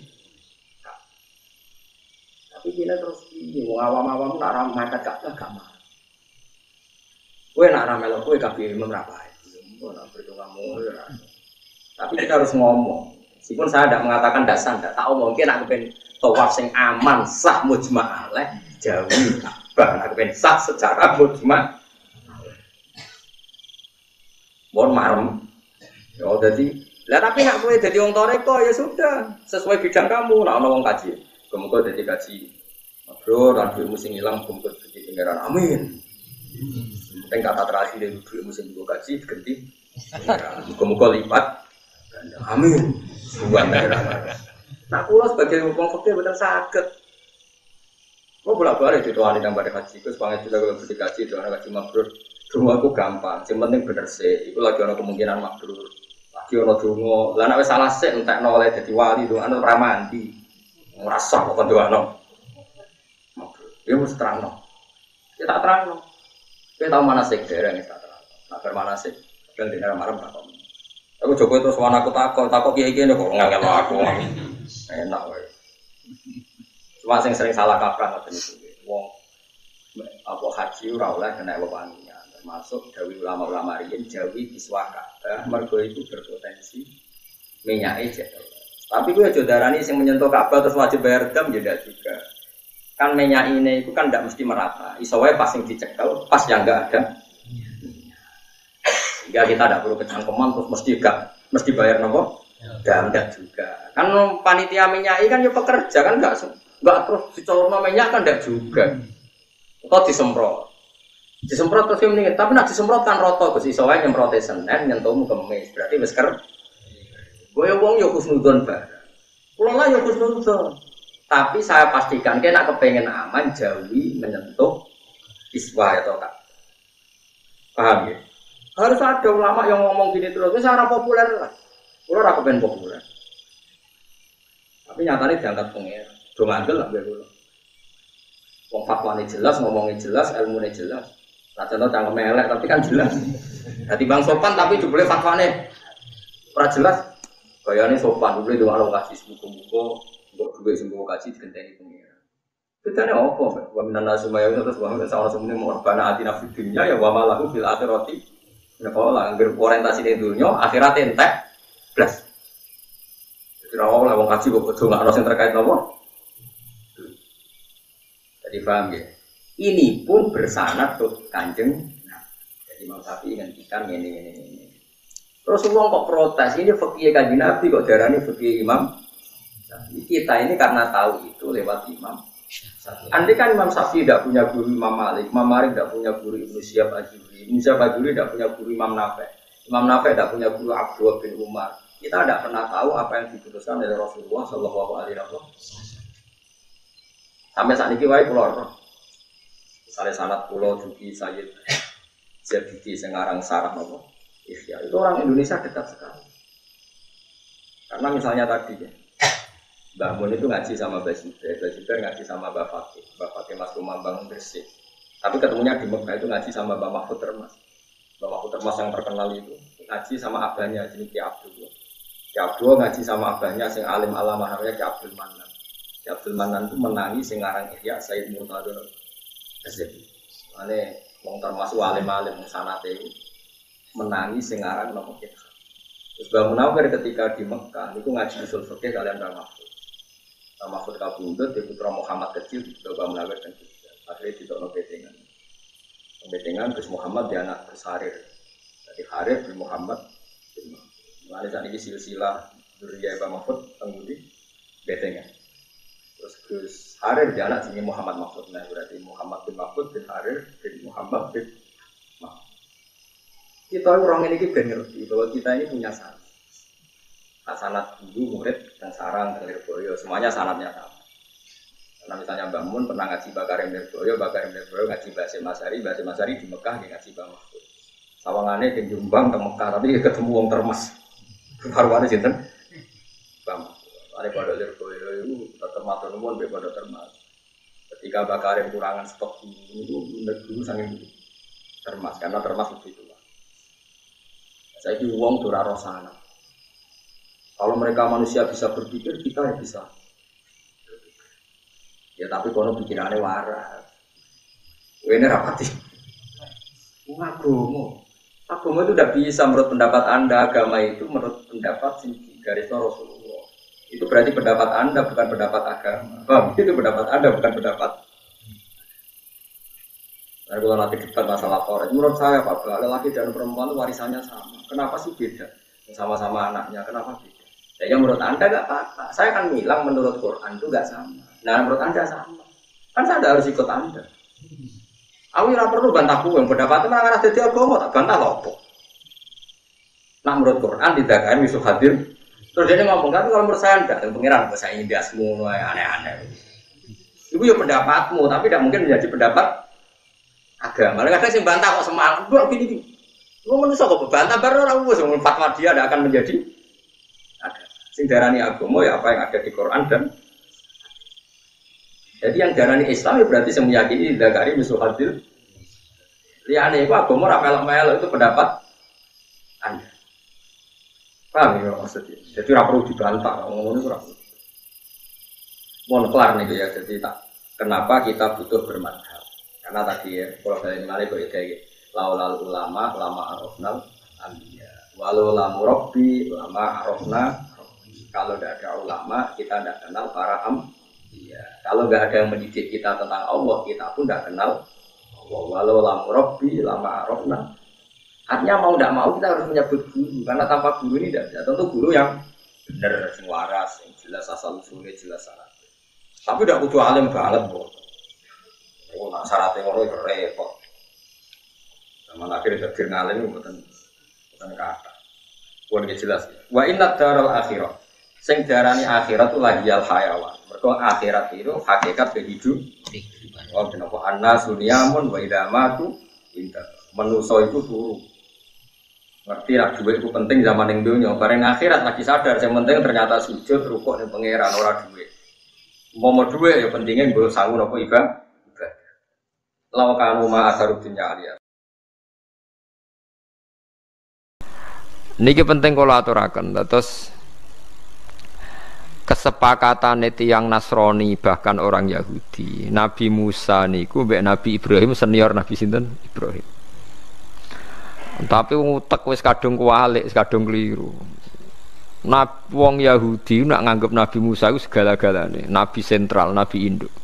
Tapi kita terus ini wong awam-awam nak ra mepet Ka'bah gak mah. Kowe nak ra melok kowe kabeh memrapa. Tapi kita harus ngomong. Meskipun saya tidak mengatakan dasar, tidak tahu mungkin aku pengen tawaf sing aman, sah mujma' alaih, jauhi Ka'bah. Aku pengen sah secara mujma'. Mohon marem. Ya jadi, lah tapi nak kowe dadi wong toreko ya sudah, sesuai bidang kamu. Nak ono wong kaji, kemudian dadi kaji. Mabrur, lan duitmu sing ilang kumpul di pinggiran. Amin. Penting kata terakhir dari duitmu sing buka kaji diganti. Muka-muka lipat. Amin. Buat daerah. Nah, kula sebagai wong fikih betul saged. Kok bolak-balik dituani nang pada haji, terus panget juga kalau berdiri haji, doa haji mabrur. Dungo aku gampang, yang penting bener sih. Iku lagi ada kemungkinan mabrur. Lagi ada dungo, lah nek wis salah sik entekno oleh dadi wali, doa anu ora mandi. Ora sah kok doano. Mabrur. Ya mesti terangno. Ya tak terangno. Kowe tau manasik dereng tak terangno. Nak bermanasik ben dina marem tak kok. Aku Joko terus wan aku takok kiai-kiai kok ngangel aku. Enak wae. Cuma sing sering salah kaprah ngoten niku. Wong apa haji ora oleh kena wewangian. termasuk dawi ulama-ulama riyen jawi kiswah Ka'bah mergo itu berpotensi minyak jatuh. Tapi gue aja darani sing menyentuh Ka'bah terus wajib bayar dam ya ndak juga. Kan minyak ini itu kan ndak mesti merata. Iso wae pas sing dicekel, pas yang enggak ada. Sehingga kita tidak perlu kecangkeman terus mesti bayar nopo? Enggak juga. Kan panitia minyak kan ya pekerja kan enggak terus dicolokno minyak kan enggak juga. Atau disemprot terus mendingin, tapi nak disemprot kan roto Gus iso wae nyemprot Senin nyentuhmu Kamis, berarti wis ker. Gue wong yo kusnudon bareng. Kula lah yo kusnudon. Tapi saya pastikan kena kepengen aman jawi menyentuh iswa atau tak. Paham ya? Harus ada ulama yang ngomong gini terus, wis ora populer lah. Kula ora kepen populer. Tapi nyatane diangkat pengen. Do ngandel lah kula. Wong fatwane jelas, ngomongnya jelas, ilmunya jelas. Nah contoh cangkem elek tapi kan jelas. Dadi bang sopan tapi jebule fatwane ora jelas. Bayane sopan jebule doa lokasi buku-buku, mbok duwe sing mbok kaji digenteni pengira. Bedane opo? Wa minan nasumaya terus wa min sawana sumune murbana atina fid dunya ya wa malahu fil akhirati. Nek ora anggere orientasi ning dunya, akhirat entek blas. Jadi ora oleh wong kaji kok kudu ngakno sing terkait napa? Jadi paham ya? Ini pun bersanad ke Kanjeng. Nah, jadi Imam Syafi'i ngendikan ini. Terus wong kok protes, ini fikih Kanjeng Nabi kok darani fikih Imam Syafi'i. Kita ini karena tahu itu lewat Imam Syafi'i. Andai kan Imam Syafi'i tidak punya guru Imam Malik tidak punya guru Ibnu Syihab Az-Zuhri, Ibnu Syihab Az-Zuhri tidak punya guru Imam Nafi', Imam Nafi' tidak punya guru Abdullah bin Umar. Kita tidak pernah tahu apa yang diputuskan oleh Rasulullah Shallallahu Alaihi Wasallam. Sampai saat ini wae kula ora. Misalnya sanad kula Juki Sayyid Zabidi sing aran sarah napa? Ihya. Itu orang Indonesia dekat sekali. Karena misalnya tadi ya. Mbah Mun itu ngaji sama Mbah Zubair ngaji sama Mbah Fatih Mas Kumambang Gresik. Tapi ketemunya di Mekah itu ngaji sama Mbah Mahfud Termas. Mbah Mahfud Termas yang terkenal itu ngaji sama abahnya jenis Ki Abdul. Ki Abdul ngaji sama abahnya sing alim alamah namanya Ki Abdul Manan. Ki Abdul Manan itu menangi sing aran Ihya Sayyid Murtadha Gresik. Mane wong termasuk alim-alim sanate itu menangi sing aran napa Ki. Terus Mbah Munawwir ketika di Mekah itu ngaji usul fikih kalian Mbah Mahfud. Mahfud kabundut di putra Muhammad kecil Mbah Munawwir dan juga akhirnya ditokno betengan Gus Muhammad di anak Gus Harir. Jadi Harir bin Muhammad bin Muhammad. Saat ini silsilah Dzurriyyah Mbah Mahfud tenggudi betengan. Terus Gus Harir di anak sini Muhammad Mahfud. Nah berarti Muhammad bin Mahfud bin Harir bin Muhammad bin Mahfud. Kita orang ini ben ngerti bahwa kita ini punya sanad. Sanad guru, murid, dan sarang, dan Lirboyo, semuanya sanadnya sama. Karena misalnya Mbah Mun pernah ngaji Bakarim Lirboyo ngaji Basim Masari di Mekah dia ngaji Mbah Mahfud. Sawangannya di Jombang ke Mekah, tapi ketemu wong Termas. Baru-baru sinten Mbah Mahfud. Ada pada Lirboyo itu tetap matur nuwun be pada Termas. Ketika Bakarim kurangan stok itu dulu sangat Termas, karena Termas lebih tua. Saya ini wong ora ro sanad. Kalau mereka manusia bisa berpikir, kita ya bisa. Ya tapi kono pikirannya waras. Ini rapati. Agama itu tidak bisa menurut pendapat Anda. Agama itu menurut pendapat garis Rasulullah. Itu berarti pendapat Anda bukan pendapat agama. Itu pendapat Anda bukan pendapat. Nah, kalau nanti debat masalah Taurat, menurut saya Pak, lelaki dan perempuan itu warisannya sama. Kenapa sih beda? Sama-sama anaknya, kenapa beda? Ya menurut Anda enggak apa-apa. Saya kan bilang menurut Quran itu enggak sama. Nah menurut Anda sama. Kan saya harus ikut Anda. Aku ora perlu bantah yang pendapatnya malah ngarah dadi agama tak bantah lopo. Nah menurut Quran tidak kan wis hadir. Terus dia ngomong kan kalau menurut saya enggak, pengiran bahasa India semua aneh-aneh. Itu ya pendapatmu tapi tidak mungkin menjadi pendapat agama. Kadang sing bantah kok semangat, kok gini. Lu manusia kok bantah baru ora wis fatwa dia tidak akan menjadi sing darani agama ya apa yang ada di Quran dan jadi yang darani Islam ya berarti yang meyakini dzakari misul hadil. Liyane iku agama ora melok-melok itu pendapat Anda. Paham ya maksudnya? Jadi ora perlu dibantah, ngomong itu ora perlu. Mohon kelar nih ya, jadi tak kenapa kita butuh bermadhab. Karena tadi ya, kalau saya ini kok kayak laulal ulama lama arafnal anbiya. Walau lam rabbi lama arafna rabbi. Kalau tidak ada ulama, kita tidak kenal para anbiya. Kalau nggak ada yang mendidik kita tentang Allah, kita pun tidak kenal Allah. Walau lam rabbi lama arafna. Artinya mau tidak mau kita harus menyebut guru, karena tanpa guru ini tidak bisa. Tentu guru yang benar, yang waras, yang jelas asal usulnya, jelas syaratnya. Tapi tidak butuh alim banget, boh. Oh, nak syaratnya ngono itu repot. Zaman akhir takdir ngalim bukan kata. Pun jelas. Wa inna daral akhirah. Sing darani akhirat itu lagi al hayawan. Mergo akhirat itu hakikat kehidupan. Oh, kenapa annas dunyamun wa idza matu inta. Manusa itu turu. Ngerti lah duit itu penting zaman yang dunia. Bareng akhirat lagi sadar. Yang penting ternyata sujud rukuk dan pangeran ora duit. Mau duit ya pentingnya gue sangu nopo ibadah. Lawakan rumah asar dunia alia. Niki penting kalau aturaken. Terus kesepakatan tiyang Nasrani bahkan orang Yahudi. Nabi Musa niku mbek Nabi Ibrahim senior Nabi sinten Ibrahim. Tapi utek wis kadung kualik, kadung keliru. Wong Yahudi nak nganggep Nabi Musa itu segala-galane, nabi sentral, nabi induk.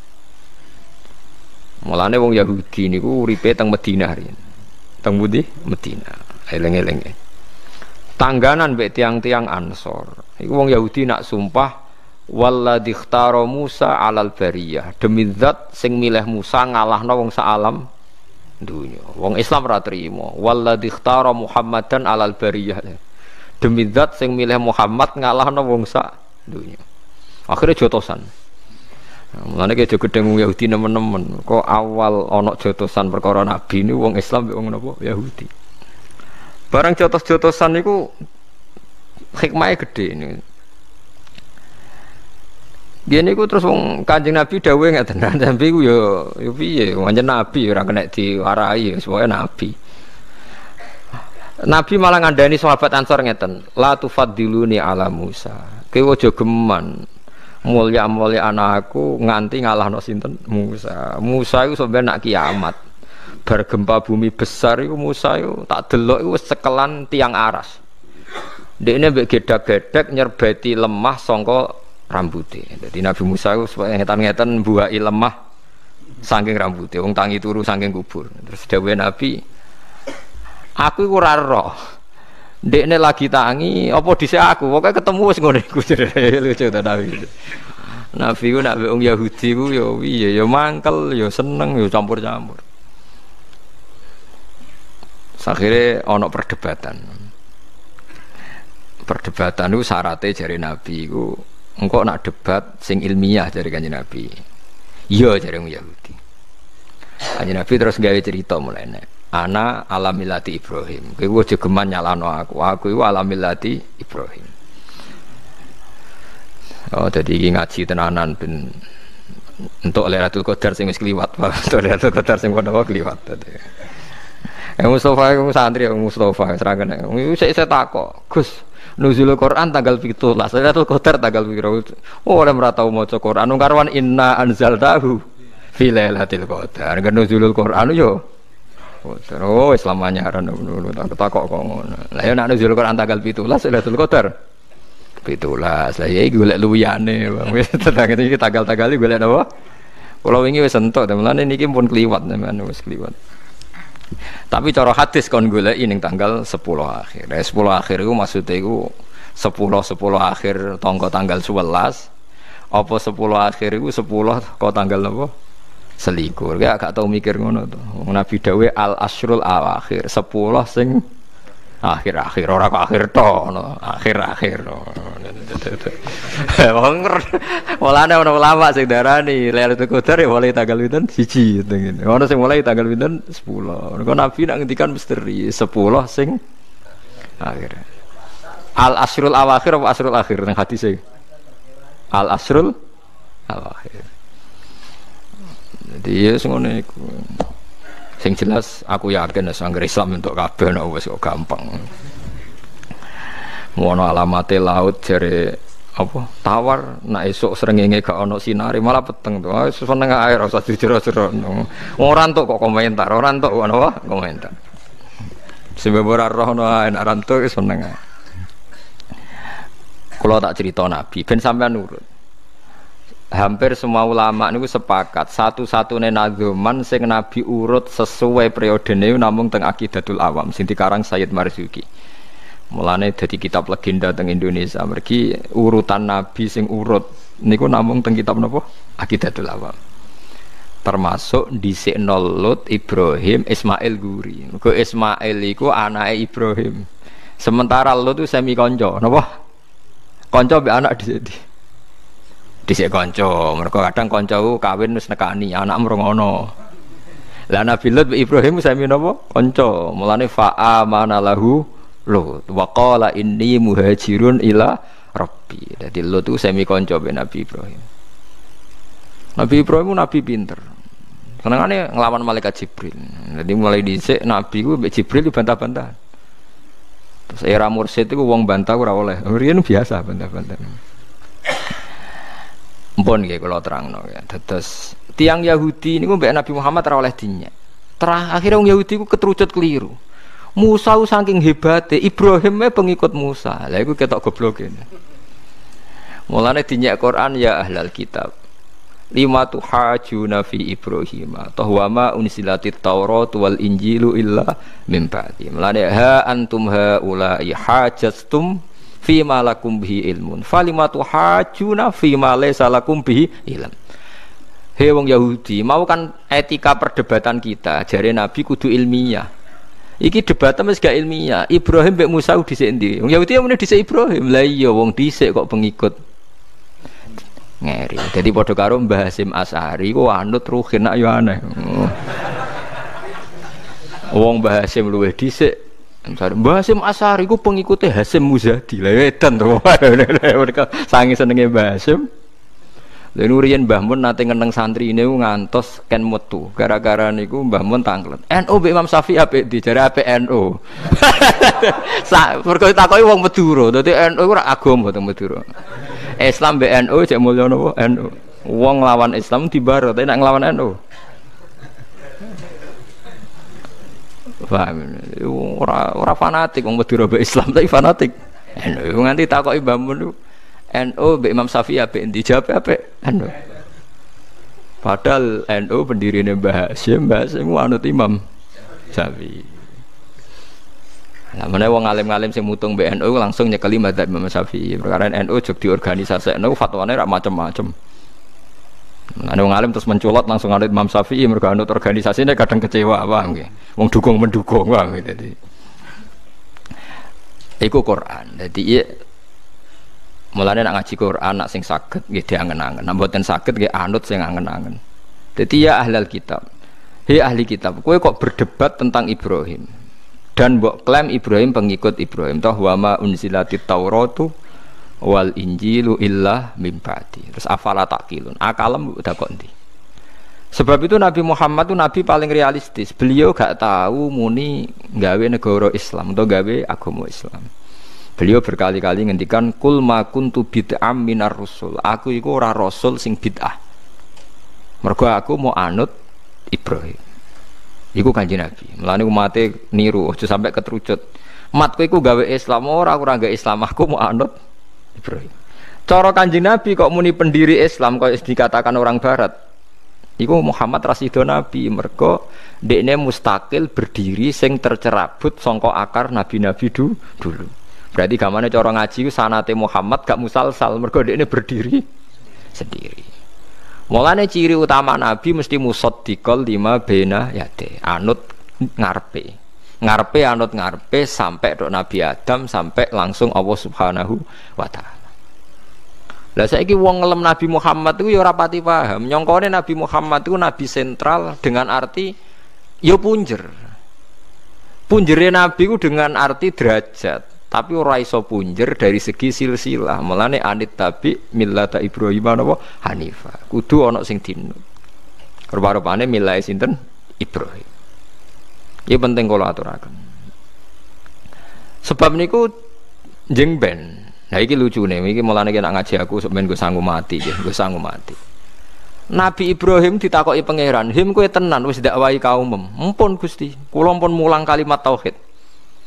Mulane wong Yahudi niku uripe teng Madinah riyen. Teng pundi? Madinah. Eleng-eleng. Tangganan mbek tiang-tiang Ansor. Iku wong Yahudi nak sumpah walladzi ikhtara Musa 'alal bariyah. Demi zat sing milih Musa ngalahno wong sak alam dunya. Wong Islam ora trimo. Walladzi ikhtara Muhammadan 'alal bariyah. Demi zat sing milih Muhammad ngalahno wong sak dunya. Akhire jotosan. Mulane ki aja gedeng wong Yahudi nemen-nemen. Kok awal ana jotosan perkara nabi ini wong Islam mbek wong napa Yahudi. Barang jotos-jotosan niku hikmahe gedhe niku. Biyen niku terus wong Kanjeng Nabi dawuhe ngeten, Nabi ku yo piye, pancen nabi ora kena diwarai, pokoke nabi. Nabi malah ngandani sahabat Ansor ngeten, la tufaddiluni ala Musa. Kowe aja geman mulya-mulya anakku nganti ngalahno sinten Musa. Musa iku sampeyan nak kiamat. Bar gempa bumi besar iku Musa iku tak delok iku wis cekelan tiang aras. Dekne mbek gedak-gedek nyerbeti lemah sangka rambuté. Dadi Nabi Musa iku ngetan-ngetan mbuaki lemah saking rambuté. Wong tangi turu saking kubur. Terus dawuhe Nabi, aku iku ora roh. Dekne lagi tangi apa dhisik aku, pokoke ketemu wis ngene iku. Lucu ta Nabi. Nabi ku nak wong Yahudi ku ya piye ya mangkel ya seneng ya campur-campur. Akhirnya ana perdebatan. Perdebatan itu syaratnya jari Nabi itu engkau nak debat sing ilmiah jari Kanjeng Nabi. Iya jari Yahudi. Kanjeng Nabi terus gawe cerita mulai ana ala millati Ibrahim. Kowe aja geman nyalano aku iku ala millati Ibrahim. Oh dadi iki ngaji tenanan ben entuk Lailatul Qadar sing wis kliwat. Entuk Lailatul Qadar sing padha kliwat. Mustafa iku santri Mustafa serangane. Saya takok, Gus, nuzulul Quran tanggal 17, Lailatul Qadar tanggal piro? Oh, ora ora tau maca Quran. Anu karwan inna anzaltahu fi Lailatul Qadar. Kan nuzulul Quran yo. Oh, Islamanya aran ngono takok kok ngono. Lah ya nek nuzulul Quran tanggal 17 Lailatul Qadar. 17. Lah ya iki golek luyane, Bang. Wis tetangge iki tanggal-tanggal iki golek napa? Kula wingi wis entuk, mulane niki pun kliwat sampean wis kliwat. Tapi cara hadis kon goleki ning tanggal 10 akhir. 10 akhir iku maksude iku 10 akhir tanggal 11. Apa 10 akhir iku 10 kok tanggal napa? Selikur. Ki gak tau mikir ngono to. Nabi dawuh al asrul awakhir. 10 sing akhir-akhir ora kok akhir to no. Akhir-akhir. Wong mulane ana ulama sing darani Lailatul Qadar ya mulai tanggal pinten 1 ngene. Ono sing mulai tanggal pinten 10. Mergo Nabi nak ngendikan misteri 10 sing akhir. Al asrul awakhir apa asrul akhir nang hadise? Al asrul awakhir. Jadi ya ngono iku. Sing jelas aku yakin sanggere Islam untuk kabeh nek wis kok gampang. Ngono alamate laut jare apa tawar nek esuk srengenge gak ana sinare malah peteng to. Wis seneng ae ora usah dijero-jero. Ora entuk kok komentar, ora entuk apa komentar. Sebab ora roh no enak rantuk seneng. Kalau tak cerita Nabi, ben sampean nurut. Hampir semua ulama niku sepakat satu-satunya nadzuman sing Nabi urut sesuai periodene namung teng Aqidatul Awam sing dikarang Sayyid Marzuki. Mulane dadi kitab legenda teng Indonesia. Mergi urutan Nabi sing urut niku namung teng kitab napa? Aqidatul Awam. Termasuk dhisikno Lut, Ibrahim, Ismail Guri. Mergo Ismail iku anake Ibrahim. Sementara Lut itu semi kanca, napa? Kanca mbek anak dhisik kanca. Mergo kadang kanca kawin wis nekani, anak mrung ana. Lah Nabi Lut mbek Ibrahim sami napa? Kanca. Mulane fa'amana lahu Lut wa qala inni muhajirun ila rabbi. Dadi Lut itu sami kanca mbek Nabi Ibrahim. Nabi Ibrahim nabi pinter. Senengane nglawan malaikat Jibril. Jadi mulai dhisik nabi ku mbek Jibril dibantah-bantah. Terus era mursyid itu wong bantah ora oleh. Riyen biasa bantah-bantah. Mpun nggih kula terangno ya. Dados tiyang Yahudi niku mbek Nabi Muhammad ora oleh dinyek. Terakhir wong Yahudi ku ketrucut keliru. Musa saking hebate, Ibrahim pengikut Musa. Lah iku ketok gobloke. Mulane dinyek Quran ya ahlal kitab. Lima tuhajuna fi Ibrahim tahwama unsilatit Taurat wal Injilu illa min ba'di. Mulane ha antum haula'i hajastum fi ma lakum bihi ilmun falima tuhajuna fi ma laysa lakum bihi ilm. He wong Yahudi, mau kan etika perdebatan kita jare Nabi kudu ilmiah. Iki debatnya wis gak ilmiah. Ibrahim mbek Musa dhisik endi? Wong Yahudi muni dhisik Ibrahim. Lah iya wong dhisik kok pengikut ngeri. Jadi padha karo Mbah Hasyim Asy'ari ku anut ruhin nak yo aneh. Wong Mbah Hasyim luwih dhisik. Mbah Hasyim Asy'ari ku pengikute Hasyim Muzadi. Lah edan to. Mereka sange senenge Mbah Hasyim. Lha riyen Mbah Mun nate ngeneng santrine ku ngantos ken metu. Gara-gara niku Mbah Mun tanglet. NU mbek Imam Syafi'i apik dijare apik NU. Mergo takoki wong Madura. Dadi NU ora agama teng Madura. Islam BNU cek mulya napa NU. Wong lawan Islam dibaro tapi nek nglawan NU. Paham. Ora fanatik wong Madura mbek Islam tapi fanatik. NU nganti takoki Mbah Mun NU mbek Imam Syafi'i apik endi jawab apik NU. Padahal NU pendirine Mbah Hasyim anut Imam Syafi'i. Lah meneh wong alim-alim sing mutung BNU langsung nyekeli madzhab Imam Syafi'i. Perkara NU jog diorganisasekno fatwane ra macem-macem. Nah wong alim terus menculot langsung anut Imam Syafi'i mergo anut organisasine kadang kecewa paham nggih. Wong dukung-mendukung paham nggih dadi. Iku Quran. Dadi mulane nek ngaji Quran nek sing saged nggih diangen-angen. Nek mboten saged nggih anut sing angen-angen. Dadi ya ahlul kitab. Hei ahli kitab, kowe kok berdebat tentang Ibrahim? Dan mbok klaim Ibrahim pengikut Ibrahim toh wa ma unzilatit Tauratu wal Injilu illa min ba'di. Terus afala taqilun. Akalem udah kok ndi. Sebab itu Nabi Muhammad itu nabi paling realistis. Beliau gak tahu muni gawe negara Islam atau gawe agama Islam. Beliau berkali-kali ngendikan kul ma kuntu bid'am minar rusul. Aku iku ora rasul sing bid'ah. Mergo aku mau anut Ibrahim. Iku Kanjeng Nabi. Mulane umate niru aja sampai ketrucut. Matku iku gawe Islam ora gawe Islam aku mau anut Ibrahim. Cara Kanjeng Nabi kok muni pendiri Islam kok dikatakan orang barat. Iku Muhammad Rasido Nabi mergo dekne mustakil berdiri sing tercerabut sangka akar nabi-nabi dulu. Berarti gamane cara ngaji ku sanate Muhammad gak musalsal mergo dekne berdiri sendiri. Mulane ciri utama Nabi mesti musaddiqal lima baina yate, anut ngarepe. Ngarepe anut ngarepe sampai dok Nabi Adam sampai langsung Allah Subhanahu wa taala. Lah saiki wong ngelem Nabi Muhammad itu ya ora pati paham. Nyongkone Nabi Muhammad itu nabi sentral dengan arti ya punjer. Punjere Nabi itu dengan arti derajat. Tapi ora iso punjer dari segi silsilah. Mulane anit tabi millata Ibrahim napa Hanifah. Kudu ana sing dinut. Rupa-rupane milai sinten Ibrahim. Iki penting kula aturaken. Sebab niku jeng ben. Nah iki lucune, iki mulane nek ngaji aku sampeyan go sanggup mati nggih, go sanggup mati. Nabi Ibrahim ditakoki pangeran, "Him kowe tenan wis dakwahi kaumem?" "Mumpun Gusti, kula pun mulang kalimat tauhid."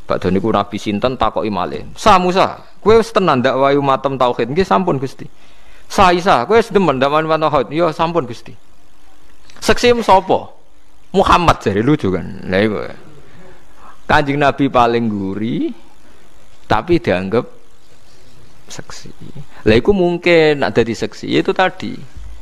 Badhe niku nabi sinten takoki malih. Sa Musa, kowe wis tenan ndak wayu matem tauhid? Nggih sampun Gusti. Sa Isa, kowe wis demen ndak wayu matem tauhid? Ya sampun Gusti. Seksim sapa? Muhammad jare lucu kan. Lah iku. Kanjeng Nabi paling guri tapi dianggap seksi. Lah iku mungkin nak dadi seksi itu tadi.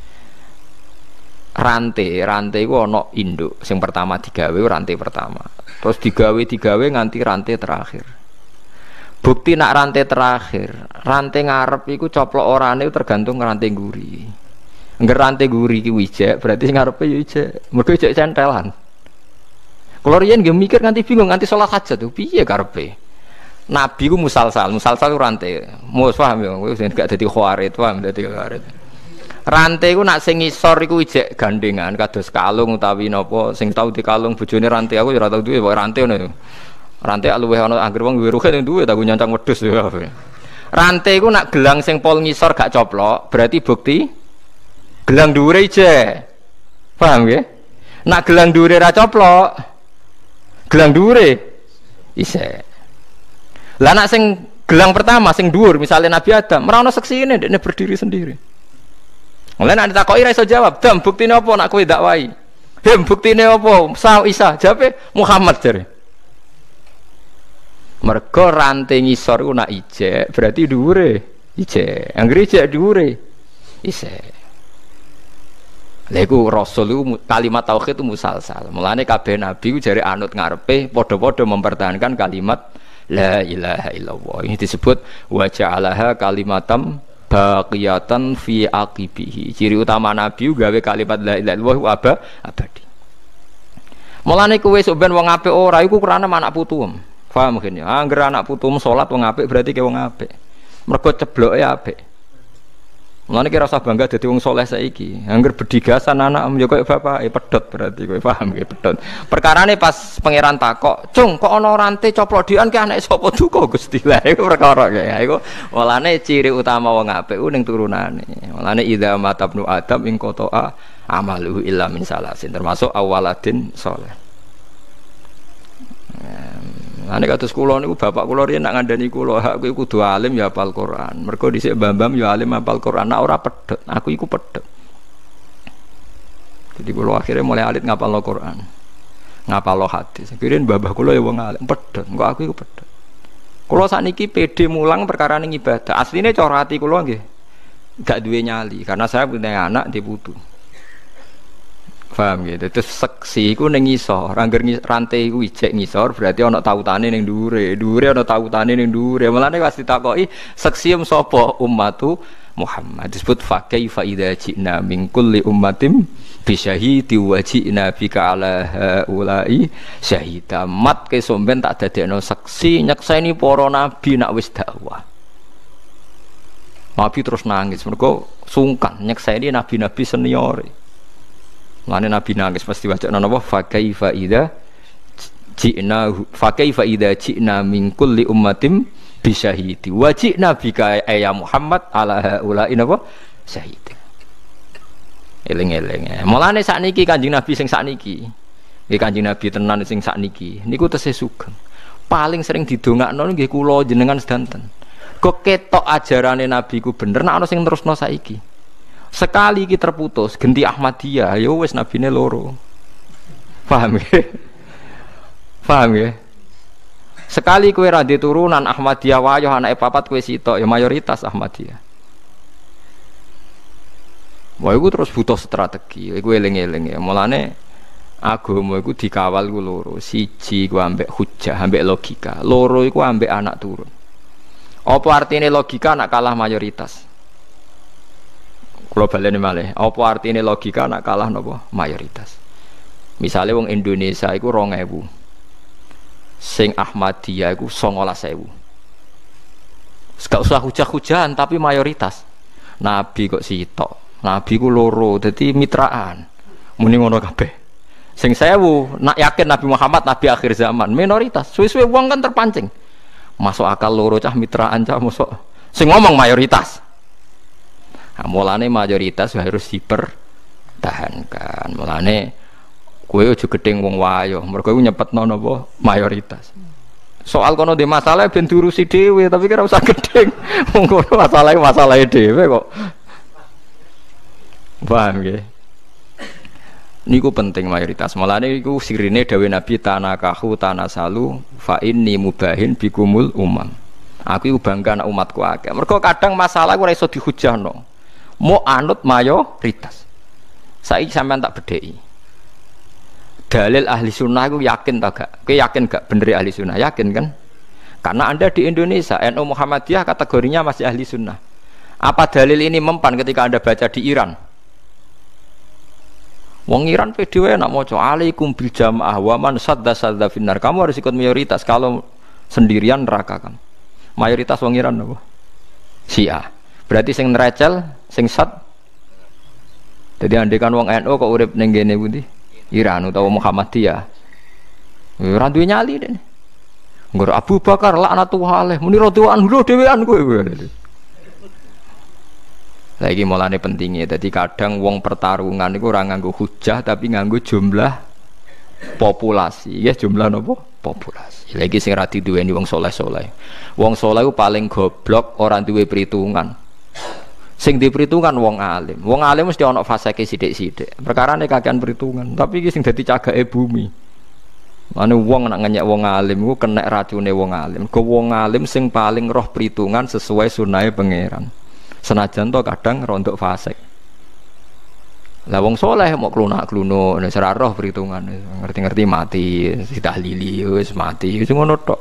Rantai iku ana induk. Sing pertama digawe rantai pertama. Terus digawe nganti rantai terakhir. Bukti nak rantai terakhir, rantai ngarep iku coplok orane tergantung rantai guri. Engger rantai guri iki wijek, berarti ngarepe yo ijek. Mergo ijek centelan. Kalau riyen nggih mikir nganti bingung, nganti salat hajat tuh piye karepe. Nabi ku musalsal ku rantai. Mus paham ya, kowe gak dadi khawarit, paham dadi khawarit. Rantai ku nak sing ngisor iku ijek gandengan kados kalung utawi napa sing tau dikalung bojone rantai aku ya ora tau duwe kok rantai ngono. Rantai luwih ana anggere wong duwe ruhe duwe tak nyancang wedhus ya. Rantai ku nak gelang sing pol ngisor gak coplok, berarti bukti gelang dhuwure ijek. Paham nggih? Nak gelang dhuwure ra coplok, gelang dhuwure isek. Lah nak sing gelang pertama sing dhuwur misalnya Nabi Adam, ora ono seksine dekne berdiri sendiri. Mulai nak ditakoki ra iso jawab, "Dam, buktine apa nak kowe dakwai?" "Hem, buktine apa?" "Sa Isa." Jawabe Muhammad jare. Mergo rantai ngisor ku nak ijek, berarti dhuwure ijek. Anggere ijek dhuwure isek. Lha iku rasul iku kalimat tauhid itu musalsal. Mulane kabeh nabi ku jare anut ngarepe padha-padha mempertahankan kalimat la ilaha illallah. Ini disebut wa ja'alaha kalimatam baqiyatan fi aqibihi. Ciri utama nabi gawe kalimat la ilaha illallah abadi. Mulane kowe sok ben wong apik ora iku krana anak putuem. Paham mungkin ya. Angger anak putuem salat wong apik berarti ke wong apik. Mergo cebloke apik. Mulane kira usah bangga dadi wong saleh saiki. Angger bedigasan anak yo koyo bapake pedhot berarti kowe paham nggih pedhot. Perkarane pas pangeran takok, "Cung, kok ana rantai coplok dian ki anake sapa duka Gusti?" Lah iku perkara ya. Iku walane ciri utama wong apik ku ning turunane. Walane idza matabnu adam ing qata'a amaluhu illa min salasin termasuk awaladin saleh. Ane kados kula niku bapak kula riyen nak ngandani kula, "Hak kowe kudu alim ya hafal Quran." Mergo dhisik Mbah-mbah ya alim hafal Quran, nek ora pedhot, aku iku pedhot. Jadi kula akhirnya mulai alit ngapalno Quran. Ngapalno hadis. Kirin mbah kula ya wong alim, pedhot. Engko aku iku pedhot. Kula sakniki pede mulang perkara ning ibadah. Asline cara ati kula nggih gak duwe nyali karena saya punya anak di putu. Paham gitu. Terus seksi iku ning ngisor, angger rantai iku ijek ngisor berarti ana tautane ning dhuwure. Dhuwure ana tautane ning dhuwure. Mulane pas ditakoki seksi sapa ummatu Muhammad disebut fa kaifa idza ji'na min kulli ummatin bi syahidi wa ji'na bika ala haula'i syahida. Mat ke somben tak dadekno seksi nyekseni para nabi nak wis dakwah. Nabi terus nangis mergo sungkan nyekseni nabi-nabi seniore. Lane Nabi nangis pasti baca napa fa kaifa idza ji'na min kulli ummatin bi syahidi wa ji'na bika ya Muhammad ala haula'i napa syahid. Eling-eling. Mulane sakniki Kanjeng Nabi sing sakniki. Nggih Kanjeng Nabi tenan sing sakniki niku tesih sugeng. Paling sering didongakno nggih kula jenengan sedanten. Kok ketok ajarane Nabi ku bener nek ana sing terusno saiki. Sekali kita terputus genti Ahmadiyah ya wis nabine loro. Paham nggih? Paham nggih? Sekali kowe ra ndek turunan Ahmadiyah wayo anake papat kowe sitok ya mayoritas Ahmadiyah. Wah iku terus butuh strategi. Iku eling-eling ya. Mulane agama iku dikawal ku loro. Siji ku ambek hujjah, ambek logika. Loro iku ambek anak turun. Apa artine logika nak kalah mayoritas? Kalau baleni malih, apa artine logika nak kalah napa mayoritas? Misalnya wong Indonesia iku 2000. Sing Ahmadiyah iku 19000. Gak usah hujah-hujahan tapi mayoritas. Nabi kok sitok. Nabi ku loro, dadi mitraan. Muni ngono kabeh. Sing 1000 nak yakin Nabi Muhammad nabi akhir zaman, minoritas. Suwe-suwe wong kan terpancing. Masuk akal loro cah mitraan cah mosok. Sing ngomong mayoritas. Nah, mulane mayoritas harus dipertahankan. Mulane kowe aja gedeng wong wayo, mergo iku nyepetno napa mayoritas. Soal kono de masalah ben diurusi dhewe, tapi kira usah gedeng. Wong kono masalah dhewe kok. Paham nggih? Niku penting mayoritas. Mulane iku sirine dawuh Nabi tanakahu tanasalu fa inni mubahin bikumul umam. Aku iku bangga anak umatku akeh. Mergo kadang masalah ora iso dihujahno. Mau anut mayoritas. Saiki sampean tak bedheki. Dalil ahli sunnah aku yakin tak gak? Kowe yakin gak bener ahli sunnah? Yakin kan? Karena Anda di Indonesia, NU Muhammadiyah kategorinya masih ahli sunnah. Apa dalil ini mempan ketika Anda baca di Iran? Wong Iran PDW nak maca alaikum bil jamaah wa man sadda finnar. Kamu harus ikut mayoritas, kalau sendirian neraka kamu. Mayoritas wong Iran apa? Syiah. Berarti sing nerecel, sing sad. Jadi andekan wong NU kok urip ning kene pundi? Iran utawa Muhammadiyah. Ora duwe nyali dene. Nggur Abu Bakar laknatullah alaih muni radhiyallahu anhu dhewean kowe. Lagi mulane pentingnya. Jadi kadang wong pertarungan itu ora nganggo hujah tapi nganggo jumlah populasi. Ya jumlah napa? Populasi. Lagi sing ra diduweni wong saleh-saleh. Wong saleh paling goblok ora duwe perhitungan. Sing diperhitungan wong alim. Wong alim mesti ana faseke sithik-sithik. Perkarane kakean perhitungan, tapi iki sing dadi cagake bumi. Mane wong nak ngenyek wong alim iku kena racune wong alim. Go wong alim sing paling roh perhitungan sesuai sunahe pangeran. Senajan to kadang rontok fasik. Lah wong saleh mau klunak-klunuk nek ora roh perhitungan, ngerti-ngerti mati, ditahlili wis mati, wis ngono tok.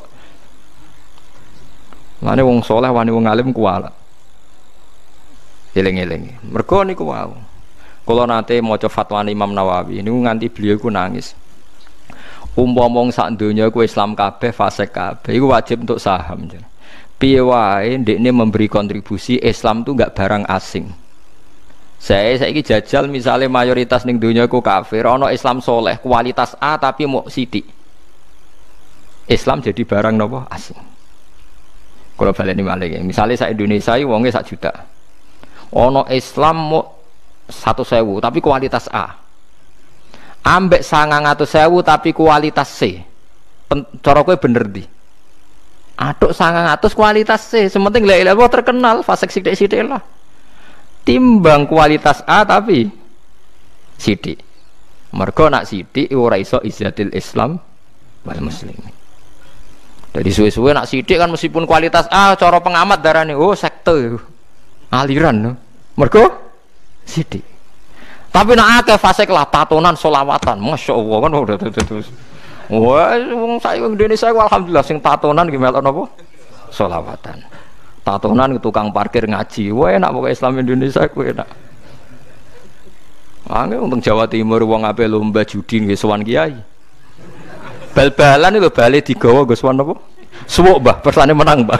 Mane wong saleh wani wong alim kuwala. Eling-eling. Mergo niku wau. Kula nate maca fatwa Imam Nawawi niku nganti beliau ku nangis. Umpama wong sak donya ku Islam kabeh, fasik kabeh, iku wajib untuk saham. Piye wae ndekne memberi kontribusi, Islam tu enggak barang asing. Saya saiki jajal misalnya mayoritas ning donya ku kafir, ana Islam soleh, kualitas A tapi mau sithik. Islam jadi barang napa asing. Kalau baleni malih, misalnya sak Indonesia iki wonge 1 juta. Ono Islam mau 100.000 tapi kualitas A. Ambek 900.000 tapi kualitas C. Cara kowe bener di. Aduk 900 kualitas C, sementing la ilaha terkenal, fasik sithik-sithik lah. Timbang kualitas A tapi sithik. Mergo nak sithik ora iso izzatil Islam wal muslimin. Jadi suwe-suwe nak sithik kan meskipun kualitas A cara pengamat darane oh sekte. Aliran no. Mergo sithik. Tapi nak akeh fasik lah tatonan selawatan. Masyaallah kan udah terus. Wah, wong saya Indonesia alhamdulillah sing tatonan ki melok napa? Selawatan. Tatonan tukang parkir ngaji. Wah enak pokoke Islam Indonesia kuwi enak. Angge untung Jawa Timur wong ape lomba judi nggih sowan kiai. Bal-balan itu bali digawa nggo sowan napa? Suwuk Mbah, persane menang Mbah.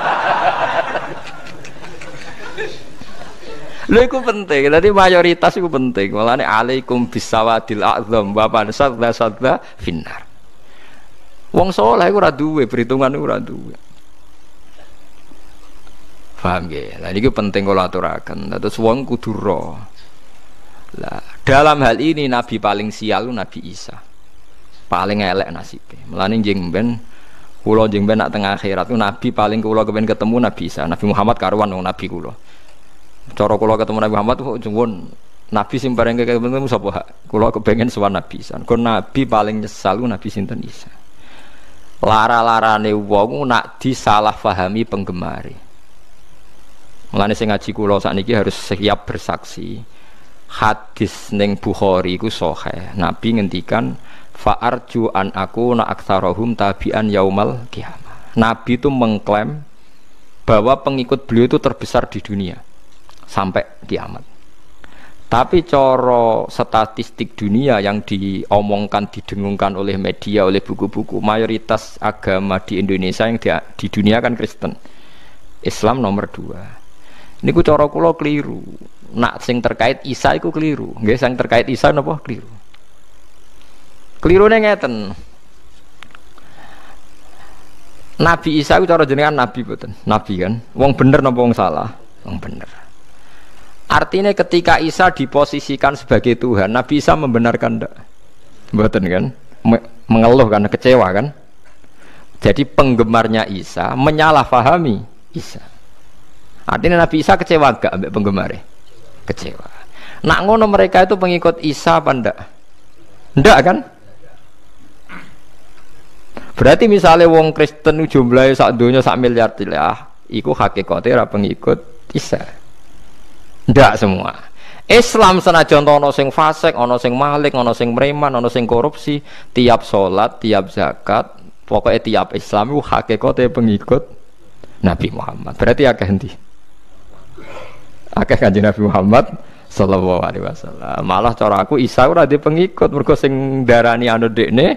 Lha iku penting, dadi mayoritas iku penting. Mulane alaikum bisawadil a'zam wa man sadda finnar. Wong saleh iku ora duwe perhitungan, iku ora duwe. Paham nggih? Lah niki penting kula aturaken. Terus wong kudu ro. Lah dalam hal ini nabi paling sial Nabi Isa. Paling elek nasibe. Mulane njing ben kula njing ben nak teng akhirat ku nabi paling kula kepen ketemu Nabi Isa. Nabi Muhammad karuan wong nabi kula. Cara kula ketemu Nabi Muhammad kok nyuwun nabi sing bareng ketemu sapa? Kula kepengin sowan Nabi Isa. Kok nabi paling nyesal ku Nabi sinten Isa. Lara-larane wong nak disalah pahami penggemari. Mulane sing ngaji kula sakniki harus siap bersaksi. Hadis ning Bukhari iku sahih. Nabi ngendikan fa'arju an aku na aktsarahum tabi'an yaumal qiyamah. Nabi itu mengklaim bahwa pengikut beliau itu terbesar di dunia sampai kiamat. Tapi coro statistik dunia yang diomongkan, didengungkan oleh media, oleh buku-buku, mayoritas agama di Indonesia yang di dunia kan Kristen. Islam nomor 2. Ini ku coro kula keliru. Nak sing terkait Isa iku keliru. Nggih sing terkait Isa napa keliru. Kelirune ngeten. Nabi Isa iku cara jenengan nabi mboten? Nabi kan. Wong bener napa wong salah? Wong bener. Artinya ketika Isa diposisikan sebagai Tuhan, Nabi Isa membenarkan ndak? Mboten kan? Mengeluh karena kecewa kan? Jadi penggemarnya Isa menyalahpahami Isa. Artinya Nabi Isa kecewa gak ambek penggemarnya? Kecewa. Nak ngono mereka itu pengikut Isa apa ndak? Ndak kan? Berarti misalnya wong Kristen jumlahnya sak donya sak miliar tilah, iku hakikate ra pengikut Isa. Ndak semua. Islam senajan ana sing fasik, ana sing malik, ana sing preman, ana sing korupsi, tiap salat, tiap zakat, pokoknya tiap Islam itu hakikate pengikut Nabi Muhammad. Berarti akeh endi? Akeh Kanjeng Nabi Muhammad sallallahu alaihi wasallam. Malah cara aku Isa ora di pengikut, mergo sing darani anu dekne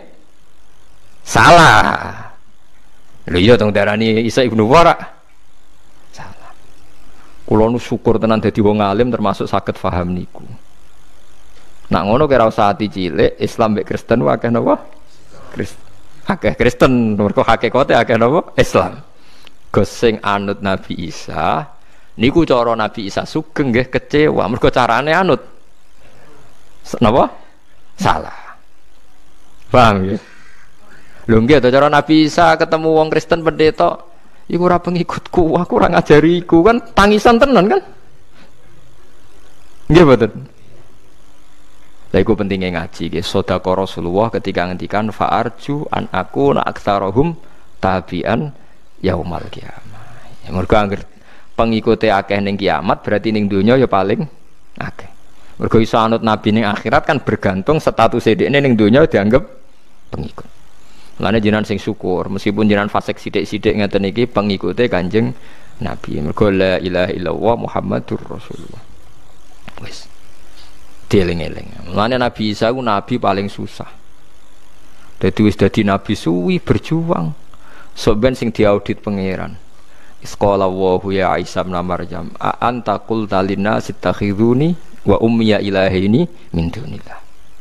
salah. Lho iya tong darani Isa ibnu Wara. Salah. Kula nu syukur tenan dadi wong alim termasuk saged paham niku. Nak ngono kira usah ati cilik, Islam mek Kristen akeh napa? Kristen. Akeh Kristen, mergo hakikate akeh napa? Islam. Gus sing anut Nabi Isa niku cara Nabi Isa sugeng nggih kecewa mergo carane anut napa? Salah. Paham nggih? Lho nggih to cara Nabi Isa ketemu wong Kristen pendeta, iku ora pengikutku, aku ora ngajariku kan tangisan tenan kan? Nggih mboten? Lha iku pentinge ngaji nggih sedekah Rasulullah ketika ngendikan fa'arju an aku na aktsarahum tabi'an yaumal kiamah. Ya mergo anggere pengikute akeh ning kiamat berarti ning donya ya paling akeh. Mergo iso anut nabi ning akhirat kan bergantung status dhekne ning donya dianggap pengikut. Mulane jenengan sing syukur meskipun jenengan fasik sithik-sithik ngeten iki pengikute Kanjeng Nabi. Mergo la ilaha illallah Muhammadur Rasulullah. Wis dieling-eling. Mulane Nabi Isa ku nabi paling susah. Dadi wis dadi nabi suwi berjuang. Sok ben sing diaudit pangeran. Isqala Allahu ya Isa bin Maryam, a anta qulta linnasi takhiduni wa ummiya ilahaini min dunillah.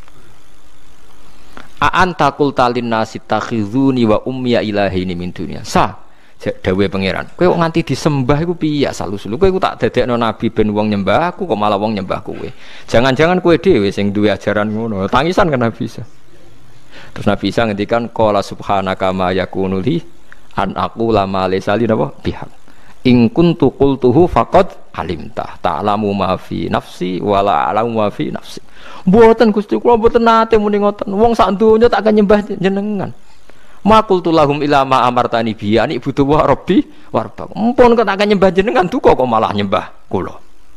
A anta qulta linnasi takhiduni wa ummiya ilahaini min dunillah. Sa dawuhe pangeran, kowe kok nganti disembah iku piye asal-usul? Kowe iku tak dadekno nabi ben wong nyembah aku kok malah wong nyembah kowe. Jangan-jangan kowe dhewe sing duwe ajaran ngono. Tangisan kan Nabi Isa. Terus Nabi Isa ngendikan qala subhanaka ma yakunu li an aku lama lesali napa pihak. In kuntu qultuhu faqad alimta ta'lamu ma fi nafsi wa la a'lamu ma fi nafsi. Mboten Gusti kula mboten nate muni ngoten. Wong sak donya tak akan nyembah jenengan. Ma qultu lahum ila ma amartani bi ani butuh wa rabbi warba. Mumpun kok tak nyembah jenengan duka kok malah nyembah kula.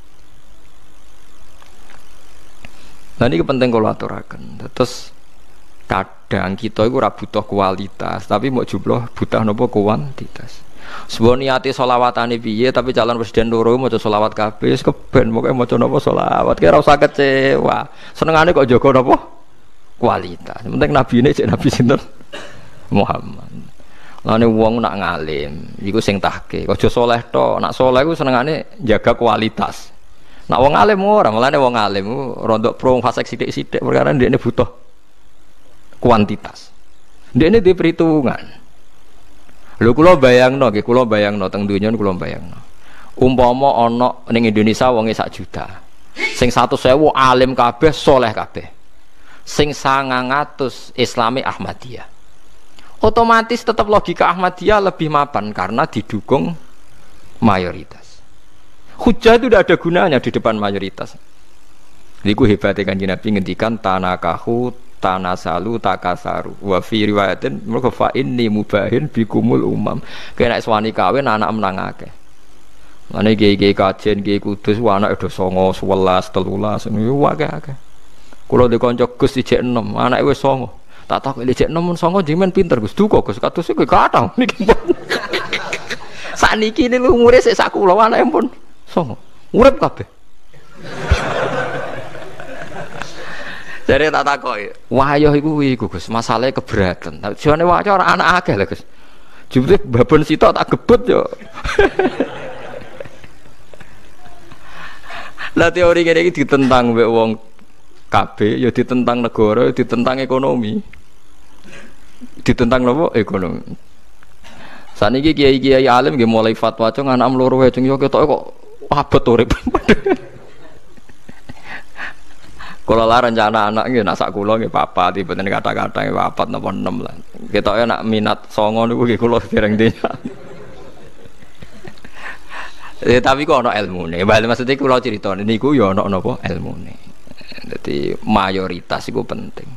Nah ini penting kula aturaken. Terus kadang kita iku ora butuh kualitas, tapi mau jumlah butuh napa kuantitas. Sebuah niati sholawatane piye tapi calon presiden loro maca sholawat kabeh wis keben pokoke maca napa sholawat kira usah kecewa. Senengane kok jaga napa kualitas. Penting nabine cek nabi sinten Muhammad. Lane wong nak ngalim iku sing tahke. Aja saleh tok, nak saleh iku senengane jaga kualitas. Nak wong alim ora, mulane wong alim rondok pro fasik sithik-sithik perkara ndekne butuh kuantitas. Ndekne di perhitungan. Lho kula bayangno nggih, kula bayangno teng donya kula bayangno. Umpama ana ning Indonesia wonge 1 juta. Sing 100.000 alim kabeh, saleh kabeh. Sing 900 Islami Ahmadiyah. Otomatis tetap logika Ahmadiyah lebih mapan karena didukung mayoritas. Hujah itu tidak ada gunanya di depan mayoritas. Niku hebatnya Kanjeng Nabi ngendikan tanakahu tanasalu takasaru wa fi riwayatin mergo fa inni mubahin bikumul umam. Kena suwani kawin anak menang akeh. Mane gege kajen gege kudus anake do 9 11 13 niku akeh-akeh. Kula de kanca Gus ijek 6, anake wis 9. Tak tahu ini cek nomun songo jimen pinter Gus duka Gus katusnya gue kathah niki pun sakniki ini lu umure sik sak kula anake pun songo urip kabeh jare tak takoki wayah iku Gus masalahe keberatan tapi jane wayah ora anak akeh lho Gus jebule babon sitok tak gebut yo lah teori ngene iki ditentang mbek wong kabeh ya ditentang negara ya ditentang ekonomi ditentang nopo ekonomi. Saniki kiai-kiai alim nggih mulai fatwa cung anak loro wae cung yo ketoke kok abot urip. Kula lah rencana anak nggih nak sak kula nggih papat, tiba kata-kata nggih papat napa 6 lah. Ketoke nak minat 9 niku nggih kula dereng dinya. Tapi kok ana ilmune. Maksudnya kula critane niku ya ana napa ilmune. Dadi mayoritas iku penting.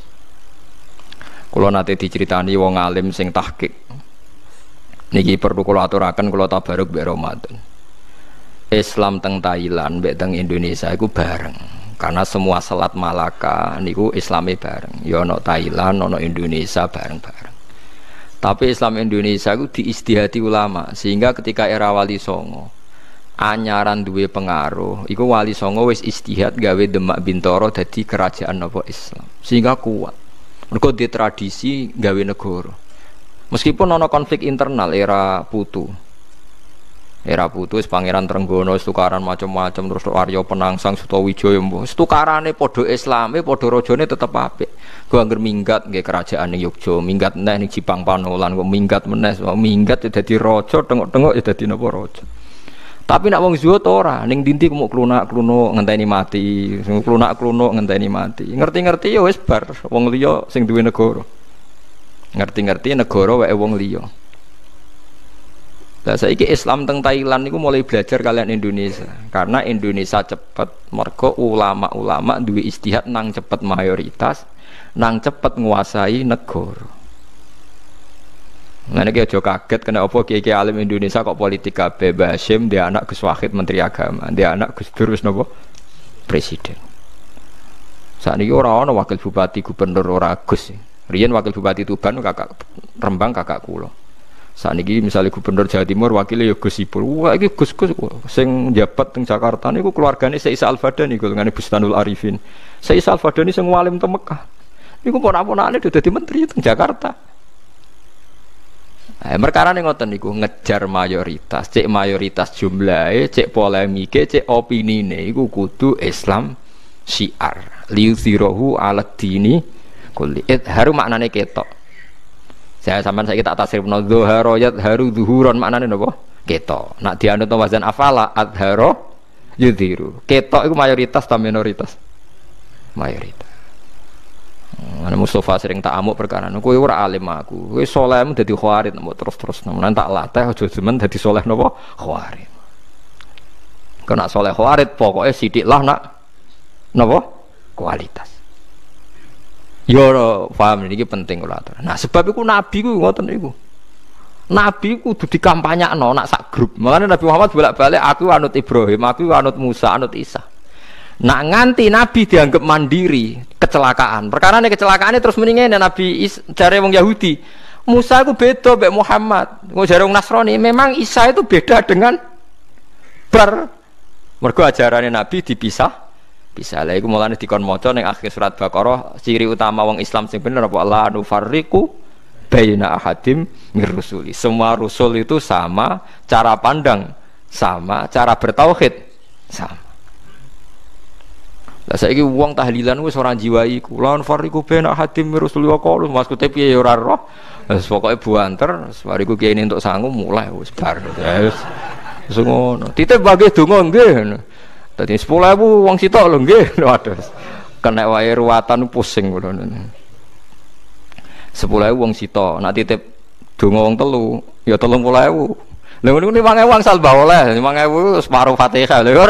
Kula nate diceritani wong alim sing tahqiq. Niki perlu kula aturaken kula tabaruk mbek Ramadan. Islam teng Thailand mbek teng Indonesia iku bareng. Karena semua selat Malaka niku Islame bareng. Ya ana Thailand, ana Indonesia bareng-bareng. Tapi Islam Indonesia iku diistihati ulama sehingga ketika era Wali Songo anyaran duwe pengaruh, iku Wali Songo wis istihad gawe Demak Bintoro dadi kerajaan napa Islam. Sehingga kuat. Mergo di tradisi gawe negara. Meskipun ana konflik internal era Putu. Era Putu Pangeran Trenggono tukaran macam-macam terus Arya Penangsang Sutawijaya mbuh. Tukarane padha Islame, padha rajane tetep apik. Ku angger minggat nggih kerajaan ning Yogya, minggat neh ning Jipang Panolan, kok minggat meneh, minggat dadi raja, tengok-tengok ya dadi napa raja. Tapi nak wong zuhud ora, ning dinti kok klunak-klunuk ngenteni mati, klunak-klunuk ngenteni mati. Ngerti-ngerti ya wis bar wong liya sing duwe negara. Ngerti-ngerti negara wae wong liya. Lah saiki Islam teng Thailand niku mulai belajar kalian Indonesia. Karena Indonesia cepet mergo ulama-ulama duwe istihad nang cepet mayoritas, nang cepet nguasai negara. Nah ini aja kaget kena apa kiai alim Indonesia kok politik kabeh. Mbah Hasyim dia anak Gus Wahid Menteri Agama, dia anak Gus Dur wis napa presiden. Sakniki ora ana wakil bupati gubernur ora Gus. Riyen wakil bupati Tuban kakak Rembang kakak kula. Sakniki misalnya gubernur Jawa Timur wakilnya ya Gus Ipul. Wah iki Gus-gus sing jabat teng Jakarta niku keluargane Syekh Isa Al-Fadani golongane Bustanul Arifin. Syekh Isa Al-Fadani sing walim teng Mekah. Niku ponak-ponakane dadi menteri teng Jakarta. Perkara ning ngoten niku ngejar mayoritas, cek mayoritas jumlahe, cek polemike, cek opinine iku kudu Islam syiar. Liuzirohu ala dini kulli. Haru maknane ketok. Saya sampean saiki tak tasrifno dzahara yadharu zuhuron maknane napa? Ketok. Nak dianut wazan afala adhara yudhiru. Ketok iku mayoritas ta minoritas? Mayoritas. Ana Mustafa sering tak amuk perkara kowe ora alim aku. Kowe salehmu dadi khawarid mbok terus-terus nang tak latih aja jemen dadi saleh napa khawarid. Kena saleh khawarid pokoke sithik lah nak napa kualitas. Yo paham iki penting kula atur. Nah sebab iku nabi ku ngoten niku. Nabi kudu dikampanyakno nak sak grup. Makane Nabi Muhammad bolak-balik aku anut Ibrahim, aku anut Musa, anut Isa. Nak nganti Nabi dianggap mandiri, kecelakaan. Perkara ini kecelakaannya terus mendingin Nabi jare wong Yahudi. Musa itu beda mbek Muhammad. Wong jare wong Nasrani, memang Isa itu beda dengan mergo ajarannya Nabi dipisah. Bisa lah iku mulane dikon maca ning akhir surat Baqarah, ciri utama wong Islam sing bener apa la nufarriqu baina ahadim mir rusuli. Semua rasul itu sama, cara pandang sama, cara bertauhid sama. Lah saiki wong tahlilan wis ora jiwai iku. Lan fariqu baina hatim Rasulullah qalu maksude piye ya ora roh. Wis pokoke buanter, bariku kiye entuk sangu mulai wis bar. Wis ngono. Titip bagi donga nggih. Dadi 10.000 wong sitok lho nggih. Waduh. Kena wae ruwatan pusing ngono. 10.000 wong sitok, nak titip donga wong telu ya 30.000. Lha ngono 5.000 wong salbah oleh, 5.000 separuh Fatihah lho.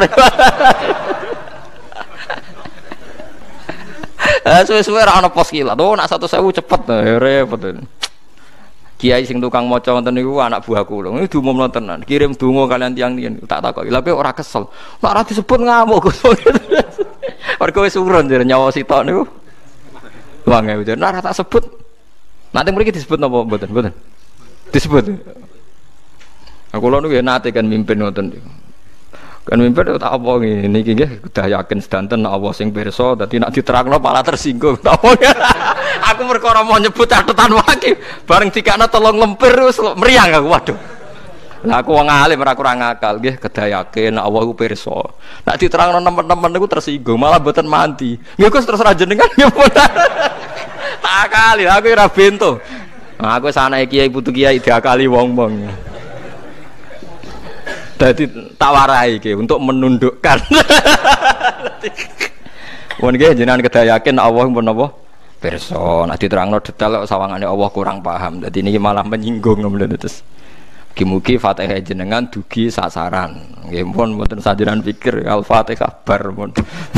Suwe-suwe ra ana pos kilat. Oh, nak 100.000 cepet repot. Kiai sing tukang maca ngoten niku anak buah kula. Ini diumumno tenan. Kirim donga kalian tiang-tiang tak takoki. Lha kowe ora kesel. Nek ora disebut ngamuk Gus. Mergo wis urun jare nyawa sitok niku. Wange nek ora tak sebut. Nanti mriki disebut napa mboten? Mboten. Disebut. Aku lho niku ya nate kan mimpin ngoten niku. Kan mimpin tak apa ngene iki nggih udah yakin sedanten Allah sing pirsa dadi nek diterangno malah tersinggung. Aku perkara mau nyebut catatan wae bareng dikakno tolong lempir wis meriang aku waduh. Lah aku wong alim ora kurang akal nggih kedah yakin Allah ku pirsa. Nek diterangno nemen-nemen niku tersinggung malah mboten mandi. Nggih Gus terus ra jenengan nyebut. Tak kali aku ora bento. Nah, aku sanake kiai putu kiai diakali wong-wong. Jadi tak warai ke untuk menundukkan. Mun nggih jenengan kedah yakin Allah pun napa? Pirsa. Nek diterangno detail sawangane Allah kurang paham. Dadi niki malah menyinggung ngono terus. Mugi-mugi Fatihah jenengan dugi sasaran. Nggih pun mboten sajenengan pikir Al-Fatihah bar pun.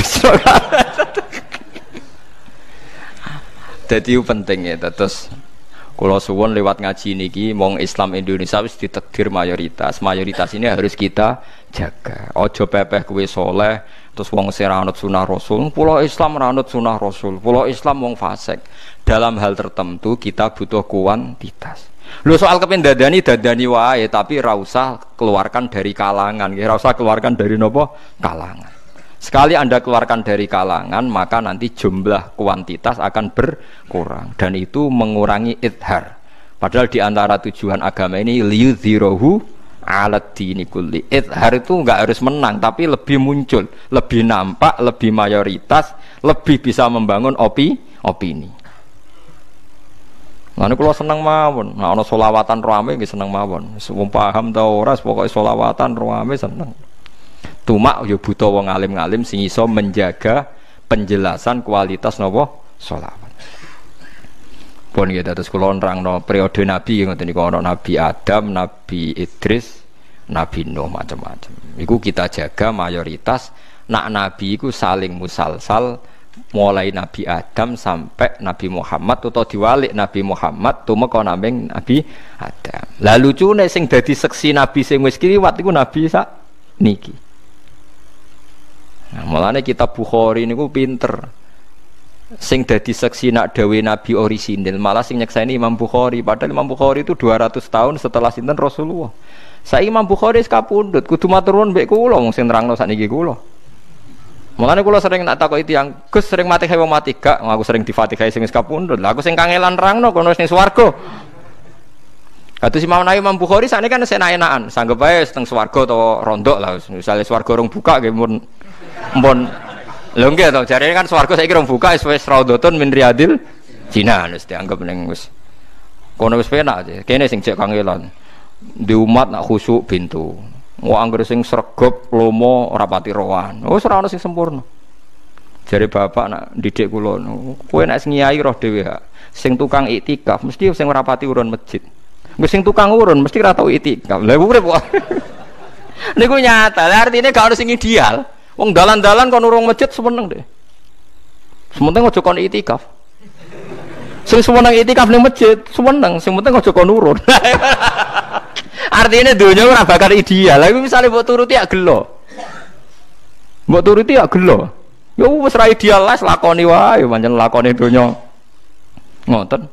Dadi penting ya terus kula suwun lewat ngaji niki mong Islam Indonesia wis ditakdir mayoritas. Mayoritas ini harus kita jaga. Ojo pepeh kuwi saleh terus wong sing anut sunah Rasul. Pulau Islam anut sunah Rasul. Pulau Islam wong fasik. Dalam hal tertentu kita butuh kuantitas. Lho soal kepen dadani wae tapi ra usah keluarkan dari kalangan. Nggih ra usah keluarkan dari napa? Kalangan. Sekali Anda keluarkan dari kalangan, maka nanti jumlah kuantitas akan berkurang dan itu mengurangi idhar. Padahal di antara tujuan agama ini liyudhirahu 'alad dini kulli. Idhar itu enggak harus menang, tapi lebih muncul, lebih nampak, lebih mayoritas, lebih bisa membangun opini. Nah, ini kalau seneng mawon, nah ana selawatan rame nggih seneng mawon. Wong paham ta ora, pokoke selawatan rame seneng. Cuma ya butuh wong alim-alim sing iso menjaga penjelasan kualitas napa selawat. Pun nggih terus kula nerangno periode nabi ngoten niku ana Nabi Adam, Nabi Idris, Nabi Nuh macam-macam. Iku kita jaga mayoritas nak nabi iku saling musalsal mulai Nabi Adam sampai Nabi Muhammad atau diwalik Nabi Muhammad tumeka nambing Nabi Adam. Lah lucune sing dadi seksi nabi sing wis kliwat iku nabi sak niki. Nah, mulane kitab Bukhari niku pinter. Sing dadi seksi nak dawe nabi orisinil malah sing nyekseni Imam Bukhari. Padahal Imam Bukhari itu 200 tahun setelah sinten Rasulullah. Saiki Imam Bukhari wis kapundhut, kudu matur nuwun mbek kula wong sing nerangno sakniki kula. Mulane kula sering nak takoki tiyang, Gus sering mati wong mati gak? Aku sering difatihai sing wis kapundhut. Lah aku sing kangelan nerangno kono wis ning swarga. Kados Imam Bukhari sakniki kan enak-enakan, sanggep ae teng swarga utawa rondok lah. Misale swarga rong buka nggih mun lho nggih to jarene kan swarga saiki rong buka wis raudhatun min riyadil jinan wis dianggep ning wis kono wis penak aja. Kene sing cek kangelan. Di umat nak khusyuk bintu. Wong anggere sing sregep lomo ora pati rohan. Wis ora ono sing sempurna. Jare bapak nak didik kula, kowe nek ngiyai roh dhewe ha. Sing tukang iktikaf mesti sing ora pati urun masjid. Wis sing tukang urun mesti ora tau iktikaf. Lha urip kok. Niku nyata. Lah artine gak ono sing ideal. Wong dalan-dalan kon urung masjid semeneng deh. Sementing aja kon iktikaf. Sing semeneng iktikaf ning masjid, semeneng, sing penting aja kon urun. Artinya dunia ora bakal ideal. Lah misale mbok turuti ya gelo. Mbok turuti ya gelo. Ya wis ra ideal lah lakoni wae pancen lakoni dunia. Ngoten.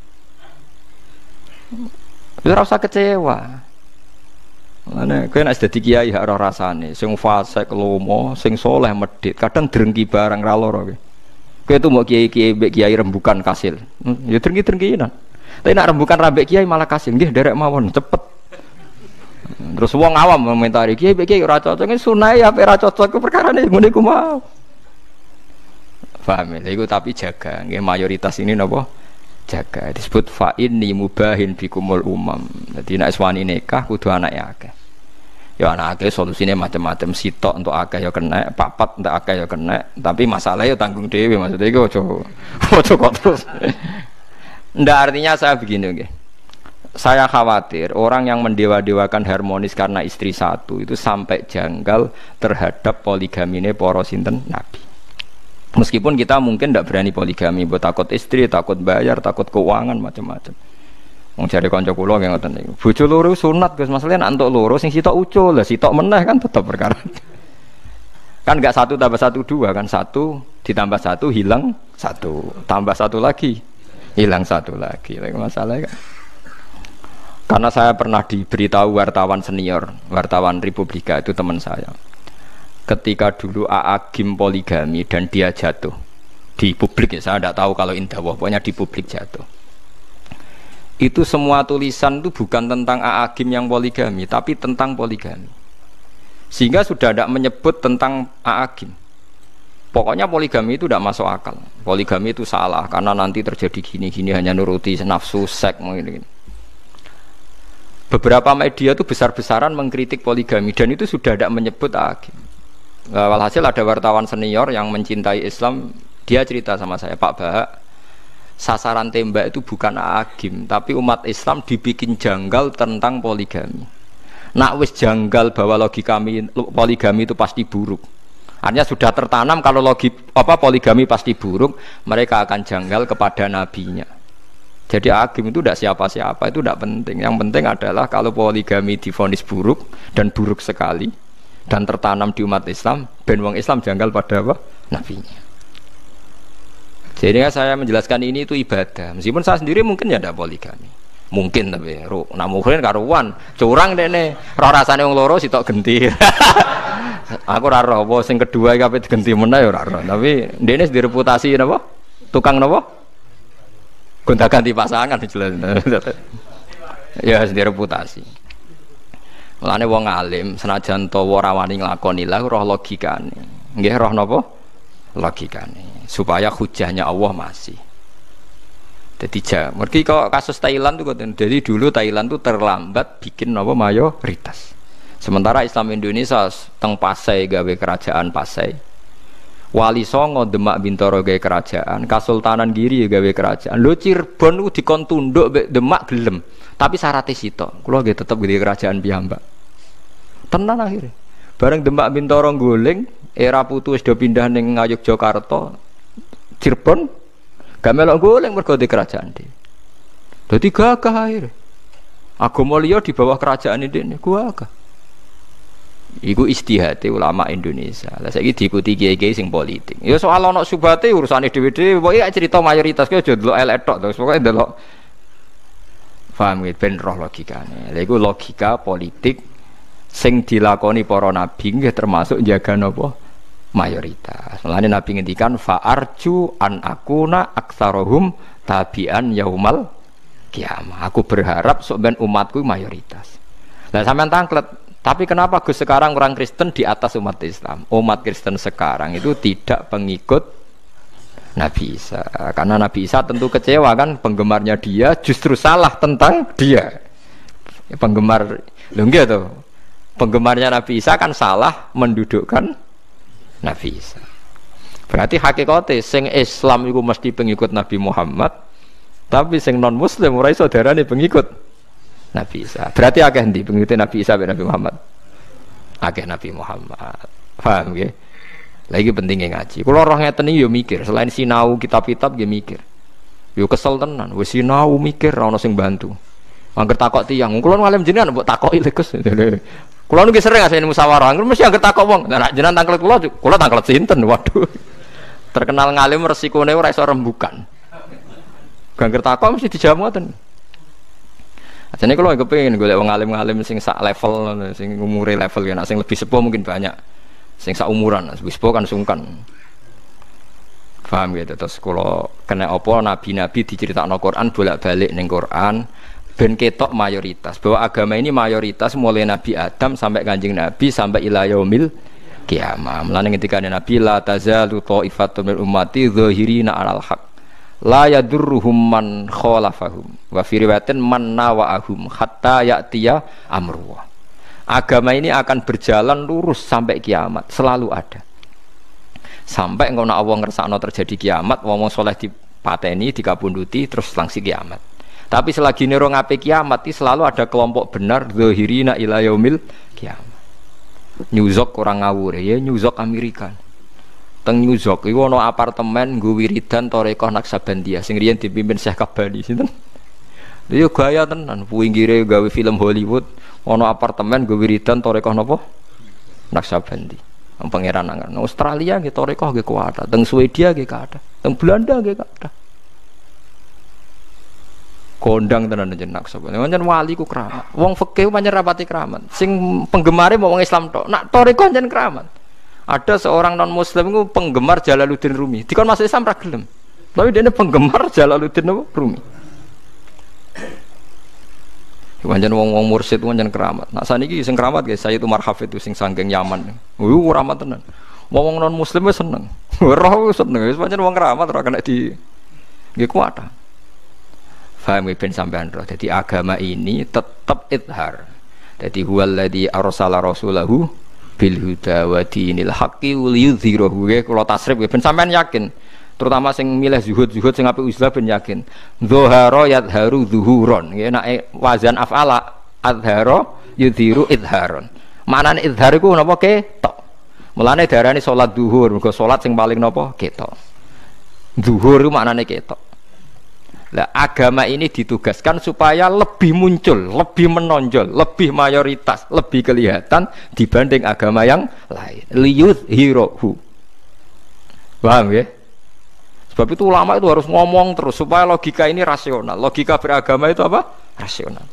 Wis ora usah kecewa. Mane kowe nek dadi kiai hak ora rasane, sing fasik lomo, sing soleh medhit, kadang drengki barang ra lara kowe. Kowe tuh mbok kiai-kiai mbek kiai rembukan kasil. Ya drengki-drengkinan. Tapi nek rembukan ra mbek kiai malah kasil, nggih derek mawon cepet. Terus wong awam komentari kiai mbek kiai ora cocok, sunah ya ora cocok ku perkarane ngene iku mau. Paham ya? Iku tapi jaga, nggih mayoritas ini napa? Jaga. Disebut fa inni mubahin bikumul umam. Dadi nek wani nikah kudu anake akeh. Ya anake solusine macam-macam, sitok untuk akeh ya kena, papat untuk akeh ya kena, tapi masalah ya tanggung dhewe maksudnya iku ojo kok terus. Ndak artinya saya begini nggih. Saya khawatir orang yang mendewa-dewakan harmonis karena istri satu itu sampai janggal terhadap poligamine para sinten nabi. Meskipun kita mungkin tidak berani poligami, buat takut istri, takut bayar, takut keuangan macam-macam. Wong jare kanca kula nggih ngoten niku. Bojo loro sunat Gus, masalahnya nek entuk loro sing sitok ucul, lah sitok meneh kan tetep perkara. Kan enggak 1 tambah 1 2 kan 1 ditambah 1 hilang 1, tambah 1 lagi hilang 1 lagi. Lha masalahnya kan. Karena saya pernah diberitahu wartawan senior, wartawan Republika itu teman saya. Ketika dulu Agim poligami dan dia jatuh di publik ya, saya tidak tahu kalau indawah, pokoknya di publik jatuh. Itu semua tulisan itu bukan tentang Agim yang poligami, tapi tentang poligami. Sehingga sudah tidak menyebut tentang Agim. Pokoknya poligami itu tidak masuk akal. Poligami itu salah karena nanti terjadi gini-gini hanya nuruti nafsu seks begini. Beberapa media itu besar-besaran mengkritik poligami dan itu sudah tidak menyebut Agim. Walhasil ada wartawan senior yang mencintai Islam, dia cerita sama saya, Pak Bahak, sasaran tembak itu bukan agim, tapi umat Islam dibikin janggal tentang poligami. Nak wis janggal bahwa poligami itu pasti buruk. Artinya sudah tertanam kalau poligami pasti buruk, mereka akan janggal kepada nabinya. Jadi agim itu tidak siapa-siapa, itu tidak penting. Yang penting adalah kalau poligami divonis buruk dan buruk sekali dan tertanam di umat Islam, ben wong Islam janggal pada apa? Nabinya. Jadi saya menjelaskan ini itu ibadah. Meskipun saya sendiri mungkin ya ada poligami. Mungkin tapi nak mungkin karuan, curang dene. Roh rasane wong loro sitok genti. Aku ora roh apa sing kedua iki ape digenti meneh ora roh. Tapi dene direputasi napa? Tukang napa? Gonta-ganti pasangan jelas. Ya direputasi. Mulane wong alim senajan tawa ora wani nglakoni lha roh logikane. Nggih roh napa? Logikane. Supaya hujahnya Allah masih. Jadi mergi kok kasus Thailand tuh jadi dulu Thailand tuh terlambat bikin apa mayoritas. Sementara Islam Indonesia teng Pasai gawe kerajaan Pasai. Wali Songo Demak Bintoro gawe kerajaan, Kasultanan Giri gawe kerajaan. Lho Cirebon ku dikon tunduk mek Demak gelem, tapi syaratnya sitok. Kula nggih tetep gawe kerajaan piyambak. Tenan akhirnya. Bareng Demak Bintoro guling, era putu wis do pindah ning Ngayogyakarta. Cirebon gak melok goleng mergo di kerajaan dhewe. Dadi gagah akhire. Agama liya di bawah kerajaan ini gagah. Iku istihate ulama Indonesia. Lah saiki diikuti kiai-kiai sing politik. Ya soal ana subhate urusane dhewe-dhewe, pokoke cerita mayoritas ki aja delok elek tok, terus pokoke delok paham iki ben roh logikane. Lha iku logika politik sing dilakoni para nabi nggih termasuk njaga napa? Mayoritas. Mulane Nabi ngendikan fa'arju an akuna aktsarohum tabi'an yaumal kiamah. Aku berharap sok ben umatku mayoritas. Lah sampean tangklet, tapi kenapa Gus sekarang orang Kristen di atas umat Islam? Umat Kristen sekarang itu tidak pengikut Nabi Isa. Karena Nabi Isa tentu kecewa kan, penggemarnya dia justru salah tentang dia. Penggemar lho nggih to. Penggemarnya Nabi Isa kan salah mendudukkan Nabi Isa. Berarti hakikate sing Islam iku mesti pengikut Nabi Muhammad, tapi sing non Muslim ora iso darane pengikut Nabi Isa. Berarti akeh ndi pengikut Nabi Isa be Nabi Muhammad? Akeh Nabi Muhammad. Paham nggih? Lagi pentingnya ngaji. Kula roh ngeten iki yo mikir, selain sinau kitab-kitab nggih mikir. Yo kesel tenan, wis sinau mikir ora ono sing bantu. Angger takok tiyang, kula ngalim jenengan mbok takoki Gus. Kulo nggih sering ngasih musyawarah, mesti anggere takok wong. Nah, jenengan tangklet kula tangklet sinten? Waduh. Terkenal ngalim resikone ora iso rembukan. Anggere takok mesti dijawab ngoten. Ajane kula kepengin golek wong alim-alim sing sak level, sing umure level ya, sing lebih sepuh mungkin banyak. Sing sak umuran, wis sepuh kan sungkan. Paham gitu. Terus kula kena apa nabi-nabi diceritakno Quran bolak-balik ning Quran. Ben ketok mayoritas bahwa agama ini mayoritas mulai Nabi Adam sampai Kanjeng Nabi sampai ila yaumil kiamah. Mulane ketika Nabi la tazalu ta'ifatun min ummati dzahirina 'alal haq la yadurruhum man khalafahum wa fi riwayatin man nawa'ahum hatta ya'tiya amrullah. Agama ini akan berjalan lurus sampai kiamat, selalu ada. Sampai engko nek Allah ngersakno terjadi kiamat, wong saleh dipateni, dikabunduti terus langsung kiamat. Tapi selagi nero ngape kiamat itu selalu ada kelompok benar zahirina ila yaumil kiamat. New York orang ngawur ya, New York Amerika. Teng New York iku ana apartemen nggo wiridan Thariqah Naqsabandiyah sing riyen dipimpin Syekh Kabani sinten. Lha gaya tenan, pinggire gawe film Hollywood, ana apartemen nggo wiridan Thariqah napa? Naqsabandi. Pangeran nang Australia nggih Thariqah nggih kuwat, teng Swedia nggih kathah, teng Belanda nggih kathah. Kondang tenan jeneng Naqsabandi. Pancen wali ku keramat. Wong fikih pancen rapati keramat. Sing penggemare mau wong Islam tok. Nak Thariqah pancen keramat. Ada seorang non muslim ku penggemar Jalaluddin Rumi. Dikon masuk Islam ra gelem. Tapi dene penggemar Jalaluddin Rumi. Pancen wong-wong mursyid pancen keramat. Nak saniki sing keramat guys, saya itu Marhaf itu sing sanggeng Yaman. Keramat tenan. Wong non muslim wis seneng. Roh seneng. Wis pancen wong keramat ora kena di nggih kuat. Faham ben sampean roh. Jadi agama ini tetap ithar. Jadi huwallazi arsala rasulahu bil huda wa dinil haqqi liyudhhirahu. Kula tasrif ben sampean yakin. Terutama sing milih zuhud sing apik uzlah ben yakin. Dzahara yadharu zuhuron. Nggih nek wazan af'ala adhara yudhiru idharon. Maknane idhar iku napa ketok. Mulane darani salat zuhur, mergo salat sing paling napa ketok. Zuhur iku maknane ketok. Lah agama ini ditugaskan supaya lebih muncul, lebih menonjol, lebih mayoritas, lebih kelihatan dibanding agama yang lain. Liyudhhirahu. Paham ya? Sebab itu ulama itu harus ngomong terus supaya logika ini rasional. Logika beragama itu apa? Rasional.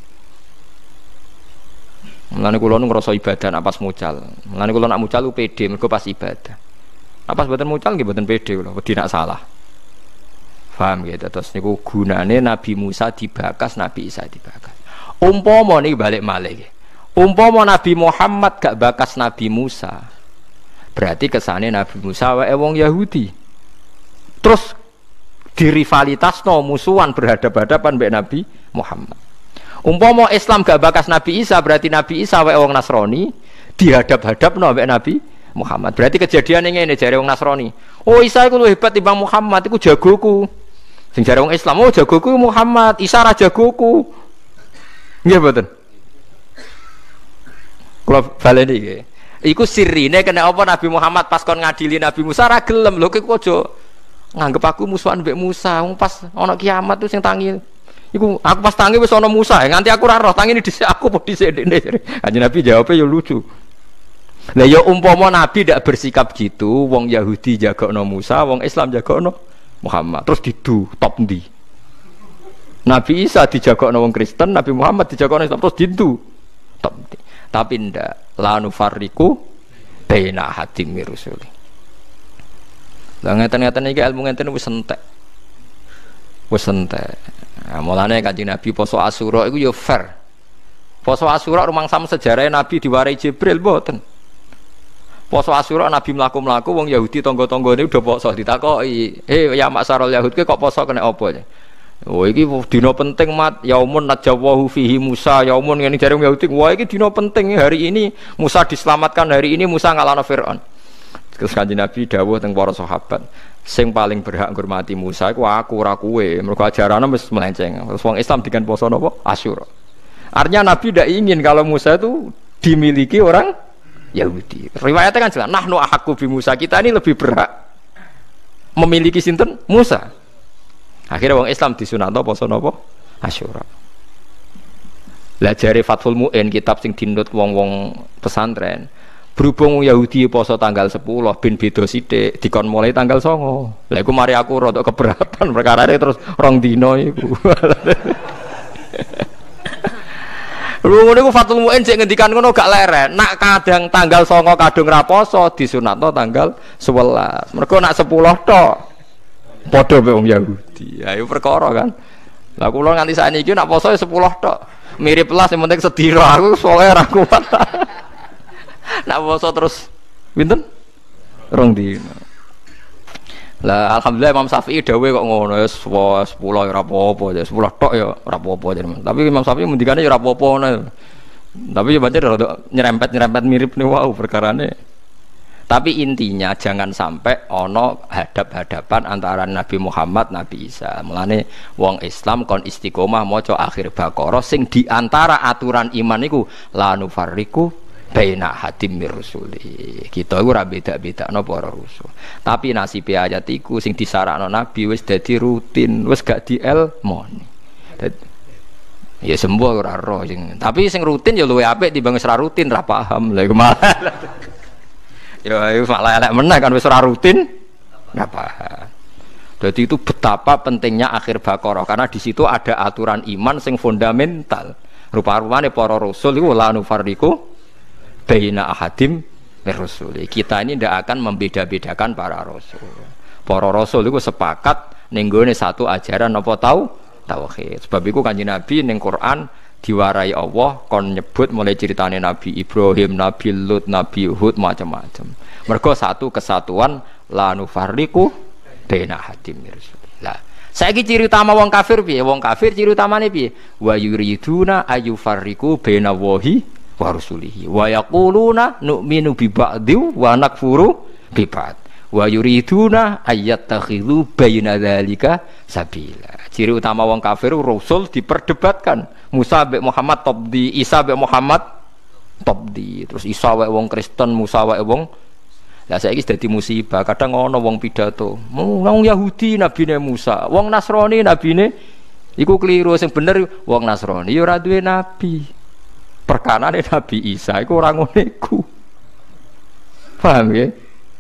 Mulane kula nu ngrasa ibadah nak pas mucal. Mulane kula nak mucal ku pede mergo pas ibadah. Nak pas mboten mucal nggih mboten pede kula, wedi nak salah. Paham gitu, terus niku gunane Nabi Musa dibakas, Nabi Isa dibakas. Umpama niki balik malih. Umpama Nabi Muhammad gak bakas Nabi Musa, berarti kesane Nabi Musa wae wong Yahudi. Terus dirivalitasno musuhan berhadapan-hadapan mbek Nabi Muhammad. Umpama Islam gak bakas Nabi Isa, berarti Nabi Isa wae wong Nasrani dihadap-hadapno mbek Nabi Muhammad. Berarti kejadian ngene jare wong Nasrani. Oh Isa iku luwih hebat timbang Muhammad, iku jagoku. Sing jare wong Islam, oh jagoku Muhammad, Isa ra jagoku. Nggih mboten? Kula baleni nggih. Iku sirine kena apa Nabi Muhammad pas kon ngadili Nabi Musa ra gelem. Lho kowe aja nganggep aku musuhan mbek Musa. Wong pas ana kiamat tuh sing tangi. Iku aku pas tangi wis ana Musa, nganti aku ra roh tangine dhisik aku apa dhisik ndekne. Kanjeng Nabi jawabnya ya lucu. Lah ya umpama Nabi ndak bersikap gitu, wong Yahudi jagokno Musa, wong Islam jagokno Muhammad, terus didu top ndi? Nabi Isa dijagokno wong Kristen, Nabi Muhammad dijagokno Islam, terus didu top ndi? Tapi ndak la nufarriqu baina hadim rusuli. Lah ngeten-ngeten iki ilmu ngeten wis entek. Wis entek. Nah, mulane Kanjeng Nabi poso Asyura iku ya fair. Poso Asyura rumangsam sejarah Nabi diwarai Jibril mboten. Poso Asyura Nabi mlaku-mlaku wong Yahudi tangga-tanggane udah poso ditakoki, ya maksarul Yahud kok poso kena apa? Oh iki dina penting mat yaumun najawahu fihi Musa, yaumun ngene jare wong Yahudi, wah iki dina penting hari ini Musa diselamatkan, hari ini Musa ngalahno Firaun. Terus Kanjeng Nabi dawuh teng para sahabat, sing paling berhak ngurmati Musa iku aku ora kowe, mergo ajarane wis melenceng. Terus wong Islam dikan poso napa? Asyura. Artinya Nabi tidak ingin kalau Musa itu dimiliki orang Yahudi. Riwayatnya kan jelas, nahnu ahaqqu bi Musa, kita ini lebih berhak memiliki sinten Musa. Akhirnya wong Islam disunatno poso napa? Asyura. Lah jare Fathul Mu'in kitab sing dinut wong-wong pesantren, berhubung Yahudi poso tanggal 10 ben beda sithik dikon mulai tanggal 9. Lah iku mari aku rada keberatan perkara terus rong dina iku. Lu niku Fathul Mu'in sik ngendikan ngono gak leren. Nak kadang tanggal 9 kadung ra poso disunatno tanggal 11. Mergo nak 10 tok padha mek wong Yahudi. Ayo perkara kan. Lah kula nganti sakniki nak poso 10 tok. Mirip lah sing penting sedira aku soalnya ra kuat. Nak poso terus pinten? Rong dina. Lah alhamdulillah Imam Syafi'i dawuhe kok ngono wis 10 ya ora apa-apa ya 10 tok ya ora apa-apa ya. Tapi Imam Syafi'i ngendikane ya ora apa-apa ngono. Tapi ya pancen rada nyerempet mirip nih wow perkarane. Tapi intinya jangan sampai ono hadap-hadapan antara Nabi Muhammad Nabi Isa. Mulane wong Islam kon istiqomah maca akhir Baqarah sing diantara aturan iman iku la nufarriqu baina hadim rusuli. Kita iku ora beda-bedakno para rusul. Tapi nasibe ayat iku sing disarakno Nabi wis dadi rutin, wis gak dielmoni. Ya sembuh ora roh sing. Tapi sing rutin ya luwih apik timbang wis ora rutin, ra paham. Lha iku malah. Ya iku malah elek meneh kan wis ora rutin, ora paham. Jadi itu betapa pentingnya akhir Baqarah karena di situ ada aturan iman sing fundamental. Rupa-rupane para rasul iku la nufarriqu baina ahadim mirrusuli. Kita ini tidak akan membeda-bedakan para rasul. Para rasul itu sepakat ning gone satu ajaran apa tauhid. Sebab itu Kanjeng Nabi ning Quran diwarai Allah kon nyebut mulai ceritane Nabi Ibrahim, Nabi Lut, Nabi Hud macam-macam. Mergo satu kesatuan la nufarriqu baina ahadim mirrusuli. Lah, saiki ciri utama wong kafir piye? Wong kafir ciri utamane piye? Wa yuriduna ayyufarriqu baina wahi wa rusulihi wa yaquluna nu'minu bi ba'di wa nakfuru bi ba'd wa yuriduna ayyattakhidhu baina dzalika sabila. Ciri utama wong kafir rasul diperdebatkan. Musa mbek Muhammad top di, Isa mbek Muhammad top di. Terus Isa wae wong Kristen, Musa wae wong. Lah saiki dadi musibah. Kadang ana wong pidato, wong Yahudi nabine Musa, wong Nasrani nabine iku keliru. Sing bener wong Nasrani ya ora duwe nabi. Perkanane Nabi Isa iku ora ngono iku. Paham ya?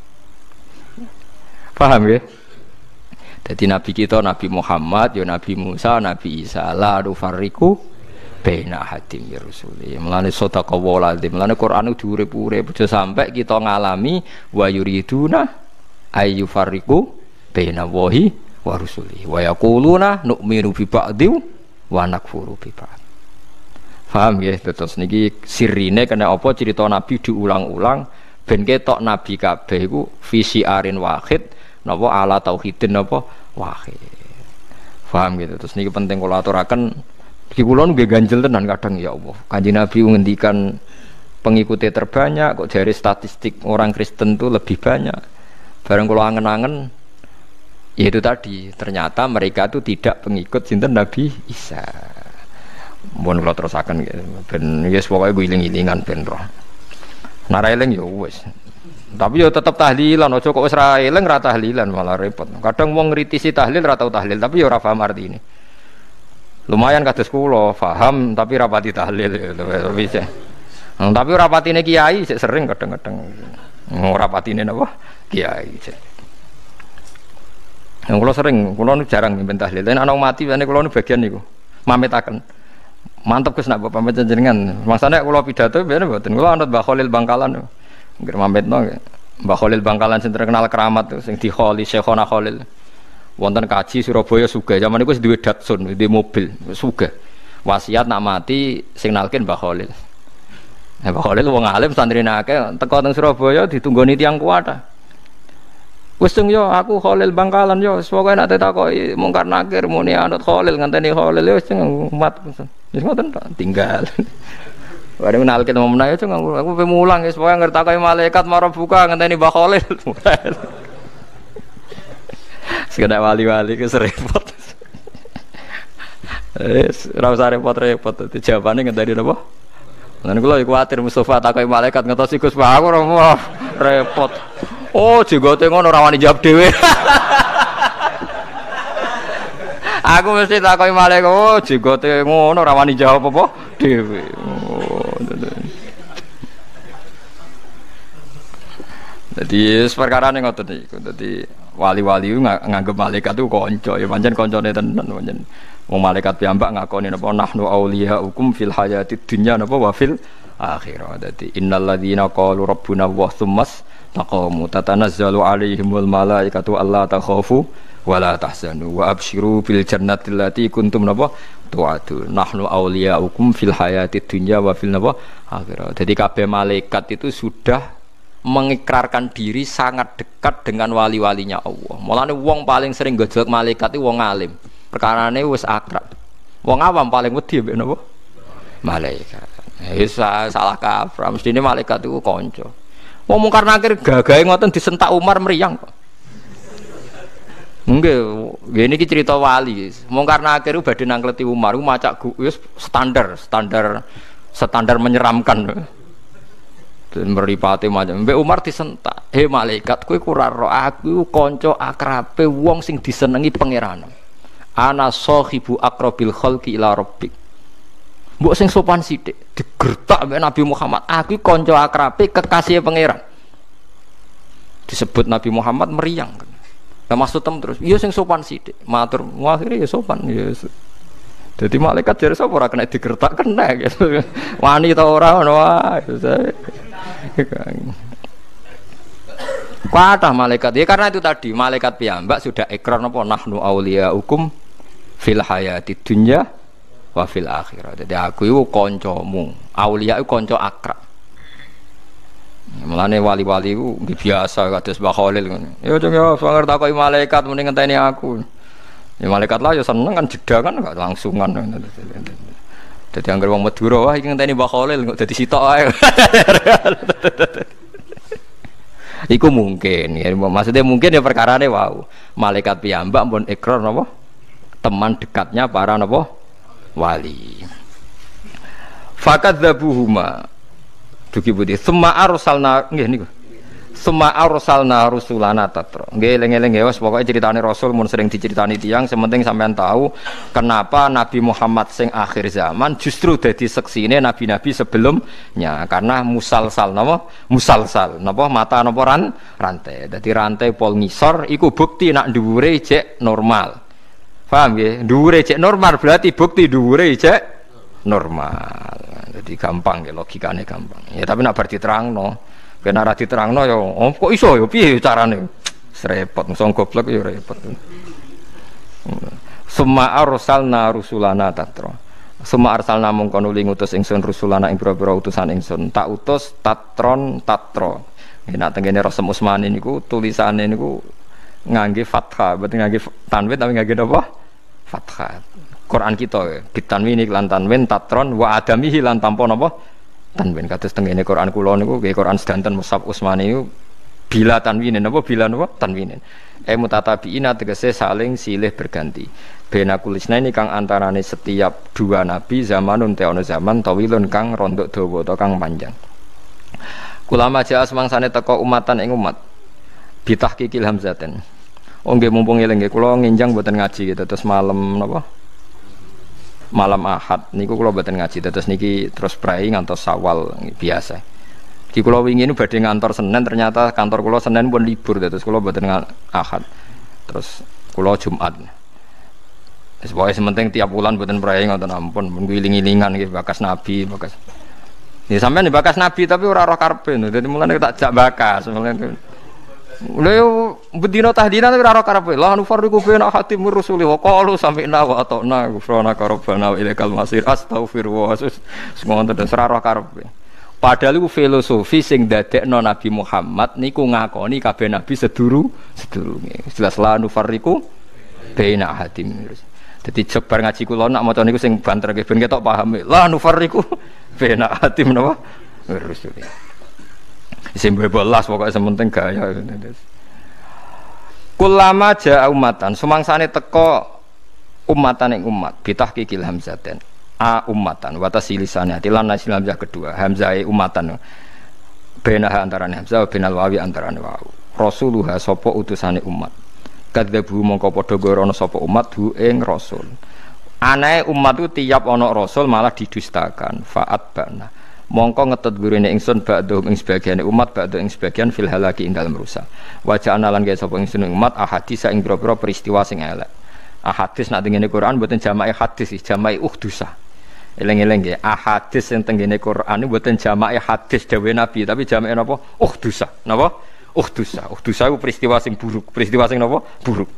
Paham ya? Jadi Nabi kita Nabi Muhammad, ya Nabi Musa, Nabi Isa, la nufarriqu baina ahadin min rusuli. Mulane sadaqa waladzim. Mulane Quran diurip-urip aja sampai kita ngalami wa yuriduna ay yufarriqu baina wahi wa rusuli. Wa yaquluna nu'minu bi ba'di wa nakfuru bi ba'd. Paham ya? Terus niki sirine kena apa cerita Nabi diulang-ulang ben ketok Nabi kabeh iku visi arin wahid napa ala tauhidin napa wahid. Paham gitu. Terus niki penting kula aturaken iki kula nggih ganjel tenan kadang ya Allah. Kanjeng Nabi ngendikan pengikutnya terbanyak kok dari statistik orang Kristen itu lebih banyak. Bareng kula angen-angen yaitu tadi ternyata mereka itu tidak pengikut sinten Nabi Isa. Mohon kula terusaken ben wis pokoke guling-gilingan ben roh. Nara eling ya wis. Tapi ya tetep tahlilan, aja kok wis ra eling ra tahlilan malah repot. Kadang wong ngritisi tahlil ra tau tahlil tapi ya ora paham artine. Lumayan kados kula, paham tapi ra pati tahlil ya bisa. Tapi ora patine kiai sik sering kadang-kadang. Ora patine napa? Kiai. Yang kula sering, kula jarang mimpin tahlil. Lan ana mati jane kula bagian niku. Mametaken. Mantep Gus nak pamit jenengan. Maksane kula pidato biyen mboten. Kula anut Mbah Khalil Bangkalan. Nggih mametno Mbah Khalil Bangkalan sing terkenal keramat sing di Khalil Syekhona Khalil. Wonten kaji Surabaya sugih. Zaman niku wis duwe Datsun, duwe mobil, sugih. Wasiat nak mati sing nalkin Mbah Khalil. Mbah Khalil wong alim santrine akeh teko teng Surabaya ditunggoni tiyang kuwat. Wis yo aku Khalil Bangkalan yo pokoke nek takoki mungkar nakir muni anut Khalil ngenteni Khalil yo sing umat. Wis ngoten tinggal. Bareng nalke temen ayo aku pe mulang wis pokoke ngertakoki malaikat marah buka ngenteni Mbah Khalil. Sekedar wali-wali wis repot. Wis ora usah repot-repot. Jawabane ngenteni napa? Lan kula kuwatir Mustofa takoki malaikat ngetosi Gus Pak aku ora repot. Oh, jenggote ngono ora wani jawab dhewe. Aku mesti takoki malaikat, oh jenggote ngono ora wani jawab apa dhewe. Oh. Dadi perkara ning ngoten niku. Dadi wali-wali nganggep malaikat itu kanca, ya pancen kancane tenan pancen. Wong malaikat piyambak ngakoni napa nahnu auliyaukum fil hayatid dunya napa wa fil akhirah. Dadi innal ladzina qalu rabbuna wa tsummas taqamu tatanazzalu alaihimul malaikatu alla takhafu wala tahzanu wa absyiru bil jannati allati kuntum napa tu'adu nahnu auliyaukum fil hayatid dunya wa fil napa akhirah. Jadi kabeh malaikat itu sudah mengikrarkan diri sangat dekat dengan wali-walinya Allah. Mulane wong paling sering gojlok malaikat itu wong alim. Perkarane wis akrab. Wong awam paling wedi mbek napa? Malaikat. Wis salah kaprah, mestine malaikat itu kanca. Wong mungkar nakir gagahe ngoten disentak Umar mriyang kok. Nggih, ngene iki cerita wali. Mungkar nakir badhe nangkleti Umar, macak wis standar menyeramkan. Dan meripati macam mbek Umar disentak. He malaikat kowe ora ro aku kanca akrabe wong sing disenengi pangeran. Ana sahibu aqrabil khalqi ila rabbik. Mbok sing sopan sithik digertak mbek Nabi Muhammad. Aku kanca akrabe kekasih pangeran. Disebut Nabi Muhammad meriang. Lah maksud tem terus, iya sing sopan sithik. Matur, akhire ya sopan ya. Dadi malaikat jare sapa ora kena digertak kena gitu. Wani ta ora ngono wae. Kuatah malaikat. Ya karena itu tadi malaikat piyambak sudah ikrar napa nahnu auliyaukum fil hayatid dunya wa fil akhirah. Jadi aku iku kancamu. Aulia iku kanca akrab. Mulane wali-wali iku biasa kados Mbah Khalil ngono. Ya cung ya sanger takoki malaikat muni ngenteni aku. Ya malaikat lah ya seneng kan jeda kan gak langsungan. Dadi anggere wong Madura wah iki ngenteni Mbah Khalil kok dadi sitok ae. Iku mungkin ya, maksudnya mungkin ya perkarane wau. Malaikat piyambak pun ikrar napa? Teman dekatnya para napa? Wali. Fakadzabuhuma. Dugi putih. Summa arsalna nggih niku. Summa arsalna rusulana tatra. Nggih eling-eling ya wis pokoke critane rasul mun sering diceritani tiyang sementing sampean tahu kenapa Nabi Muhammad sing akhir zaman justru dadi seksine nabi-nabi sebelumnya karena musalsal napa? Musalsal napa mata napa rantai. Dadi rantai pol ngisor iku bukti nak dhuwure jek normal. Paham nggih? Dhuwure jek normal berarti bukti dhuwure jek normal. Jadi gampang ya logikane gampang. Ya tapi nak bar diterangno kena ra diterangno ya kok iso ya piye carane repot mung goblok ya repot. Summa arsalna rusulana tatra. Summa arsalna mongko nuli ngutus ingsun rusulana ing pira-pira utusan ingsun tak utus tatron tatra. Nek tengene Rasul Utsmani niku tulisane niku ngangge fathah, berarti ngangge tanwin tapi ngangge apa? Fathah. Quran kita bitanwin lan tanwin tatron wa adamihi lan tanpa napa? Tanwin kados tengene Quran kula niku nggih Quran sedanten Mushaf Utsmani niku bila tanwinin apa bila napa tanwinin. Mutatabiina tegese saling silih berganti. Bena kulisna ini kang antarane setiap dua nabi zamanun teono zaman tawilun kang rondok dawa utawa kang panjang. Kulama jaa semangsane teka umatan ing umat bitahqiqil hamzaten. Nggih mumpung eling nggih kula nginjang mboten ngaji gitu terus malam napa? Malam Ahad niku kula mboten ngaji terus niki terus prai ngantos Syawal biasa. Di kula wingi niku badhe ngantor Senin ternyata kantor kula Senin pun libur terus kula mboten Ahad. Terus kula Jumat. Wis pokoke sementing tiap bulan mboten prai ngoten ampun mun wiling-wilingan nggih bakas nabi bakas. Ya sampean bakas nabi tapi ora roh karepe. Dadi mulane tak jak bakas. Lha yo bedina tahdina tapi ora karepe. La nufarriqu baina hatim rusuli wa qalu sami'na wa ata'na ghufranaka rabbana wa ilaikal masir astaghfirullah. Semono ten ora karepe. Padahal iku filosofi sing dadekno Nabi Muhammad niku ngakoni kabeh nabi sedurunge. Jelas la nufarriqu baina hatim. Dadi jebar ngaji kula nak maca niku sing banter nggih ben ketok paham. La nufarriqu baina hatim napa? Rusuli. Isim bebelas pokoknya sementing gaya. Kulama jaa umatan, sumangsane teko umatan ing umat, bitahqiqil hamzaten. A umatan, watasi lisane atilan nasil hamzah kedua, hamzah umatan. Benaha antarane hamzah, benal wawi antarane wawu. Rasuluha sapa utusane umat. Kadzabu mongko padha gorono sapa umat hu ing rasul. Anae umat itu tiap ana rasul malah didustakan. Fa'at bana. Mongko ngetet gurine ingsun ba'dhum ing sebagian umat ba'dhu ing sebagian fil halaki ing dalem rusak. Wajah analan gawe sapa ingsun umat ahadits ing pira-pira peristiwa sing elek. Ahadits nak tengene Quran mboten jama'i hadis, jama'i uhdusa. Eling-eling nggih, ahadits sing tengene Quran mboten jama'i hadis dawuh Nabi, tapi jama'i napa? Uhdusa. Napa? Uhdusa. Uhdusa iku peristiwa sing buruk, peristiwa sing napa? Buruk.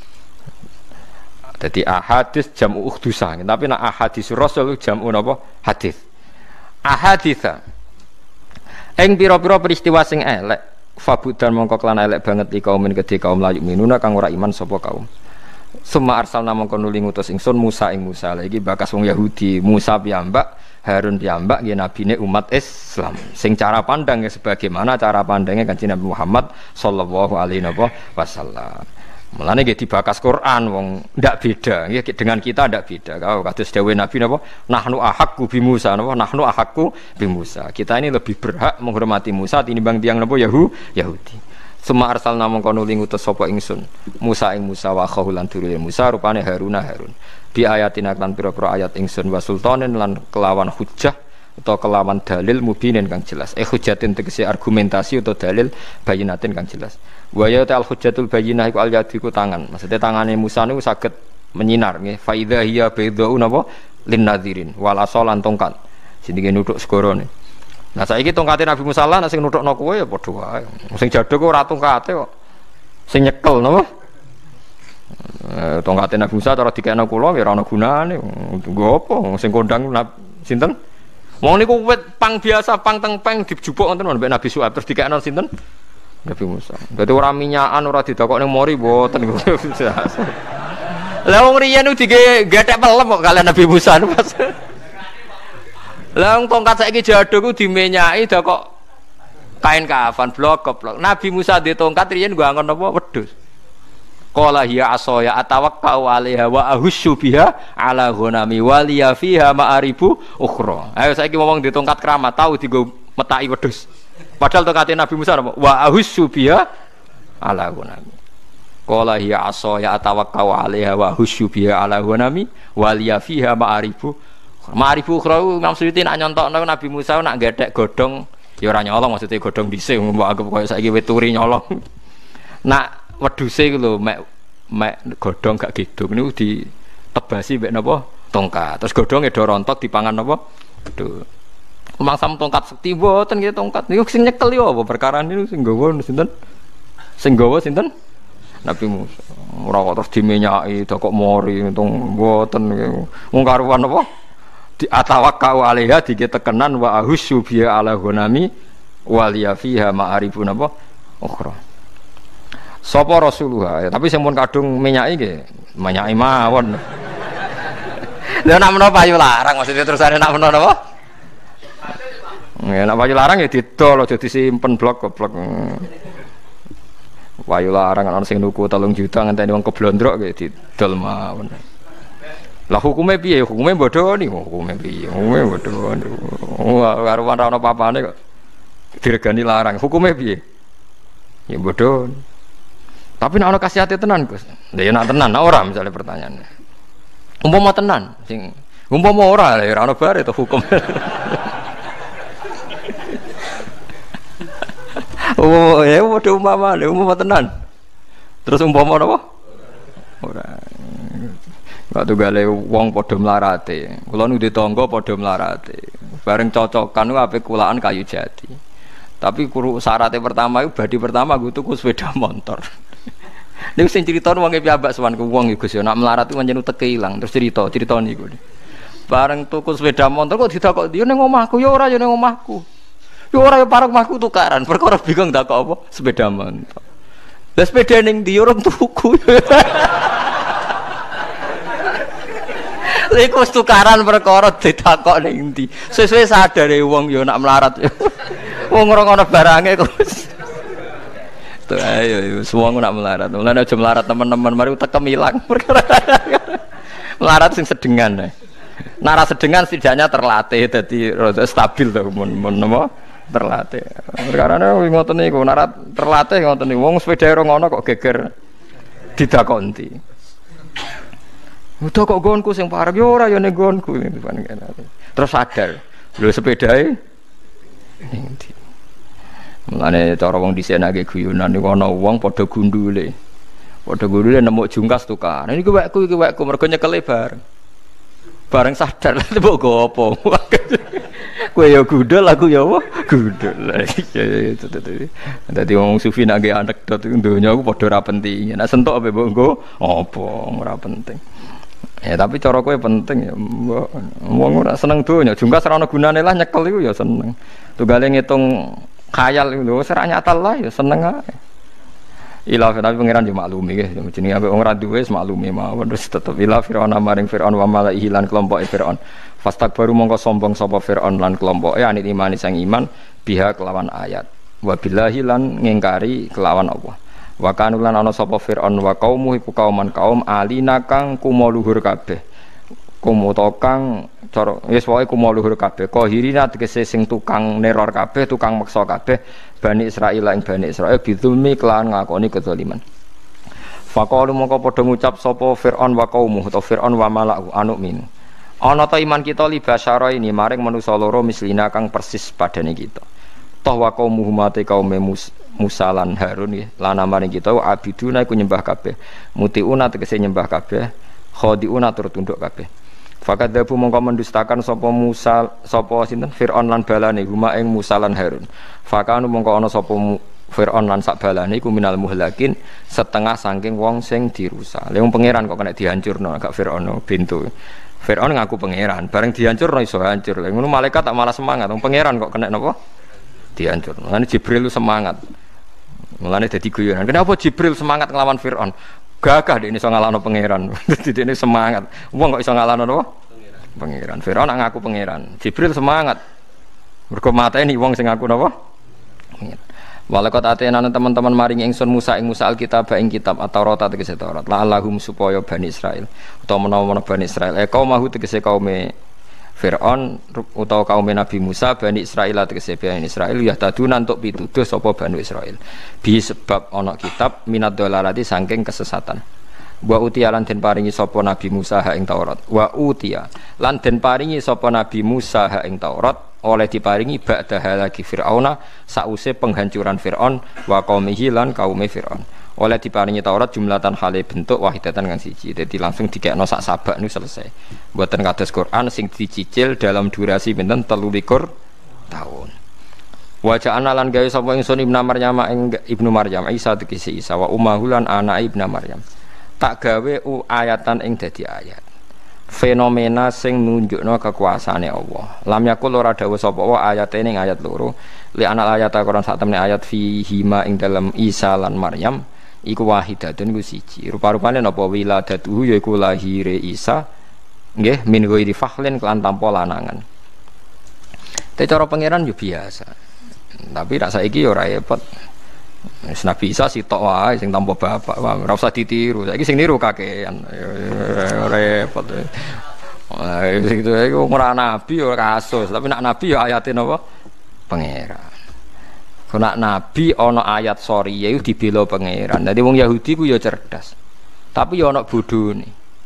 Dadi ahadits jamu uhdusa, tapi nak ahadits Rasul jamu napa? Hadis. Ahaditha ing pira-pira peristiwa sing elek fabudan mongko kelan elek banget iki kaum kedhe kaum layu minuna kang ora iman sapa kaum. Summa arsalna mongko nuli ngutus ingsun Musa ing Musa. Lha iki bakas wong Yahudi, Musa piyambak, Harun piyambak nggih nabine umat Islam. Sing cara pandang sebagaimana cara pandangnya Kanjeng Nabi Muhammad sallallahu alaihi wasallam. Mulane nggih dibakas Quran wong ndak beda nggih dengan kita ndak beda. Kalau kados dawuh Nabi napa nahnu ahaqqu bi Musa napa nahnu ahaqqu bi Musa. Kita ini lebih berhak menghormati Musa tinimbang tiyang napa Yahudi. Suma arsalna mongko nuli ngutus sapa ingsun Musa ing Musa wa khahulan durule Musa rupane Harun. Bi ayatina lan pira-pira ayat ingsun wa sultanen lan kelawan hujjah atau kelawan dalil mubinin kang jelas. Hujjatin tegese argumentasi atau dalil bayinatin kang jelas. Wa ya ta'al hujjatul bayyinah iku al-yadiku tangan. Maksudnya tangane Musa niku saged menyinar nggih. Fa idza hiya baydau napa lin nadzirin wal asalan tongkat. Sing nuthuk segorone. Nah saiki tongkate Nabi Musa lan sing nuthukno kowe ya padha wae. Sing jaduk ora tongkate kok. Sing nyekel napa? Tongkate Nabi Musa cara dikekno kula ya ora ana gunane. Nggo apa sing kondang sinten? Wong niku wit pang biasa pang tengpeng dijupuk wonten mbek Nabi Syuaib terus dikekno sinten? Nabi Musa. Dadi ora minyakan ora didokok ning mori mboten niku. Lah wong riyen dige gethek pelem kok kalian Nabi Musa Mas. Lah tongkat saiki jaduk ku dimenyaki dah kok kain kafan blok. Nabi Musa di tongkat riyen gua nggon apa wedhus. Qala hiya asaya atawakkau 'alaiha wa ahussu biha 'ala ghanami wa liya fiha ma'aribu ukhra. Ayo saiki ngomong di tongkat keramat tahu digo metaki wedhus. Padahal tongkate Nabi Musa apa? Wa ahussu biha 'ala ghanami. Qala hiya asaya atawakkau 'alaiha wa ahussu biha 'ala ghanami wa liya fiha ma'aribu. Ma'aribu ukhra Imam Suyuti nak nyontokno Nabi Musa nak gethek godhong ya ora nyolong maksudnya godhong dhisik mbok anggap koyo saiki weturi nyolong. Nak wedhuse iku lho mek godhong gak gedung niku ditebasi mek napa tongkat. Terus godhonge do rontok dipangan napa? Aduh. Mangsam tongkat sekti mboten nggih tongkat. Niku sing nyekel yo apa perkara niku sing nggawa sinten? Sing nggawa sinten? Nabi Musa. Ora kok terus dimenyaki kok mori untung mboten wong karuan apa? Di atawakkau 'alaiha diketekenan wa ahussu biha 'ala ghanami waliya fiha ma'arifun apa? Ukhra. Sapa Rasulullah, ya, tapi sing pun kadung menyaki nggih, menyaki mawon. Lha nek menawa payu larang maksudnya terusane nek menawa napa? Nek payu larang ya didol aja disimpen blok goblok. Payu larang ana sing nuku 3 juta ngenteni wong keblondrok nggih didol mawon. Lah hukume piye? Hukume bodoni, hukume piye? Hukume bodoni. Karo ora ana papane kok diregani larang. Hukume piye? Ya bodoni. Tapi nek ana kasihate tenan, Gus. Lah ya nek tenan ora misalnya pertanyaannya. Umpama tenan sing umpama ora ya ora ana bare to hukum. Oh, ya umpama tenan. Terus umpama napa? Ora. Enggak tunggale wong padha mlarate. Kula nu ditangga padha mlarate. Bareng cocokan ku ape kulaan kayu jati. Tapi syaratnya pertama itu badi pertama gue tuku sepeda motor. Niku sing crita wonge piyambak sowanku wong Gus ya nak melarat ku pancen uteke ilang terus cerita niku. Bareng tuku sepeda motor kok didakok yo ning omahku ya ora yo ning omahku. Yo ora yo parek omahku tukaran perkara bingung dakok apa sepeda motor. Lah sepeda ning ndi urung tuku. Lha iku tukaran perkara ditakok ning ndi. Sesuai sadare wong yo nak melarat. Wong ora ana barange kok. Tuh ayo semua nak melarat. Mulane aja melarat teman-teman mari tekem ilang perkara. Melarat sing sedengan. Nara sedengan setidaknya terlatih dadi stabil to mun napa terlatih. Perkarane ngoten niku nara terlatih ngoten niku wong sepeda ora ngono kok geger didakoni. Udah kok gonku sing parek yo ora yo ning gonku. Terus sadar. Lho sepedae ning ndi. Mulane cara wong dhisik nek guyonan niku ana wong padha gundule. Padha gundule nemu jungkas tukar. Niku wekku mergo nyekele bareng. Bareng sadar lha mbok go apa. Kowe ya gundul aku ya apa? Gundul. Dadi wong sufi nek anekdot donya aku padha ora penting. Nek sentuk ape mbok nggo apa ora penting. Ya tapi cara kowe penting ya. Wong ora seneng donya, jungkas ora ana gunane lah nyekel iku ya seneng. Tunggale ngitung khayal lho ora nyata lah ya seneng ae. Ila tapi pangeran yo maklumi nggih jenenge ambek wong ra duwe wis maklumi mawon terus tetep ila Firaun maring Firaun wa malaihi lan kelompoke Firaun. Fastakbaru mongko sombong sapa Firaun lan kelompoke anit imani sang iman biha kelawan ayat. Wa billahi lan ngingkari kelawan Allah. Wa kanu lan ana sapa Firaun wa kaum iku kauman kaum alina kang kumo luhur kabeh. Kumoto kang cara wis wae kumo luhur kabeh. Qahirina tegese sing tukang neror kabeh, tukang meksa kabeh Bani Israil ing Bani Israil bidzulmi kelawan ngakoni kezaliman. Faqalu mongko padha ngucap sapa Firaun wa qaumuh utawa Firaun wa mala'u anu min. Ana ta iman kita li basyara ini maring manusa loro mislina kang persis padane kita. Toh wa qaumuh mate kaum Musa lan Harun nggih lan maring kita abiduna iku nyembah kabeh. Mutiuna tegese nyembah kabeh, khadiuna tur tunduk kabeh. Fakadzabu mongko mendustakan sapa Musa sapa sinten Firaun lan balane huma ing Musa lan Harun. Fakanu mongko ana sapa Firaun lan sak balane iku minal muhlakin setengah saking wong sing dirusak. Lha wong pangeran kok kena dihancurno gak Firaun bintu. Firaun ngaku pangeran, bareng dihancurno iso hancur. Lha ngono malaikat tak malah semangat. Wong pangeran kok kena napa? Dihancurno. Mulane Jibril semangat. Mulane dadi guyonan. Kenapa Jibril semangat nglawan Firaun? Gagah dek ini iso ngalahno pangeran. Dadi dek ini semangat. Wong kok iso ngalahno napa? Pangeran. Firaun nak ngaku pangeran. Jibril semangat. Mergo mateni wong sing ngaku napa? Pangeran. Walakot atena teman-teman maring ingsun Musa ing Musa alkitab ing kitab At-Taurat tegese Taurat. La lahum supaya Bani Israil utawa menawa Bani Israil kaum mahu tegese kaume Fir'aun utawa kaum Nabi Musa Bani Israil tegese Bani Israil ya taduna untuk pituduh sapa Bani Israil. Bi sebab ana kitab minad dalalati saking kesesatan. Wa utiya lan den paringi sapa Nabi Musa ha ing Taurat. Wa utiya lan den paringi sapa Nabi Musa ha ing Taurat oleh diparingi ba'da halaki Fir'auna sause penghancuran Fir'aun wa qaumihi lan kaume Fir'aun. Oleh diparingi Taurat jumlatan hale bentuk wahidatan kang siji. Dadi langsung dikekno sak sabak niku selesai. Mboten kados Quran sing dicicil dalam durasi pinten 23 tahun. Wa ja'alna lan gawe sapa ingsun Ibnu Maryam Isa tegese Isa wa ummahu lan anake Ibnu Maryam. Tak gawe ayatan ing dadi ayat. Fenomena sing nunjukno kekuasaane Allah. Lam yakul ora dawuh sapa wa ayate ning ayat loro. Li anal ayat Quran sak temene ayat fihi ma ing dalam Isa lan Maryam iku wahidatun iku siji. Rupa-rupane napa wiladatuhu yaiku lahire Isa nggih min ghairi fakhlin kelan tanpa lanangan. Tapi cara pangeran yo biasa. Tapi rak saiki yo ora repot. Wis Nabi Isa sitok wae sing tanpa bapak, ora usah ditiru. Saiki sing niru kakean. Repot. Sing itu iku ora nabi ora kasus, tapi nak nabi ya ayate napa? Pangeran. Kena nabi ana ayat soriye iku dibela pangeran. Dadi wong Yahudi ku ya cerdas. Tapi ya ana bodhone.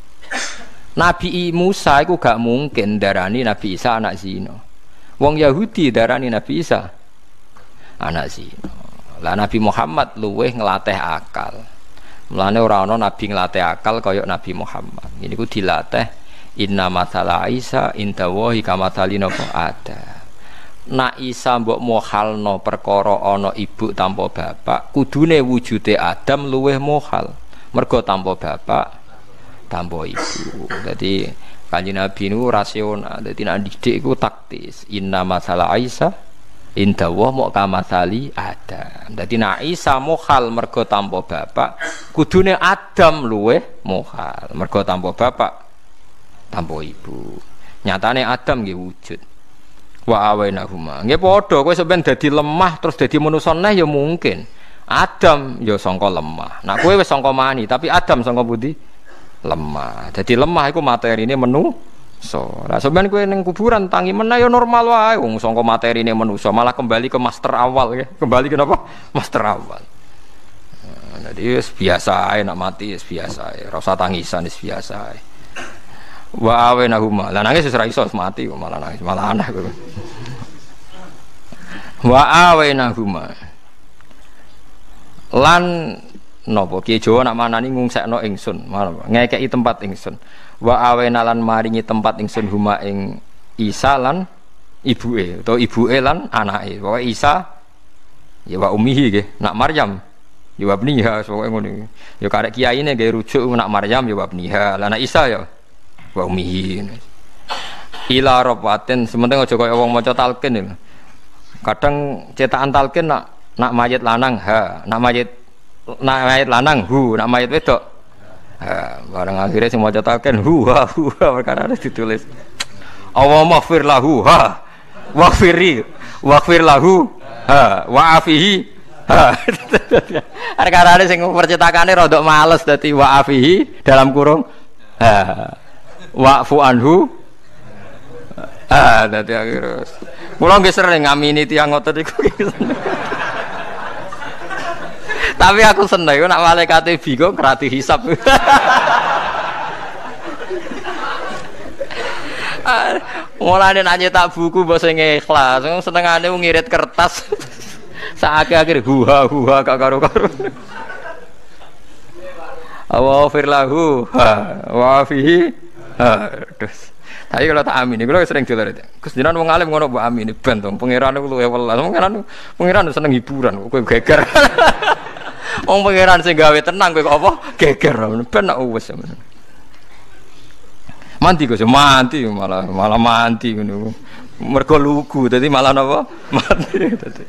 Nabi Musa iku gak mungkin darani Nabi Isa anak zina. Wong Yahudi darani Nabi Isa anak zina. Lah Nabi Muhammad luweh nglatih akal. Mulane ora ana nabi nglatih akal kaya Nabi Muhammad. Ini ku dilatih inna matsala Isa inda wahi kamatsalina ada. Nak Isa mbok mohalno perkara ana ibu tanpa bapak, kudune wujude Adam luweh mohal. Mergo tanpa bapak, tanpa ibu. Dadi Kanjeng Nabi niku rasional. Dadi nek didik iku taktis. Inna matsala Isa inda wa kamatsali Adam. Dadi nek Isa mohal mergo tanpa bapak, kudune Adam luweh mohal. Mergo tanpa bapak, tanpa ibu. Nyatane Adam nggih wujud. Wa awainahuma. Nggih padha kowe sampeyan dadi lemah terus dadi manusa neh ya mungkin. Adam ya sangka lemah. Nah kowe wis sangka mani, tapi Adam sangka pundi? Lemah. Dadi lemah iku materine manusa. Lah sampeyan kowe ning kuburan tangi meneh ya normal wae wong sangka materine manusa, malah kembali ke master awal ya. Kembali ke napa? Master awal. Jadi wis biasa ae nak mati wis biasa ae. Ora usah tangisan wis biasa ae. Wa awainahuma. Lah nangis wis ora iso mati kok malah nangis, malah aneh kowe. Wa awainahuma. Lan napa Ki Jawa nak manani ngungsekno ingsun, ngekeki tempat ingsun. Wa awaina lan maringi tempat ingsun huma ing Isa lan ibuke utawa ibuke lan anake. Pokoke Isa ya wa ummihi nggih, nak Maryam ya wa ibniha pokoke ngono. Ya karek kiyaine nggih rujuk nak Maryam ya wa ibniha. Lah nak Isa ya wa ummihi. Ila rabatin sementing aja kaya wong maca talqin lho. Kadang cetakan talqin nak mayit lanang ha, nak mayit lanang hu, nak mayit wedok ha. Barang akhirnya sing maca talqin hu ha perkara ditulis Allahumma ighfir lahu ha waghfir lahu ha wa afihi ha. Perkara sing percetakane rada males dadi wa afihi dalam kurung ha wa'fu anhu dadi akhirnya kula nggih sering ngamini tiyang ngoten iku. Tapi aku seneng nak malaikate bingung krati hisab. Mulane nak nyetak buku mbok sing ikhlas, senengane ngirit kertas. Saake-akhir huha gak karo-karo. Wa firlahu wa fihi terus. Tapi kalau tak amin, kalau sering jual itu, kesedihan wong alim ngono mbok amin, ben to pangeran niku luwih welas. Pangeran seneng hiburan, kowe geger. Wong pangeran sing gawe tenang kowe kok apa? Geger. Ben nak wis. Mandi kok mati malah mati ngono. Mergo lugu dadi malah napa? Mati dadi.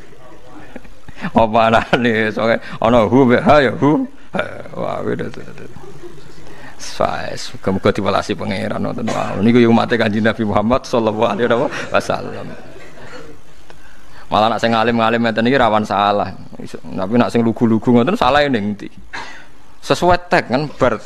Apa anane soke ana hu ha ya hu. Wah wis. Faiz, muga-muga diwelasi pangeran wonten wau. Niku yo umate Kanjeng Nabi Muhammad sallallahu alaihi wasallam. Malah nak sing alim-alim ngeten iki rawan salah. Tapi nak sing lugu-lugu ngoten salah ning ndi? Sesuai tag kan bar.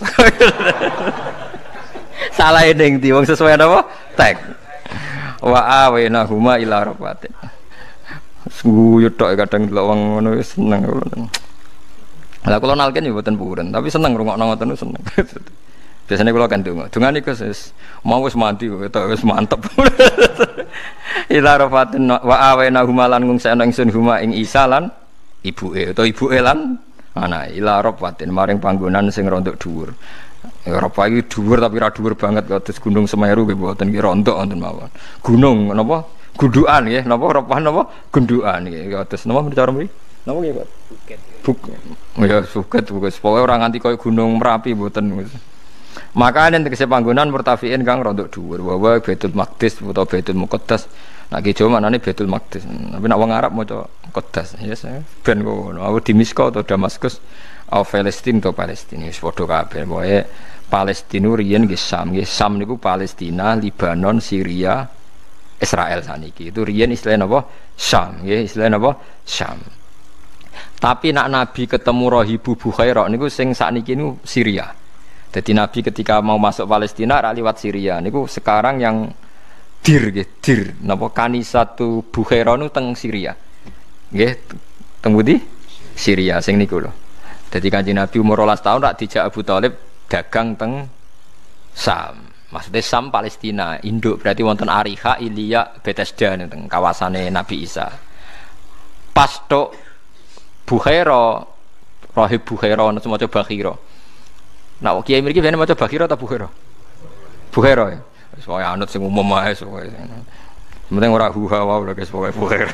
Salah ning ndi wong sesuai napa? Tag. Wa awena huma ila rabbatin. Guyu tok kadang delok wong ngono wis seneng kula. Lah kula nalken yo mboten puren, tapi seneng rungokno ngoten seneng. Biasanya kula kan donga. Donga niku wis mau wis mandi ketok wis mantep. Ila rafatin wa awena humalan ngungsena ingsun huma ing Isa lan ibuke utawa ibuke lan ana ila rafatin maring panggonan sing rontok dhuwur. Eropa iki dhuwur tapi ra dhuwur banget kados Gunung Semeru nggih mboten ki rontok wonten mawon. Gunung napa? Gundukan nggih, napa Eropa napa? Gundukan nggih kados napa cara mriki? Napa nggih, Pak? Bukit. Ya bukit pokoke ora nganti koyo Gunung Merapi mboten. Maka nek tegese panggonan murtafiin kang rontok dhuwur, wa Baitul Maqdis utawa Baitul Muqaddas. Nek ki Jawa manane Baitul Maqdis. Tapi nek wong Arab maca Qaddas, ya ben ngono. Aku di Misko atau Damaskus atau Palestina atau Palestina wis padha kabeh. Pokoke Palestina riyen nggih Sam. Nggih Sam niku Palestina, Libanon, Syria, Israel saniki. Itu riyen istilahnya napa? Syam, nggih istilahnya napa? Syam. Tapi nak Nabi ketemu Rahibu Bukhairah niku sing sakniki niku Syria. Jadi Nabi ketika mau masuk Palestina rak liwat Syria niku sekarang yang dir nggih dir napa Kanisatu Bukhairah niku teng Syria. Nggih teng pundi? Syria sing niku lho. Dadi Kanjeng Nabi umur 12 tahun rak dijak Abu Thalib dagang teng Sam. Maksudnya Sam Palestina, induk berarti wonten Ariha, Ilya, Bethesda teng kawasane Nabi Isa. Pas tok Bukhairah, Rahib Bukhairah ana semacam Bakhira. Nah, kiai mriki ben maca Bakhira ta Bukhairah? Bukhairah ya. Wis wae anut sing umum wae pokoke. Penting ora huha wae lho guys pokoke Bukhairah.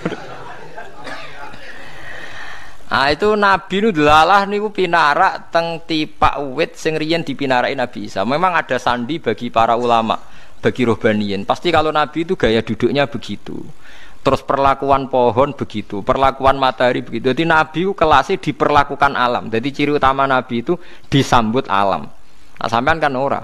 Ah itu Nabi nu delalah niku pinarak teng tipak uwit sing riyen dipinaraki Nabi Isa. Memang ada sandi bagi para ulama, bagi rohbaniyin. Pasti kalau Nabi itu gaya duduknya begitu. Terus perlakuan pohon begitu, perlakuan matahari begitu. Jadi Nabi itu kelasnya diperlakukan alam. Jadi ciri utama Nabi itu disambut alam. Nah, sampean kan ora.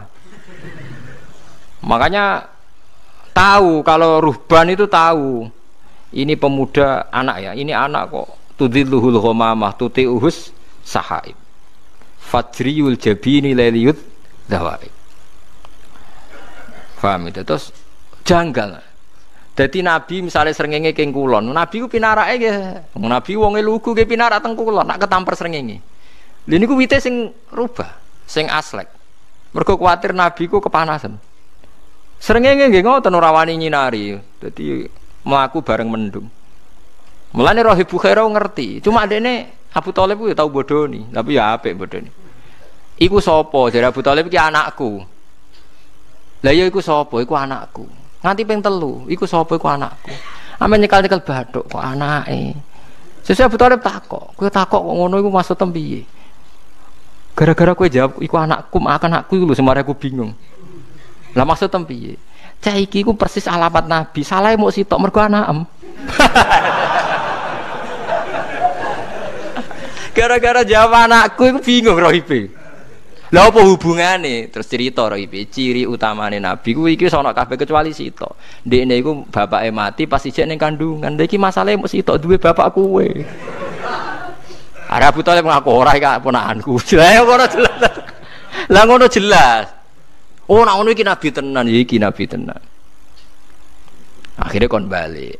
Makanya tahu kalau ruhban itu tahu. Ini pemuda anak ya, ini anak kok. Tudilluhul ghamamah tuti'uhus sahaib fajriyul jabini lailiyud dawaib. Paham itu? Terus janggal. Jadi Nabi misalnya srengenge king kulon, Nabi ku pinarake nggih. Nabi wonge lugu nggih pinarak teng kulon, nak ketamper srengenge. Lha niku wite sing rubah, sing aslek. Mergo kuwatir Nabi ku kepanasan. Srengenge nggih ngoten ora wani nyinari. Dadi mlaku bareng mendung. Mulane Rahib Bukhairah ngerti. Cuma adene Abu Thalib ku ya tau bodoni, tapi ya apik bodoni. Iku sapa? Jare Abu Thalib iki anakku. Lah ya iku sapa? Iku anakku. Nganti ping 3, iku sapa? Iku anakku. Ame nyekel-nyekel bathuk kok anake. Sesuk Abu Thalib takok, kowe takok kok ngono iku maksud piye? Gara-gara kowe jawab iku anakku, anakku iku lho semare aku bingung. Lah maksud piye? Cah iki ku persis alamat Nabi. Salahe muk sitok mergo anakem. Gara-gara jawab anakku iku bingung Rohibe. Lah apa hubungane? Terus cerita Rohibe, ciri utamane Nabi ku iki sono kabeh kecuali sitok. Ndekne iku bapake mati pas ijek ning kandungan. Lah iki masalahe muk sitok duwe bapak kowe. Are Abu Thalib ngaku ora iki ponakanku. Lah ngono jelas. Lah ngono jelas. Oh nak ngono iki Nabi tenan, iki Nabi tenan. Akhirnya kon balik.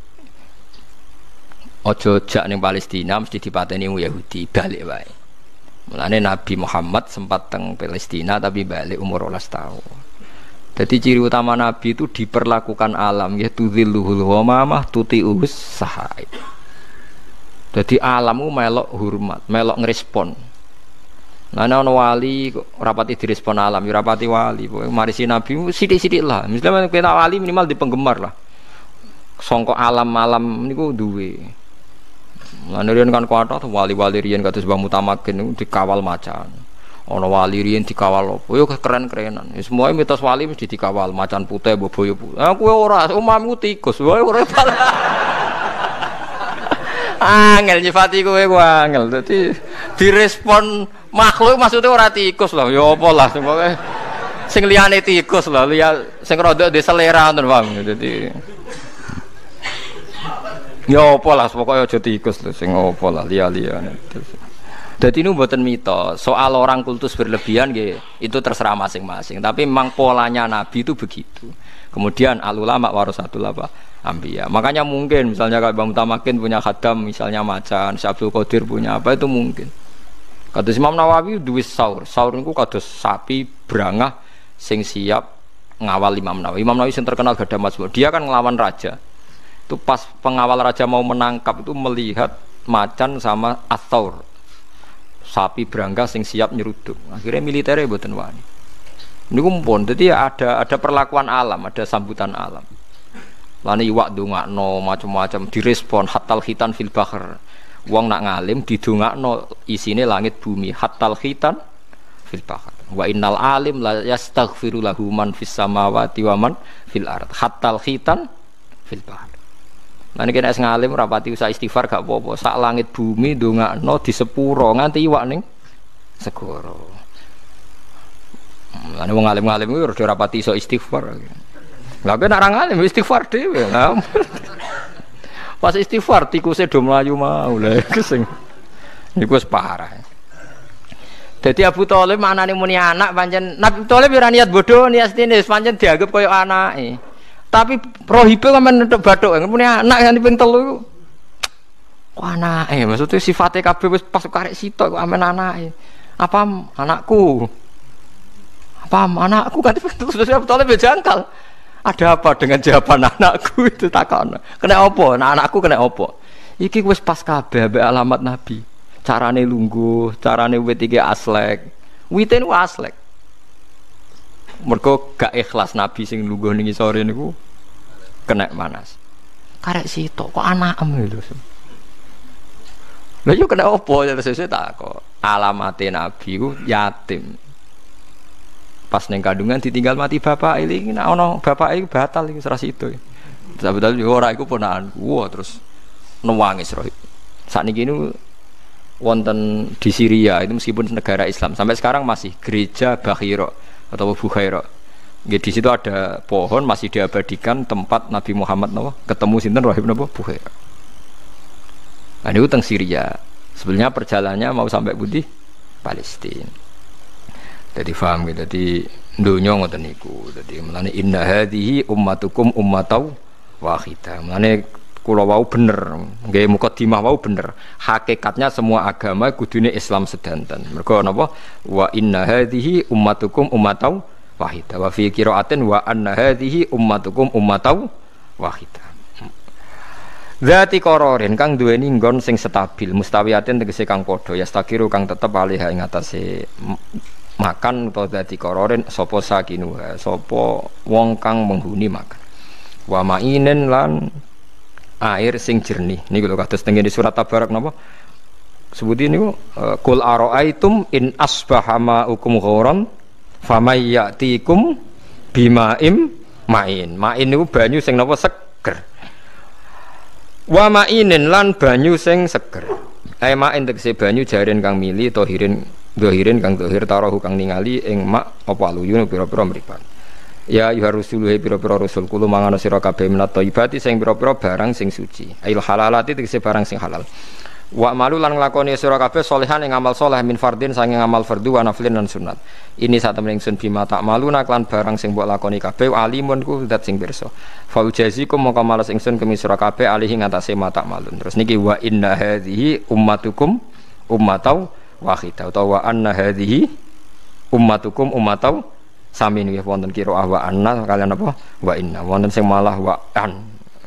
Ojo jak ning Palestina mesti dipateni wong Yahudi, balik wae. Mulane Nabi Muhammad sempat teng Palestina tapi balik umur 12 tahun. Jadi ciri utama Nabi itu diperlakukan alam, yaitu dzilluhul ghamamah tuti'us sahaib. Jadi alammu melok hormat, melok ngrespon. Nah ana wali kok rapati direspon alam, ya rapati wali. Pokoke marisi Nabi sithik-sithik lah. Misalnya kita wali minimal di penggemar lah. Sangka alam-alam niku duwe. Lan riyen kan kuwat wali-wali riyen kados Mbah Mutamakin niku dikawal macan. Ana wali riyen dikawal apa? Yo keren-kerenan. Wis semuanya mitos wali mesti dikawal macan putih boboyo putih. Aku ora, umamku tikus. Wae ora. Angel nyifati kowe ku angel. Dadi direspon makhluk maksudnya ora tikus lho. Ya apa lah pokoke Sing liyane tikus lho, sing rada di selera ngoten paham. Dadi ya apa lah pokoke aja tikus lho sing apa lah liya-liyane. Jadi ini buatan mitos. Soal orang kultus berlebihan, itu terserah masing-masing. Tapi memang polanya Nabi itu begitu. Kemudian al-ulama warasatul anbiya. Makanya mungkin misalnya kayak Bang Mutamakin punya khadam, misalnya macan, Syekh Abdul Qadir punya apa itu mungkin. Kata Imam Nawawi duwis saur. Saur niku kados sapi brangah sing siap ngawal Imam Nawawi. Imam Nawawi sing terkenal gadah mazmur. Dia kan ngelawan raja. Itu pas pengawal raja mau menangkap itu melihat macan sama as-saur. Sapi berangga sing siap nyeruduk. Akhirnya militernya mboten wani. Niku pun dadi ada perlakuan alam, ada sambutan alam. Lane iwak ndongakno macam-macam direspon hatal khitan fil bahr. Wong nak ngalim didongakno isine langit bumi hatal khitan fil bahr. Wa innal alim la yastaghfiru lahu man fis samawati wa man fil ard. Hatal khitan fil bahr. Nah ini kena ngalim rapati usah istighfar gak apa-apa. Sak langit bumi ndongakno di sepuro nganti iwak ning segoro. Lah wong ngalim-ngalim kuwi ora rapati iso istighfar. Lah kok nek ora ngalim istighfar dhewe. Pas istighfar tikuse do mlayu mau lha iku sing niku wis parah. Dadi Abu Thalib manane muni anak pancen Nabi Thalib ora niat bodho niat stine pancen dianggap kaya anake. Tapi rohibe kan menentuk bathuk punya anak yang ping 3 iku. Wah anake maksudnya sifate kabeh wis pas karek sitok kok amen anake. Apa anakku? Apa anakku kan terus betul jangkal. Ada apa dengan jawaban anakku itu takon. Kena apa? Nah anakku kena apa? Iki wis pas kabeh ambek alamat Nabi. Carane lungguh, carane wit iki aslek. Wite niku aslek. Mergo gak ikhlas Nabi sing lungguh ning sore niku kena panas. Karek sitok kok anakem lho. Lah yo kena opo ya sesuk tak kok. Alamate Nabi ku yatim. Pas ning kandungan ditinggal mati bapak iki nek ana bapak iki batal iki ora sido. Sabdal yo ora iku ponakanku. Wah terus nangis roh. Sakniki niku wonten di Syria itu meskipun negara Islam sampai sekarang masih gereja Bakhira atau Bukhaira. Di situ ada pohon masih diabadikan tempat Nabi Muhammad ketemu sinten rahib napa Bukhaira. Nah itu teng Syria. Sebenarnya perjalanannya mau sampai Budi Palestina. Jadi paham gitu. Jadi dunya ngoten niku. Jadi mulane inna hadhihi ummatukum ummatau wahidah. Mulane kula wau bener, nggih mukadimah wau bener. Hakikatnya semua agama kudune Islam sedanten. Mergo napa? Wa inna hadhihi ummatukum ummatau wahidah. Wa fi qiraatin wa anna hadhihi ummatukum ummatau wahidah. Zati qararin kang duweni nggon sing stabil, mustawiyatin tegese kang padha, yastakiru kang tetep alih ing atase makan utawa zati qararin sapa sakinuha, sapa wong kang menghuni makan. Wa ma'inen lan air sing jernih niku lho kados teng surat Tabarak napa sebuti niku qul araaitum in asbaha ma'ukum ghauran famay ya'tikum bima'im ma'in. Ma'in niku banyu sing napa seger. Wa ma'inin lan banyu sing seger. Ae ma'in tegese banyu jaren kang mili tohirin dohirin kang dohir tarahu kang ningali ing mak apa aluyun pira-pira mripat. Ya ayuhar rusuluhe pira-pira rasul kulo mangan sira kabeh minat thayyibati sing pira-pira barang sing suci. Ail halalati tegese barang sing halal. Wa malu lan nglakoni sira kabeh solehan ing amal saleh min fardin saking amal fardhu wa naflin lan sunat. Ini sak temen ingsun bima tak maluna lan barang sing mbok lakoni kabeh alimun ku zat sing pirsa. Fa ujazikum mongko males ingsun kemi sira kabeh alihi ngatasé mata malun. Terus niki wa inna hadhihi ummatukum ummatau wahidah utawa wa anna hadhihi ummatukum ummatau sami nggih wonten qiraah wa anna kalian apa wa inna wonten sing malah wa an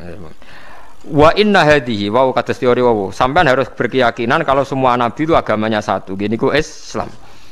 wa inna hadhihi wa kados teori wa sampean harus berkeyakinan kalau semua nabi itu agamanya satu gini ku Islam.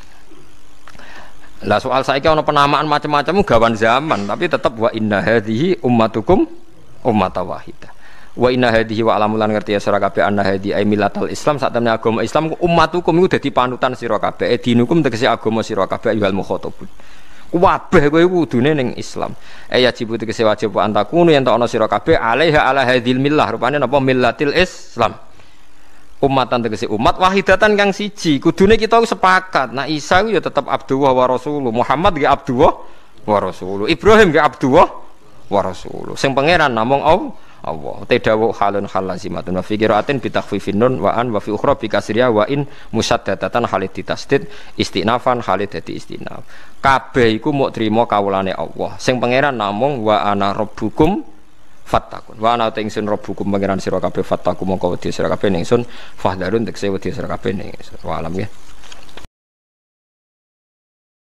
Lah soal saiki ana penamaan macam-macam gawan zaman tapi tetap wa inna hadhihi ummatukum ummata wahidah wa inna hadhihi wa alamulan ngerti sira kabeh anna hadhi ai millatal Islam sak temene agama Islam ummatukum iku dadi panutan sira kabeh dinukum tegese agama sira kabeh ayyuhal mukhatabun kabeh kowe kudune ning Islam. Ya jibu tegese wajib antakunu yen ana sira kabeh alaiha ala hadhil millah rupane napa millatil Islam. Umatan tegese umat wahidatan kang siji. Kudune kita sepakat. Nah Isa ku ya tetep Abdullah wa Rasulullah. Muhammad ge Abdullah wa rasuluh. Ibrahim ge Abdullah wa rasuluh. Sing pangeran namung Allah. Tadawu halun halazimatun wa fi qiraatin bi takhfifin nun wa an wa fi ukhra bi kasriya wa in musaddadatan halid ditasdid istinafan halid dadi istinaf. Kabeh iku muk trima kawulane Allah. Sing pangeran namung wa ana rabbukum fattakun. Wa ana ingsun rabbukum pangeran sira kabeh fattaku mongko wedi sira kabeh ningsun fahdharun tekse wedi sira kabeh ningsun. Wa alam ya.